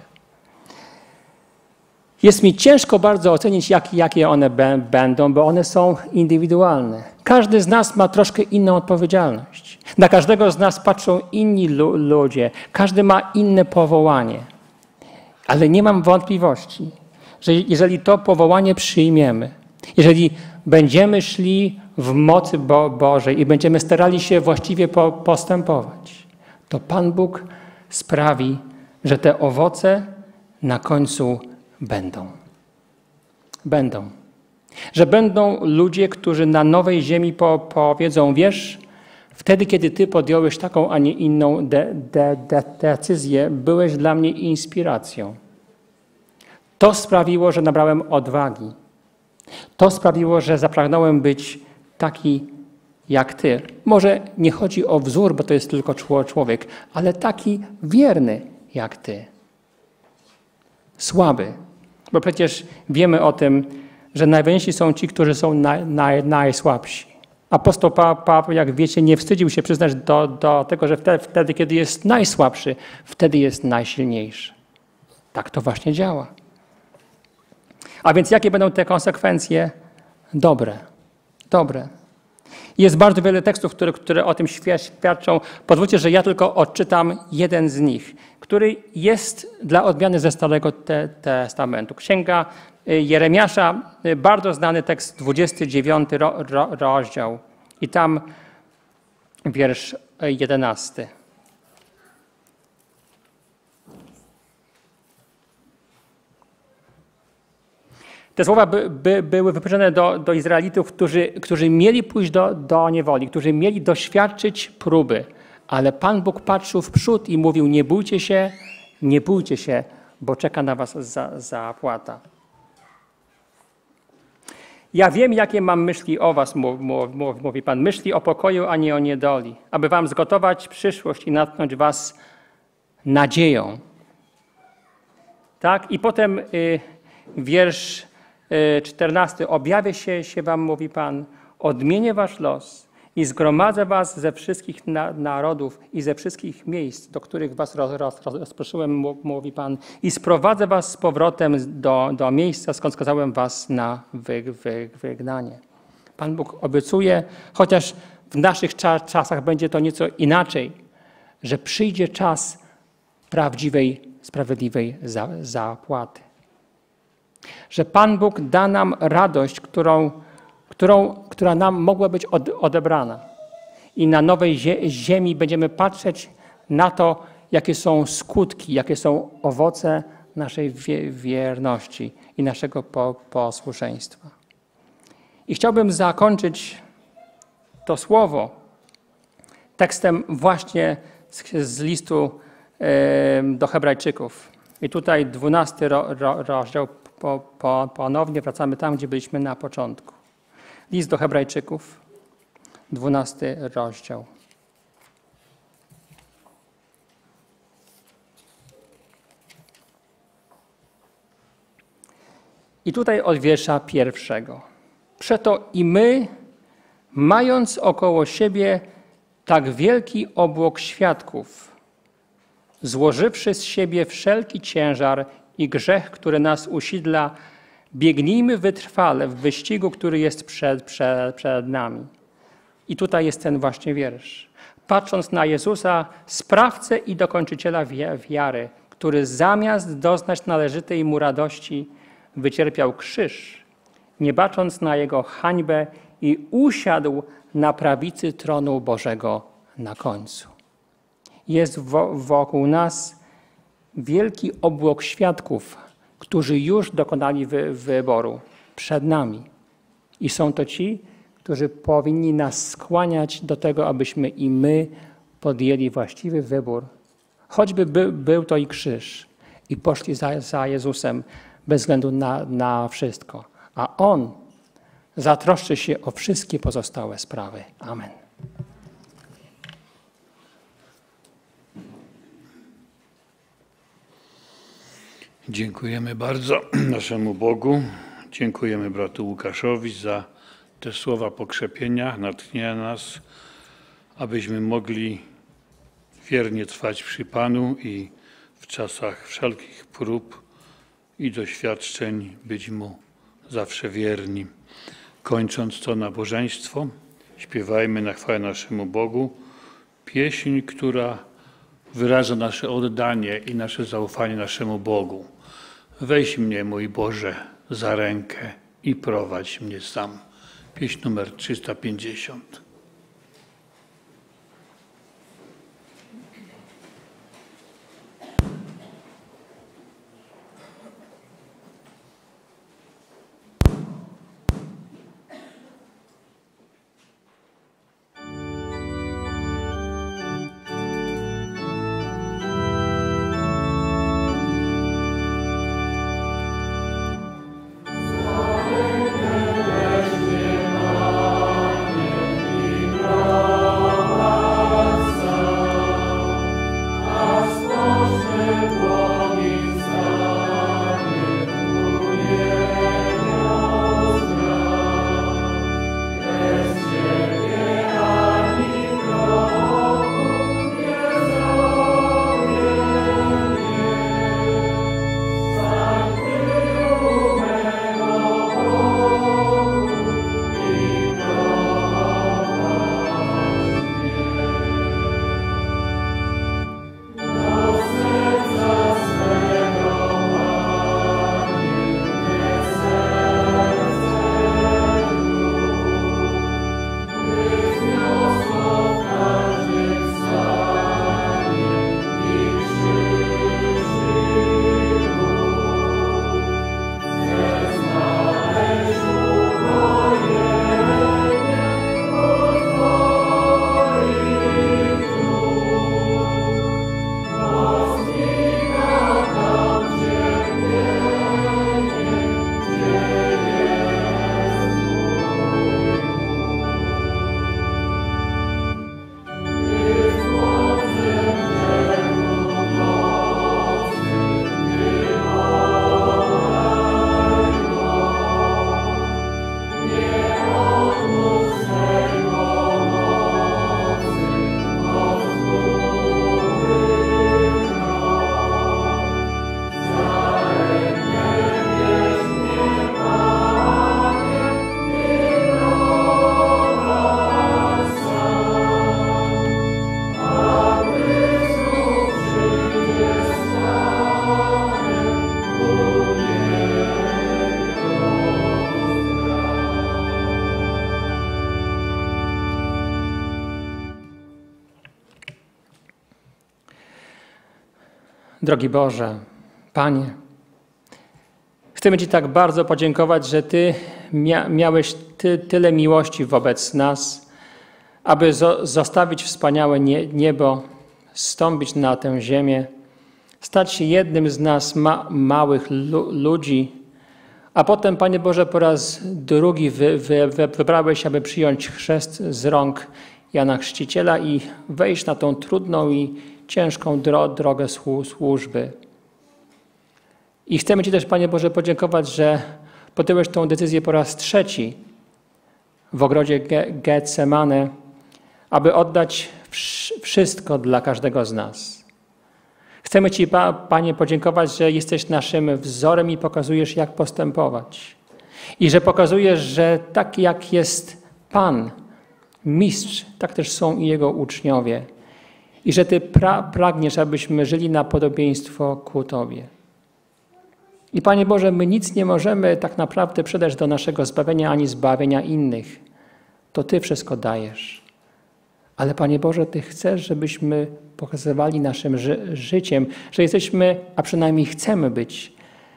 Jest mi ciężko bardzo ocenić, jakie one będą, bo one są indywidualne. Każdy z nas ma troszkę inną odpowiedzialność. Na każdego z nas patrzą inni ludzie. Każdy ma inne powołanie. Ale nie mam wątpliwości, że jeżeli to powołanie przyjmiemy, jeżeli będziemy szli w mocy Bożej i będziemy starali się właściwie postępować, to Pan Bóg sprawi, że te owoce na końcu będą. Będą. Że będą ludzie, którzy na nowej ziemi powiedzą, wiesz, wtedy, kiedy ty podjąłeś taką, a nie inną decyzję, byłeś dla mnie inspiracją. To sprawiło, że nabrałem odwagi. To sprawiło, że zapragnąłem być taki jak ty. Może nie chodzi o wzór, bo to jest tylko człowiek, ale taki wierny jak ty. Słaby. Bo przecież wiemy o tym, że najwięksi są ci, którzy są najsłabsi. Apostoł Paweł, jak wiecie, nie wstydził się przyznać do tego, że wtedy, kiedy jest najsłabszy, wtedy jest najsilniejszy. Tak to właśnie działa. A więc jakie będą te konsekwencje? Dobre. Dobre. Jest bardzo wiele tekstów, które o tym świadczą. Pozwólcie, że ja tylko odczytam jeden z nich, który jest dla odmiany ze Starego Testamentu. Księga Jeremiasza, bardzo znany tekst, 29 rozdział i tam wiersz 11. Te słowa były wypowiedziane do Izraelitów, którzy mieli pójść do niewoli, którzy mieli doświadczyć próby, ale Pan Bóg patrzył w przód i mówił: nie bójcie się, bo czeka na was zapłata. Ja wiem, jakie mam myśli o was, mówi Pan, myśli o pokoju, a nie o niedoli, aby wam zgotować przyszłość i natknąć was nadzieją. Tak? I potem wiersz 14. Objawię się wam, mówi Pan, odmienię wasz los i zgromadzę was ze wszystkich narodów i ze wszystkich miejsc, do których was rozproszyłem, mówi Pan, i sprowadzę was z powrotem do miejsca, skąd skazałem was na wygnanie. Pan Bóg obiecuje, chociaż w naszych czasach będzie to nieco inaczej, że przyjdzie czas prawdziwej, sprawiedliwej zapłaty. Że Pan Bóg da nam radość, która nam mogła być odebrana. I na nowej ziemi będziemy patrzeć na to, jakie są skutki, jakie są owoce naszej wierności i naszego posłuszeństwa. I chciałbym zakończyć to słowo tekstem właśnie z listu do Hebrajczyków. I tutaj 12 rozdział. Ponownie wracamy tam, gdzie byliśmy na początku. List do Hebrajczyków, 12 rozdział. I tutaj od wiersza 1. Przeto i my, mając około siebie tak wielki obłok świadków, złożywszy z siebie wszelki ciężar i grzech, który nas usidla, biegnijmy wytrwale w wyścigu, który jest przed nami. I tutaj jest ten właśnie wiersz. Patrząc na Jezusa, sprawcę i dokończyciela wiary, który zamiast doznać należytej mu radości, wycierpiał krzyż, nie bacząc na jego hańbę, i usiadł na prawicy tronu Bożego na końcu. Jest wokół nas wielki obłok świadków, którzy już dokonali wyboru przed nami. I są to ci, którzy powinni nas skłaniać do tego, abyśmy i my podjęli właściwy wybór. Choćby był to i krzyż. I poszli za Jezusem bez względu na wszystko. A On zatroszczy się o wszystkie pozostałe sprawy. Amen. Dziękujemy bardzo naszemu Bogu. Dziękujemy bratu Łukaszowi za te słowa pokrzepienia, natchnienia nas, abyśmy mogli wiernie trwać przy Panu i w czasach wszelkich prób i doświadczeń być Mu zawsze wierni. Kończąc to nabożeństwo, śpiewajmy na chwałę naszemu Bogu pieśń, która wyraża nasze oddanie i nasze zaufanie naszemu Bogu. Weź mnie, mój Boże, za rękę i prowadź mnie sam. Pieśń numer 350. Amen. Drogi Boże, Panie, chcemy Ci tak bardzo podziękować, że Ty miałeś tyle miłości wobec nas, aby zostawić wspaniałe niebo, zstąpić na tę ziemię, stać się jednym z nas małych ludzi, a potem, Panie Boże, po raz drugi wybrałeś, aby przyjąć chrzest z rąk Jana Chrzciciela i wejść na tą trudną i ciężką drogę służby. I chcemy Ci też, Panie Boże, podziękować, że podjąłeś tą decyzję po raz trzeci w ogrodzie Getsemane, aby oddać wszystko dla każdego z nas. Chcemy Ci, Panie, podziękować, że jesteś naszym wzorem i pokazujesz, jak postępować. I że pokazujesz, że tak jak jest Pan, Mistrz, tak też są i Jego uczniowie. I że Ty pragniesz, abyśmy żyli na podobieństwo ku Tobie. I Panie Boże, my nic nie możemy tak naprawdę przydać do naszego zbawienia ani zbawienia innych. To Ty wszystko dajesz. Ale Panie Boże, Ty chcesz, żebyśmy pokazywali naszym życiem, że jesteśmy, a przynajmniej chcemy być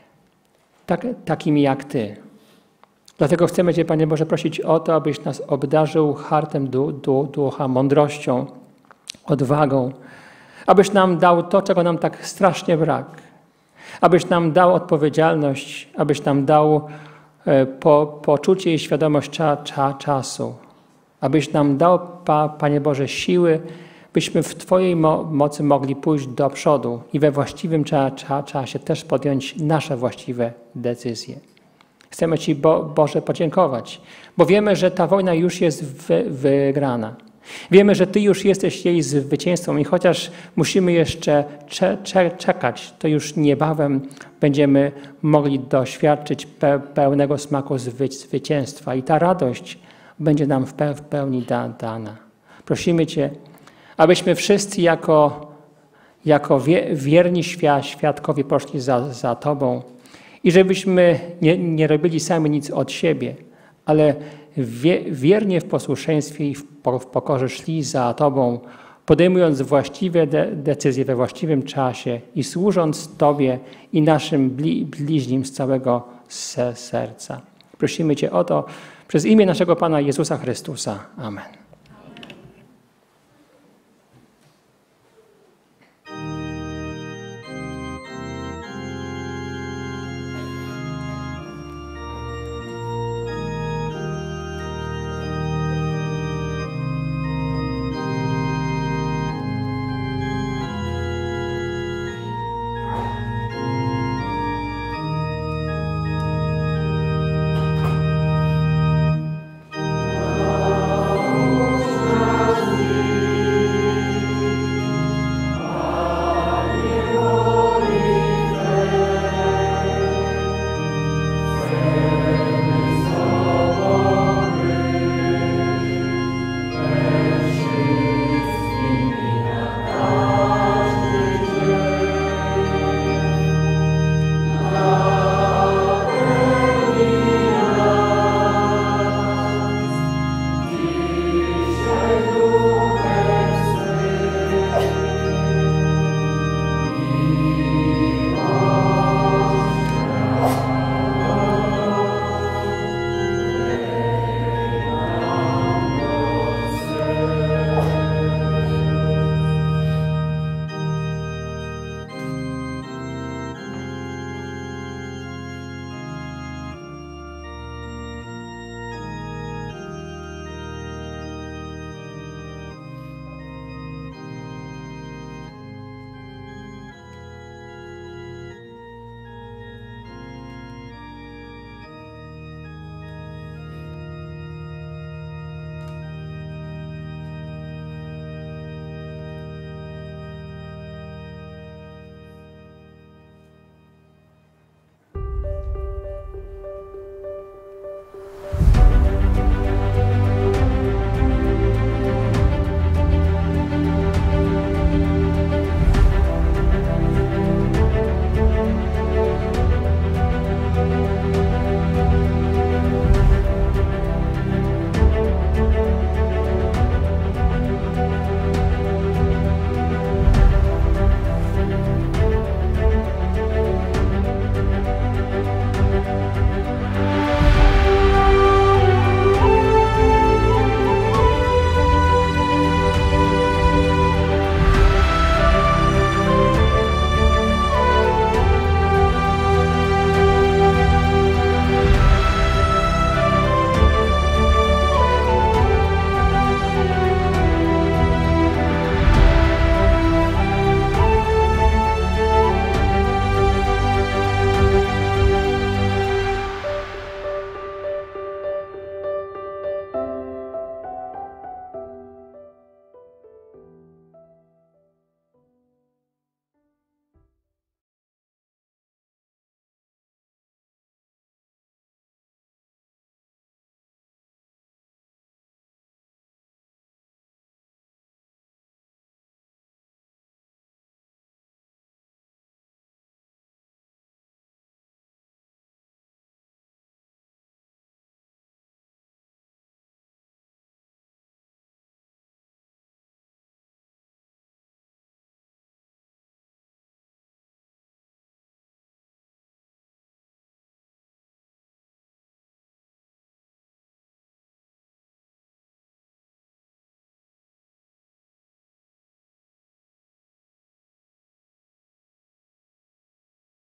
takimi jak Ty. Dlatego chcemy Cię, Panie Boże, prosić o to, abyś nas obdarzył hartem ducha, mądrością, odwagą, abyś nam dał to, czego nam tak strasznie brak. Abyś nam dał odpowiedzialność, abyś nam dał poczucie i świadomość czasu. Abyś nam dał, Panie Boże, siły, byśmy w Twojej mocy mogli pójść do przodu i we właściwym czasie też podjąć nasze właściwe decyzje. Chcemy Ci, Boże, podziękować, bo wiemy, że ta wojna już jest wygrana. Wiemy, że Ty już jesteś jej zwycięzcą i chociaż musimy jeszcze czekać, to już niebawem będziemy mogli doświadczyć pełnego smaku zwycięstwa i ta radość będzie nam w pełni dana. Prosimy Cię, abyśmy wszyscy jako wierni świadkowie poszli za Tobą i żebyśmy nie robili sami nic od siebie, ale wiernie w posłuszeństwie i w pokorze szli za Tobą, podejmując właściwe decyzje we właściwym czasie i służąc Tobie i naszym bliźnim z całego serca. Prosimy Cię o to przez imię naszego Pana Jezusa Chrystusa. Amen.